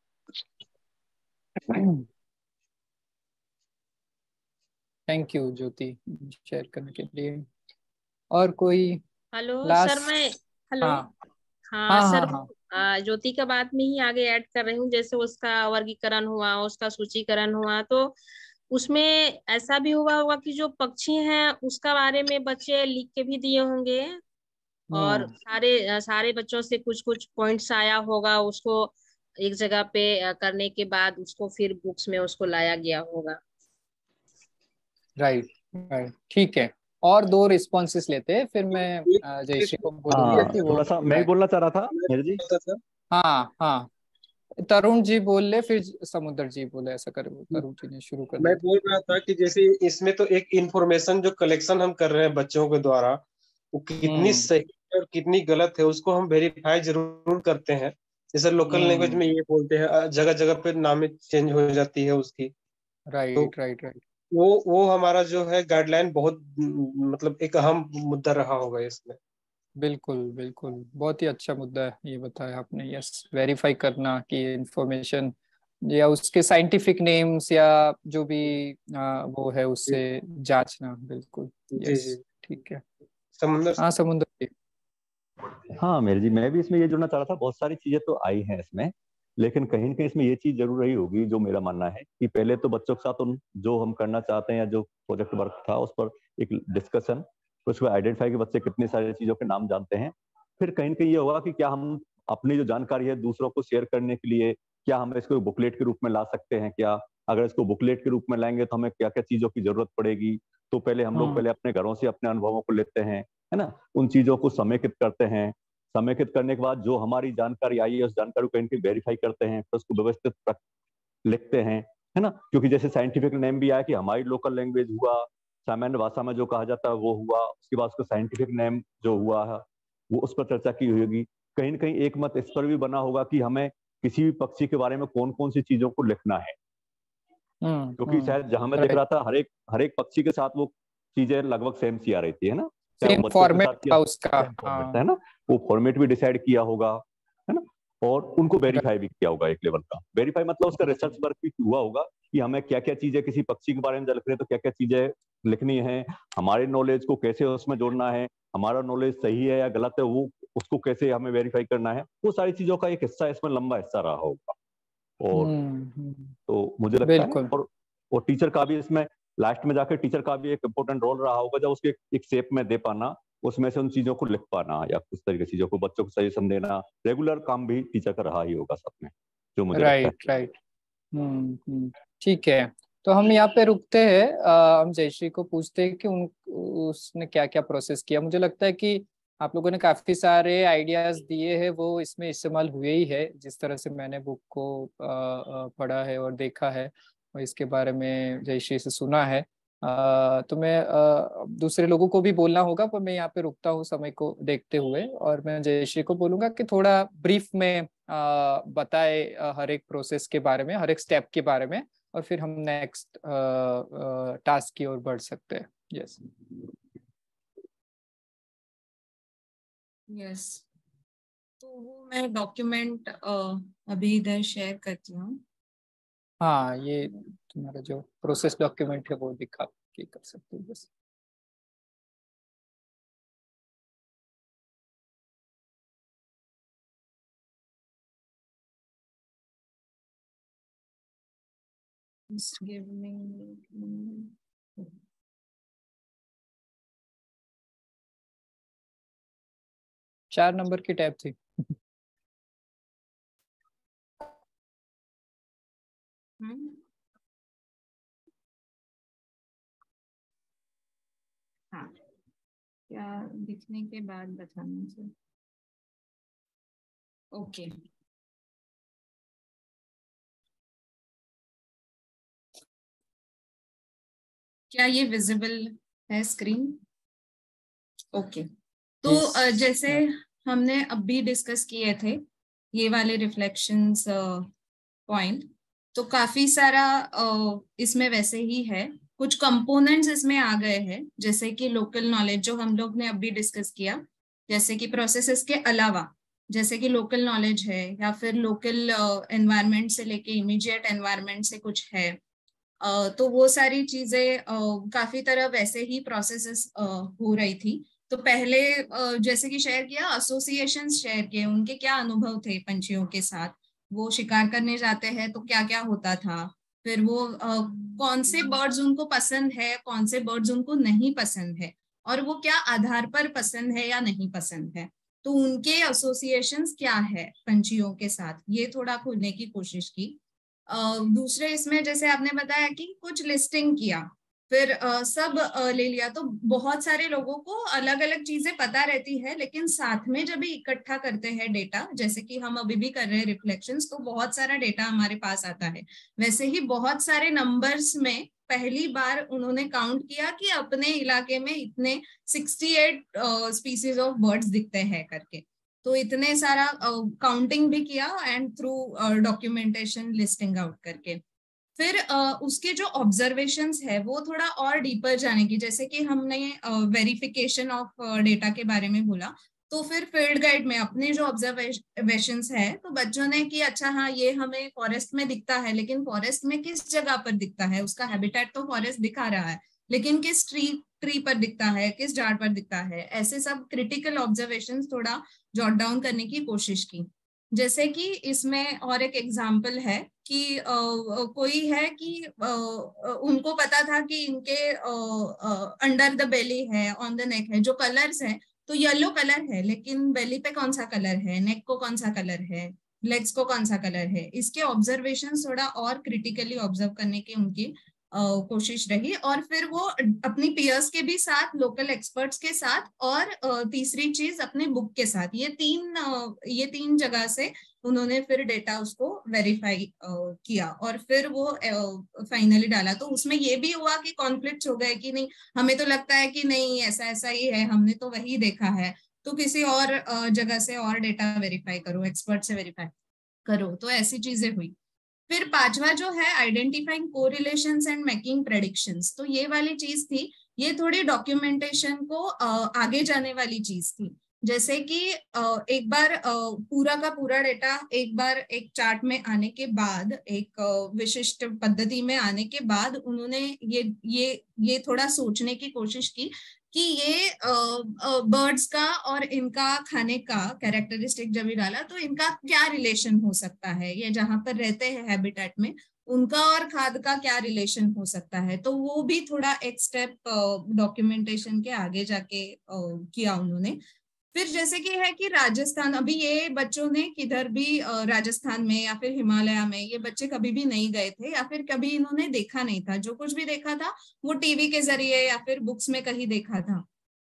Thank you Jyoti share करने के लिए। और कोई हेलो लास्ट? सर, मैं हेलो हाँ हाँ हाँ सर, हाँ ज्योति का बात में ही आगे ऐड कर रही हूँ। जैसे उसका वर्गीकरण हुआ, उसका सूचीकरण हुआ, तो उसमें ऐसा भी हुआ होगा कि जो पक्षी हैं उसका बारे में बच्चे लिख के भी दिए होंगे और सारे सारे बच्चों से कुछ कुछ पॉइंट्स आया होगा, उसको एक जगह पे करने के बाद उसको फिर बुक्स में उसको लाया गया होगा। राइट राइट, ठीक है। और 2 रिस्पॉन्सेस लेते हैं फिर मैं जयश्री को बोलूंगा कि वो थोड़ा सा मैं बोलना चाह रहा था मेरे जी। हाँ हाँ, तरुण जी बोल ले फिर समुद्र जी बोले, ऐसा करे। तरुण जी ने शुरू कर मैं दिया। बोल रहा था कि जैसे इसमें तो एक इंफॉर्मेशन जो कलेक्शन हम कर रहे हैं बच्चों के द्वारा वो कितनी सही और कितनी गलत है उसको हम वेरीफाई जरूर करते हैं। जैसे लोकल लैंग्वेज में ये बोलते हैं, जगह जगह पे नाम चेंज हो जाती है उसकी। राइट राइट राइट, वो हमारा जो है गाइडलाइन बहुत मतलब एक अहम मुद्दा रहा होगा इसमें। बिल्कुल बिल्कुल, बहुत ही अच्छा मुद्दा है ये बताया आपने। यस, वेरीफाई करना कि इंफॉर्मेशन या उसके साइंटिफिक नेम्स या जो भी वो है उससे जांचना। बिल्कुल, जी यस, जी। ठीक है। समुद्र हाँ समुद्र जी। हाँ मेरे जी, मैं भी इसमें ये जुड़ना चाह रहा था। बहुत सारी चीजें तो आई हैं इसमें, लेकिन कहीं न कहीं इसमें ये चीज जरूर रही होगी जो मेरा मानना है कि पहले तो बच्चों के साथ उन जो हम करना चाहते हैं या जो प्रोजेक्ट वर्क था उस पर एक डिस्कशन, उसको आइडेंटिफाई कि बच्चे कितनी सारी चीजों के नाम जानते हैं। फिर कहीं न कहीं ये होगा कि क्या हम अपनी जो जानकारी है दूसरों को शेयर करने के लिए क्या हम इसको बुकलेट के रूप में ला सकते हैं क्या? अगर इसको बुकलेट के रूप में लाएंगे तो हमें क्या क्या चीजों की जरूरत पड़ेगी? तो पहले हम लोग पहले अपने घरों से अपने अनुभवों को लेते हैं, है ना, उन चीजों को समेकित करते हैं। समेकित करने के बाद जो हमारी जानकारी आई है उस जानकारी को कहीं वेरीफाई करते हैं, फिर उसको व्यवस्थित लिखते हैं, है ना। क्योंकि जैसे साइंटिफिक नेम भी आया कि हमारी लोकल लैंग्वेज हुआ, सामान्य भाषा में जो कहा जाता है वो हुआ, उसके बाद उसका साइंटिफिक नेम जो हुआ है वो उस पर चर्चा की होगी। कहीं न कहीं एक मत इस पर भी बना होगा कि हमें किसी भी पक्षी के बारे में कौन कौन सी चीजों को लिखना है, क्योंकि शायद जहां मैं देख रहा था हर एक पक्षी के साथ वो चीजें लगभग सेम सी आ रही थी, है ना। चाहे सेम वो बच्चों के फॉर्मेट साथ था उसका। फॉर्मेट है ना, वो फॉर्मेट भी डिसाइड किया होगा, है ना। और उनको वेरीफाई भी किया होगा, एक लेवल का वेरीफाई मतलब उसका रिसर्च वर्क भी हुआ होगा कि हमें क्या क्या चीजें किसी पक्षी के बारे में लिख रहे हैं तो क्या क्या चीजें लिखनी है, हमारे नॉलेज को कैसे उसमें जोड़ना है, हमारा नॉलेज सही है या गलत है वो उसको कैसे हमें वेरीफाई करना है, वो सारी चीजों का एक हिस्सा इसमें लंबा हिस्सा रहा होगा। और तो मुझे लगता है और टीचर का भी इसमें लास्ट में जाकर टीचर का भी एक इम्पोर्टेंट रोल रहा होगा, जब उसके एक शेप में दे पाना, उसमें से उन चीजों को लिख पाना या उस तरीके की चीजों को बच्चों को सजेशन देना, रेगुलर काम भी टीचर का रहा ही होगा साथ में, जो मुझे लगता है। राइट, ठीक है। तो हम यहाँ पे रुकते हैं। हम जयश्री को पूछते हैं कि उसने क्या क्या प्रोसेस किया। मुझे लगता है कि आप लोगों ने काफी सारे आइडियाज दिए हैं, वो इसमें इस्तेमाल हुए ही है जिस तरह से मैंने बुक को पढ़ा है और देखा है और इसके बारे में जयश्री से सुना है। तो मैं दूसरे लोगों को भी बोलना होगा, पर मैं यहाँ पे रुकता हूँ समय को देखते हुए, और मैं जयश्री को बोलूंगा कि थोड़ा ब्रीफ में बताए हर एक प्रोसेस के बारे में, हर एक स्टेप के बारे में, और फिर हम नेक्स्ट टास्क की ओर बढ़ सकते हैं। यस यस, तो वो मैं डॉक्यूमेंट अभी इधर शेयर करती हूँ। हाँ, ये तुम्हारा जो प्रोसेस डॉक्यूमेंट है वो दिखा के कर सकते हो बस। Just give me 4 नंबर की टैब थी। हाँ, क्या दिखने के बाद बताना चाहिए। ओके, क्या ये विजिबल है स्क्रीन? ओके, तो जैसे हमने अभी डिस्कस किए थे ये वाले रिफ्लेक्शंस पॉइंट, तो काफी सारा इसमें वैसे ही है। कुछ कंपोनेंट्स इसमें आ गए हैं, जैसे कि लोकल नॉलेज जो हम लोग ने अभी डिस्कस किया, जैसे कि प्रोसेसेस के अलावा जैसे कि लोकल नॉलेज है, या फिर लोकल एनवायरनमेंट से लेके इमीडिएट एनवायरनमेंट से कुछ है, तो वो सारी चीजें काफी तरह वैसे ही प्रोसेसेस हो रही थी। तो पहले जैसे कि शेयर किया, एसोसिएशंस शेयर किए, उनके क्या अनुभव थे पंछियों के साथ, वो शिकार करने जाते हैं तो क्या क्या होता था, फिर वो कौन से बर्ड्स उनको पसंद है, कौन से बर्ड्स उनको नहीं पसंद है, और वो क्या आधार पर पसंद है या नहीं पसंद है, तो उनके एसोसिएशंस क्या है पंछियों के साथ, ये थोड़ा खोलने की कोशिश की। दूसरे इसमें जैसे आपने बताया कि कुछ लिस्टिंग किया, फिर सब ले लिया, तो बहुत सारे लोगों को अलग अलग चीजें पता रहती है, लेकिन साथ में जब भी इकट्ठा करते हैं डेटा, जैसे कि हम अभी भी कर रहे हैं रिफ्लेक्शंस, तो बहुत सारा डेटा हमारे पास आता है। वैसे ही बहुत सारे नंबर्स में पहली बार उन्होंने काउंट किया कि अपने इलाके में इतने 68 स्पीसीज ऑफ बर्ड्स दिखते हैं करके, तो इतने सारा काउंटिंग भी किया and through documentation listing out करके। फिर उसके जो ऑब्जर्वेशंस है वो थोड़ा और डीपर जाने की, जैसे कि हमने वेरिफिकेशन ऑफ डेटा के बारे में बोला, तो फिर फील्ड गाइड में अपने जो ऑब्जर्वेशंस है, तो बच्चों ने कि अच्छा हाँ ये हमें फॉरेस्ट में दिखता है, लेकिन फॉरेस्ट में किस जगह पर दिखता है, उसका हैबिटेट तो फॉरेस्ट दिखा रहा है, लेकिन किस ट्री पर दिखता है, किस झाड़ पर दिखता है, ऐसे सब क्रिटिकल ऑब्जर्वेशंस थोड़ा जॉट डाउन करने की कोशिश की। जैसे कि इसमें और एक एग्जाम्पल है कि कोई है कि उनको पता था कि इनके अंडर द बेली है, ऑन द नेक है, जो कलर्स है तो येलो कलर है, लेकिन बेली पे कौन सा कलर है, नेक को कौन सा कलर है, लेग्स को कौन सा कलर है, इसके ऑब्जर्वेशन थोड़ा और क्रिटिकली ऑब्जर्व करने की उनकी कोशिश रही। और फिर वो अपनी पीयर्स के भी साथ, लोकल एक्सपर्ट्स के साथ, और तीसरी चीज अपने बुक के साथ, ये तीन जगह से उन्होंने फिर डेटा उसको वेरीफाई किया, और फिर वो फाइनली डाला। तो उसमें ये भी हुआ कि कॉन्फ्लिक्ट हो गए कि नहीं, हमें तो लगता है कि नहीं ऐसा ऐसा ही है, हमने तो वही देखा है, तो किसी और जगह से और डेटा वेरीफाई करो, एक्सपर्ट से वेरीफाई करो, तो ऐसी चीजें हुई। फिर पांचवा जो है identifying correlations and making predictions, तो ये वाली चीज थी, ये थोड़ी डॉक्यूमेंटेशन को आगे जाने वाली चीज थी। जैसे कि एक बार पूरा का पूरा डेटा एक बार एक चार्ट में आने के बाद, एक विशिष्ट पद्धति में आने के बाद, उन्होंने ये थोड़ा सोचने की कोशिश की कि ये बर्ड्स का और इनका खाने का कैरेक्टरिस्टिक जब भी डाला तो इनका क्या रिलेशन हो सकता है, ये जहां पर रहते हैं हैबिटेट में, उनका और खाद का क्या रिलेशन हो सकता है। तो वो भी थोड़ा एक स्टेप डॉक्यूमेंटेशन के आगे जाके किया उन्होंने। फिर जैसे कि है कि राजस्थान, अभी ये बच्चों ने किधर भी राजस्थान में या फिर हिमालय में, ये बच्चे कभी भी नहीं गए थे या फिर कभी इन्होंने देखा नहीं था, जो कुछ भी देखा था वो टीवी के जरिए या फिर बुक्स में कहीं देखा था।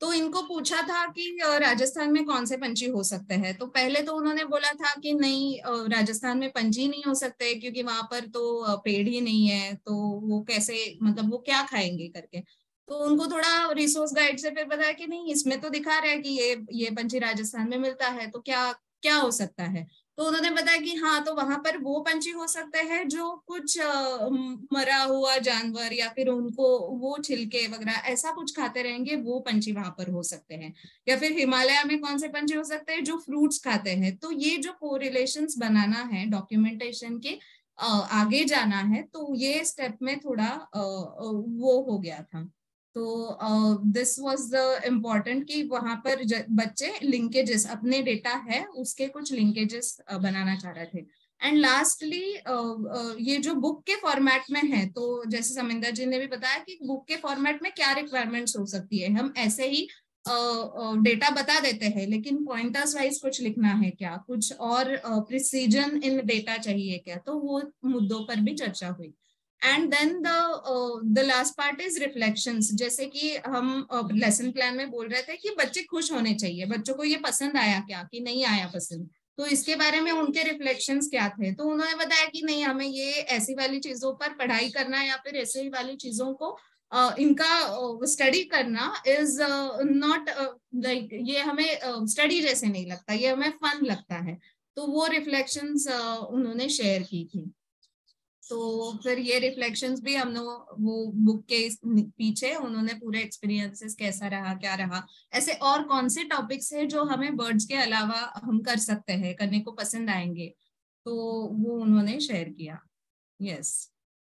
तो इनको पूछा था कि राजस्थान में कौन से पंछी हो सकते हैं। तो पहले तो उन्होंने बोला था कि नहीं, राजस्थान में पंछी नहीं हो सकते क्योंकि वहां पर तो पेड़ ही नहीं है, तो वो कैसे, मतलब वो क्या खाएंगे करके। तो उनको थोड़ा रिसोर्स गाइड से फिर बताया कि नहीं, इसमें तो दिखा रहा है कि ये पंछी राजस्थान में मिलता है, तो क्या क्या हो सकता है। तो उन्होंने बताया कि हाँ, तो वहां पर वो पंछी हो सकते हैं जो कुछ मरा हुआ जानवर या फिर उनको वो छिलके वगैरह ऐसा कुछ खाते रहेंगे, वो पंछी वहां पर हो सकते हैं। या फिर हिमालय में कौन से पंछी हो सकते हैं जो फ्रूट्स खाते हैं। तो ये जो कोरिलेशंस बनाना है डॉक्यूमेंटेशन के आगे जाना है, तो ये स्टेप में थोड़ा वो हो गया था। तो दिस वाज द इम्पोर्टेंट कि वहां पर बच्चे लिंकेजेस, अपने डेटा है उसके कुछ लिंकेजेस बनाना चाह रहे थे। एंड लास्टली ये जो बुक के फॉर्मेट में है, तो जैसे समिंदर जी ने भी बताया कि बुक के फॉर्मेट में क्या रिक्वायरमेंट्स हो सकती है। हम ऐसे ही डेटा बता देते हैं, लेकिन पॉइंटर्स वाइज कुछ लिखना है क्या, कुछ और प्रिसीजन इन डेटा चाहिए क्या, तो वो मुद्दों पर भी चर्चा हुई। And then the last part is reflections. जैसे कि हम लेसन प्लान में बोल रहे थे कि बच्चे खुश होने चाहिए, बच्चों को ये पसंद आया क्या कि नहीं आया पसंद, तो इसके बारे में उनके रिफ्लेक्शंस क्या थे। तो उन्होंने बताया कि नहीं, हमें ये ऐसी वाली चीजों पर पढ़ाई करना या फिर ऐसी वाली चीजों को इनका स्टडी करना इज नॉट लाइक, ये हमें स्टडी जैसे नहीं लगता, ये हमें फन लगता है। तो वो रिफ्लेक्शंस उन्होंने शेयर की थी। तो फिर ये रिफ्लेक्शंस भी हम लोग वो बुक के पीछे उन्होंने पूरे एक्सपीरियंसेस कैसा रहा क्या रहा, ऐसे और कौन से टॉपिक्स है जो हमें बर्ड्स के अलावा हम कर सकते हैं, करने को पसंद आएंगे, तो वो उन्होंने शेयर किया। यस,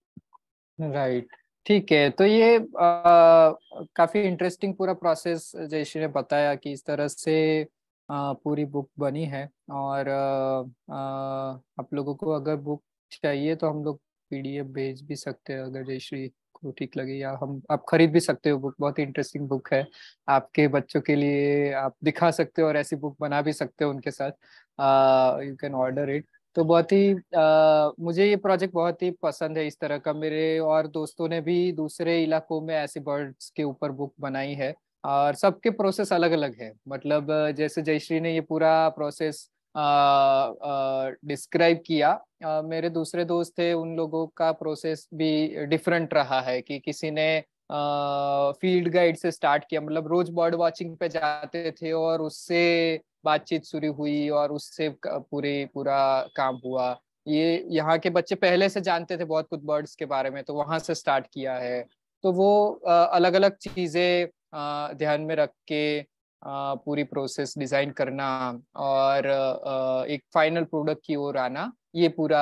राइट, ठीक है। तो ये काफी इंटरेस्टिंग पूरा प्रोसेस जयश्री ने बताया कि इस तरह से पूरी बुक बनी है। और आप लोगों को अगर बुक चाहिए तो हम लोग PDF भेज भी सकते हैं अगर जयश्री को ठीक लगे, या आप खरीद भी सकते हो। बुक बहुत ही इंटरेस्टिंग बुक है, आपके बच्चों के लिए आप दिखा सकते हो और ऐसी बुक बना भी सकते हो उनके साथ। You can order it. तो बहुत ही मुझे ये प्रोजेक्ट बहुत ही पसंद है इस तरह का। मेरे और दोस्तों ने भी दूसरे इलाकों में ऐसे बर्ड्स के ऊपर बुक बनाई है, और सबके प्रोसेस अलग अलग है। मतलब जैसे जयश्री ने ये पूरा प्रोसेस डिस्क्राइब किया, मेरे दूसरे दोस्त थे, उन लोगों का प्रोसेस भी डिफरेंट रहा है कि किसी ने फील्ड गाइड से स्टार्ट किया, मतलब रोज बर्ड वॉचिंग पे जाते थे और उससे बातचीत शुरू हुई और उससे पूरा काम हुआ। ये यहाँ के बच्चे पहले से जानते थे बहुत कुछ बर्ड्स के बारे में, तो वहां से स्टार्ट किया है। तो वो अलग अलग चीजें ध्यान में रख के पूरी प्रोसेस डिजाइन करना और एक फाइनल प्रोडक्ट की ओर आना, ये पूरा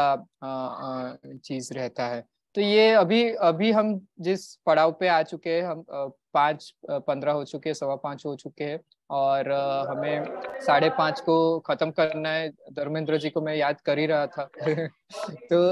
चीज रहता है। तो ये अभी हम जिस पड़ाव पे आ चुके हैं, हम 5:15 हो चुके हैं, 5:15 हो चुके हैं, और हमें 5:30 को खत्म करना है। धर्मेंद्र जी को मैं याद कर ही रहा था तो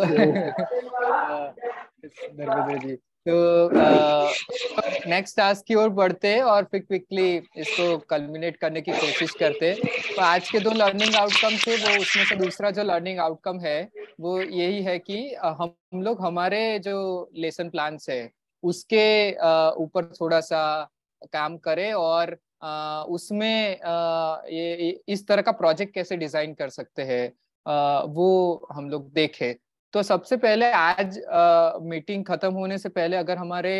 धर्मेंद्र जी, तो नेक्स्ट टास्क की ओर बढ़ते हैं और फिर क्विकली इसको कल्मिनेट करने की कोशिश करते हैं। तो आज के 2 लर्निंग आउटकम थे, वो उसमें से दूसरा जो लर्निंग आउटकम है वो यही है कि हम लोग हमारे जो लेसन प्लान्स है उसके ऊपर थोड़ा सा काम करें, और उसमें ये इस तरह का प्रोजेक्ट कैसे डिजाइन कर सकते हैं वो हम लोग देखें। तो सबसे पहले आज मीटिंग खत्म होने से पहले अगर हमारे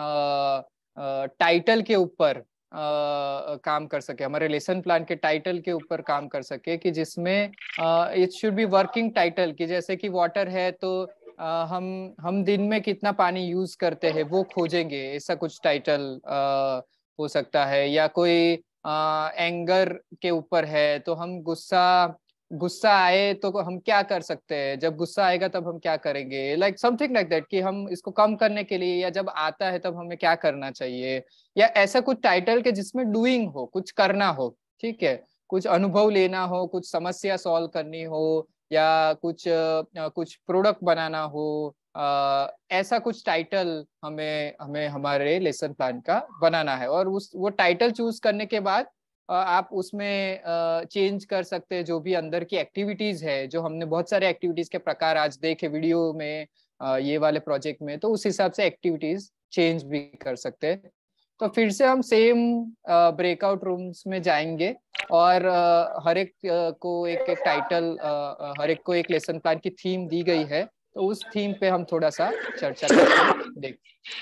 टाइटल के ऊपर काम कर सके, हमारे लेसन प्लान के टाइटल के ऊपर काम कर सके, कि जिसमें it should be working title, कि जैसे कि वाटर है तो हम दिन में कितना पानी यूज करते हैं वो खोजेंगे, ऐसा कुछ टाइटल हो सकता है। या कोई एंगर के ऊपर है तो हम गुस्सा आए तो हम क्या कर सकते हैं, जब गुस्सा आएगा तब हम क्या करेंगे, लाइक समथिंग लाइक दैट, कि हम इसको कम करने के लिए, या जब आता है तब हमें क्या करना चाहिए, या ऐसा कुछ टाइटल के जिसमें डूइंग हो, कुछ करना हो, ठीक है, कुछ अनुभव लेना हो, कुछ समस्या सॉल्व करनी हो, या कुछ प्रोडक्ट बनाना हो, ऐसा कुछ टाइटल हमें हमारे लेसन प्लान का बनाना है। और वो टाइटल चूज करने के बाद आप उसमें चेंज कर सकते हैं जो भी अंदर की एक्टिविटीज है, जो हमने बहुत सारे एक्टिविटीज के प्रकार आज देखे वीडियो में ये वाले प्रोजेक्ट में, तो उस हिसाब से एक्टिविटीज चेंज भी कर सकते हैं। तो फिर से हम सेम ब्रेकआउट रूम्स में जाएंगे और हर एक को एक एक टाइटल, हर एक को एक लेसन प्लान की थीम दी गई है, तो उस थीम पे हम थोड़ा सा चर्चा करके देख।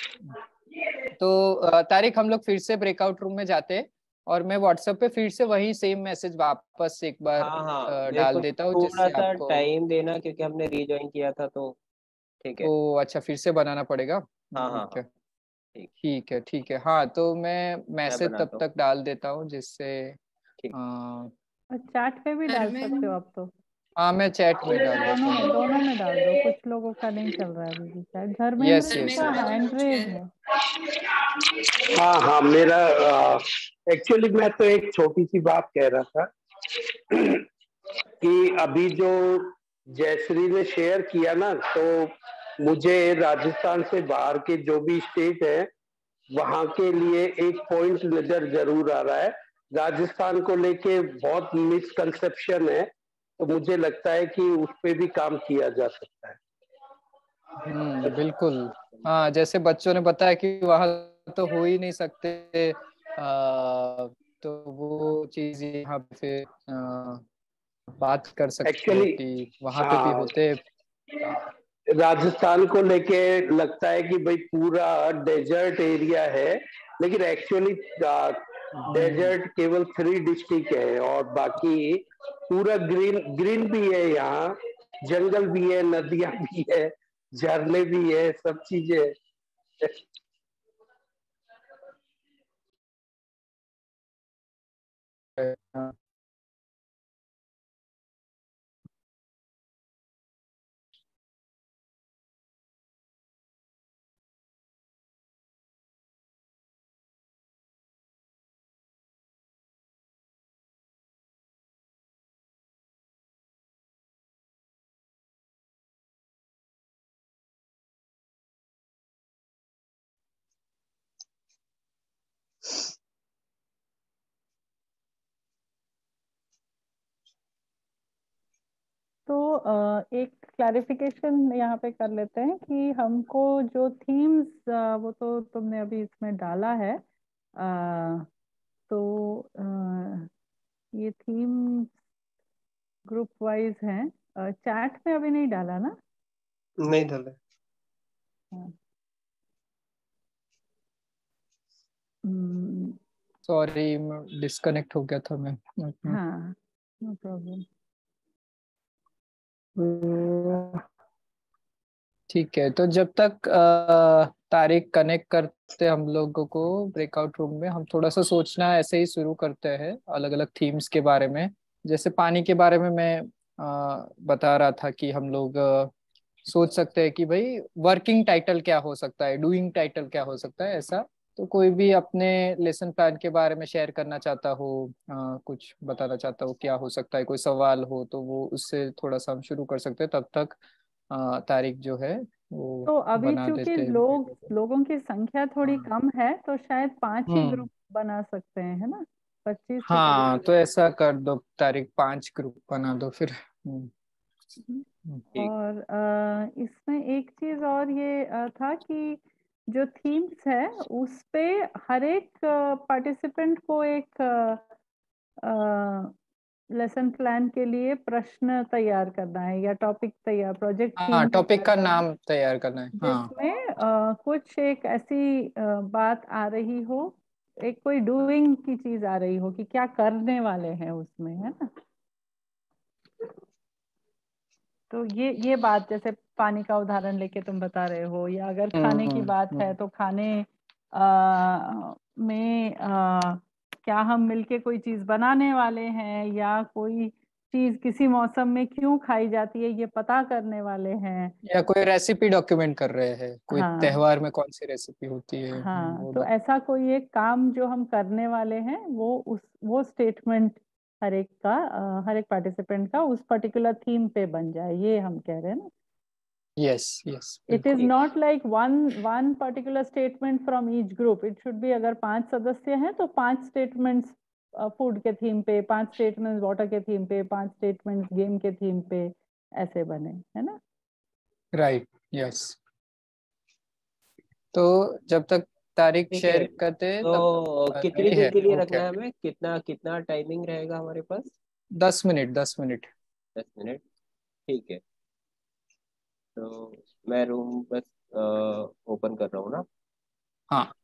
तो तारिक, हम लोग फिर से ब्रेकआउट रूम में जाते हैं और मैं व्हाट्सएप पे फिर से वही सेम मैसेज वापस एक बार हाँ मेरे डाल को देता हूँ, थोड़ा जिससे सा आपको। टाइम देना क्योंकि हमने रीजॉइन किया था, तो ठीक है। ओ अच्छा, फिर से बनाना पड़ेगा। हाँ हाँ ओके, ठीक ठीक है ठीक है। हाँ तो मैं मैसेज तब बनाता हूँ। तक डाल देता हूँ, जिससे और चैट पे भी डाल सकते हो आप तो। हाँ मैं चैट में डाल देता हूँ। दोनों में डाल दो, कुछ लोगों का नहीं चल रहा है अभी भी शायद। यस धर्मेंद्र यस का यस। हैंड रेज है। हाँ हाँ, मेरा एक्चुअली मैं तो एक छोटी सी बात कह रहा था कि अभी जो जयश्री ने शेयर किया ना, तो मुझे राजस्थान से बाहर के जो भी स्टेट है वहां के लिए एक पॉइंट नजर जरूर आ रहा है। राजस्थान को लेके बहुत मिसकंसेप्शन है, तो मुझे लगता है कि उस पे भी काम किया जा सकता है। बिल्कुल। हाँ, जैसे बच्चों ने बताया कि वहाँ तो हो ही नहीं सकते, तो वो चीज यहाँ पे बात कर सकते हैं एक्चुअली कि वहाँ पे भी होते। राजस्थान को लेके लगता है कि भाई पूरा डेजर्ट एरिया है, लेकिन एक्चुअली डेजर्ट केवल 3 डिस्ट्रिक्ट है और बाकी पूरा ग्रीन ग्रीन भी है। यहाँ जंगल भी है, नदियां भी है, झरने भी है, सब चीजें है। तो एक क्लैरिफिकेशन यहाँ पे कर लेते हैं कि हमको जो थीम्स, वो तो तुमने अभी इसमें डाला है, तो ये थीम ग्रुप वाइज हैं। चैट में अभी नहीं डाला ना? नहीं डाला। सॉरी, डिस्कनेक्ट हो गया था मैं। हाँ, नो प्रॉब्लम। ठीक है, तो जब तक तारीख कनेक्ट करते हम लोगों को ब्रेकआउट रूम में, हम थोड़ा सा सोचना ऐसे ही शुरू करते हैं अलग अलग थीम्स के बारे में। जैसे पानी के बारे में मैं बता रहा था कि हम लोग सोच सकते हैं कि भाई वर्किंग टाइटल क्या हो सकता है, डूइंग टाइटल क्या हो सकता है, ऐसा। तो कोई भी अपने लेसन प्लान के बारे में शेयर करना चाहता हो, कुछ बताना चाहता हो क्या हो सकता है, कोई सवाल हो, तो वो उससे थोड़ा सा हम शुरू कर सकते हैं। तब तक तारीख जो है वो तो अभी बना चूंकि देते हैं। लोगों की संख्या थोड़ी कम है, तो शायद 5 ही ग्रुप बना सकते हैं, है ना? 25 के करीब। हाँ तो ऐसा कर दो तारीख, 5 ग्रुप बना दो फिर। और इसमें एक चीज और ये था कि जो थीम्स है उस पे हर एक पार्टिसिपेंट को एक लेसन प्लान के लिए प्रश्न तैयार करना है या टॉपिक तैयार, प्रोजेक्ट हाँ, थीम टॉपिक का नाम तैयार करना है। हाँ जिसमें कुछ एक ऐसी बात आ रही हो, एक कोई डूइंग की चीज आ रही हो कि क्या करने वाले हैं उसमें, है ना? तो ये बात, जैसे पानी का उदाहरण लेके तुम बता रहे हो, या अगर खाने की बात है तो खाने में क्या हम मिलके कोई चीज बनाने वाले हैं, या कोई चीज किसी मौसम में क्यों खाई जाती है ये पता करने वाले हैं, या कोई रेसिपी डॉक्यूमेंट कर रहे हैं, कोई हाँ त्योहार में कौन सी रेसिपी होती है, हाँ। वो तो ऐसा कोई एक काम जो हम करने वाले हैं, वो स्टेटमेंट हर एक का, हर एक पार्टिसिपेंट का उस पर्टिकुलर थीम पे बन जाए, ये हम कह रहे हैं ना? Yes yes. It is not like one particular statement from each group. It should be, अगर 5 सदस्य हैं तो 5 स्टेटमेंट्स फूड के थीम पे, 5 स्टेटमेंट्स वाटर के थीम पे, 5 स्टेटमेंट्स गेम के थीम पे, ऐसे बने, है ना? Right, yes. तो जब तक तारीख ठीक शेयर है। करते हैं तो तब कितनी रेडी देर है। के लिए ओके, रखना है हमें, कितना कितना टाइमिंग रहेगा हमारे पास? 10 मिनट 10 मिनट। 10 मिनट, ठीक है। तो मैं रूम बस ओपन कर रहा हूँ ना। हाँ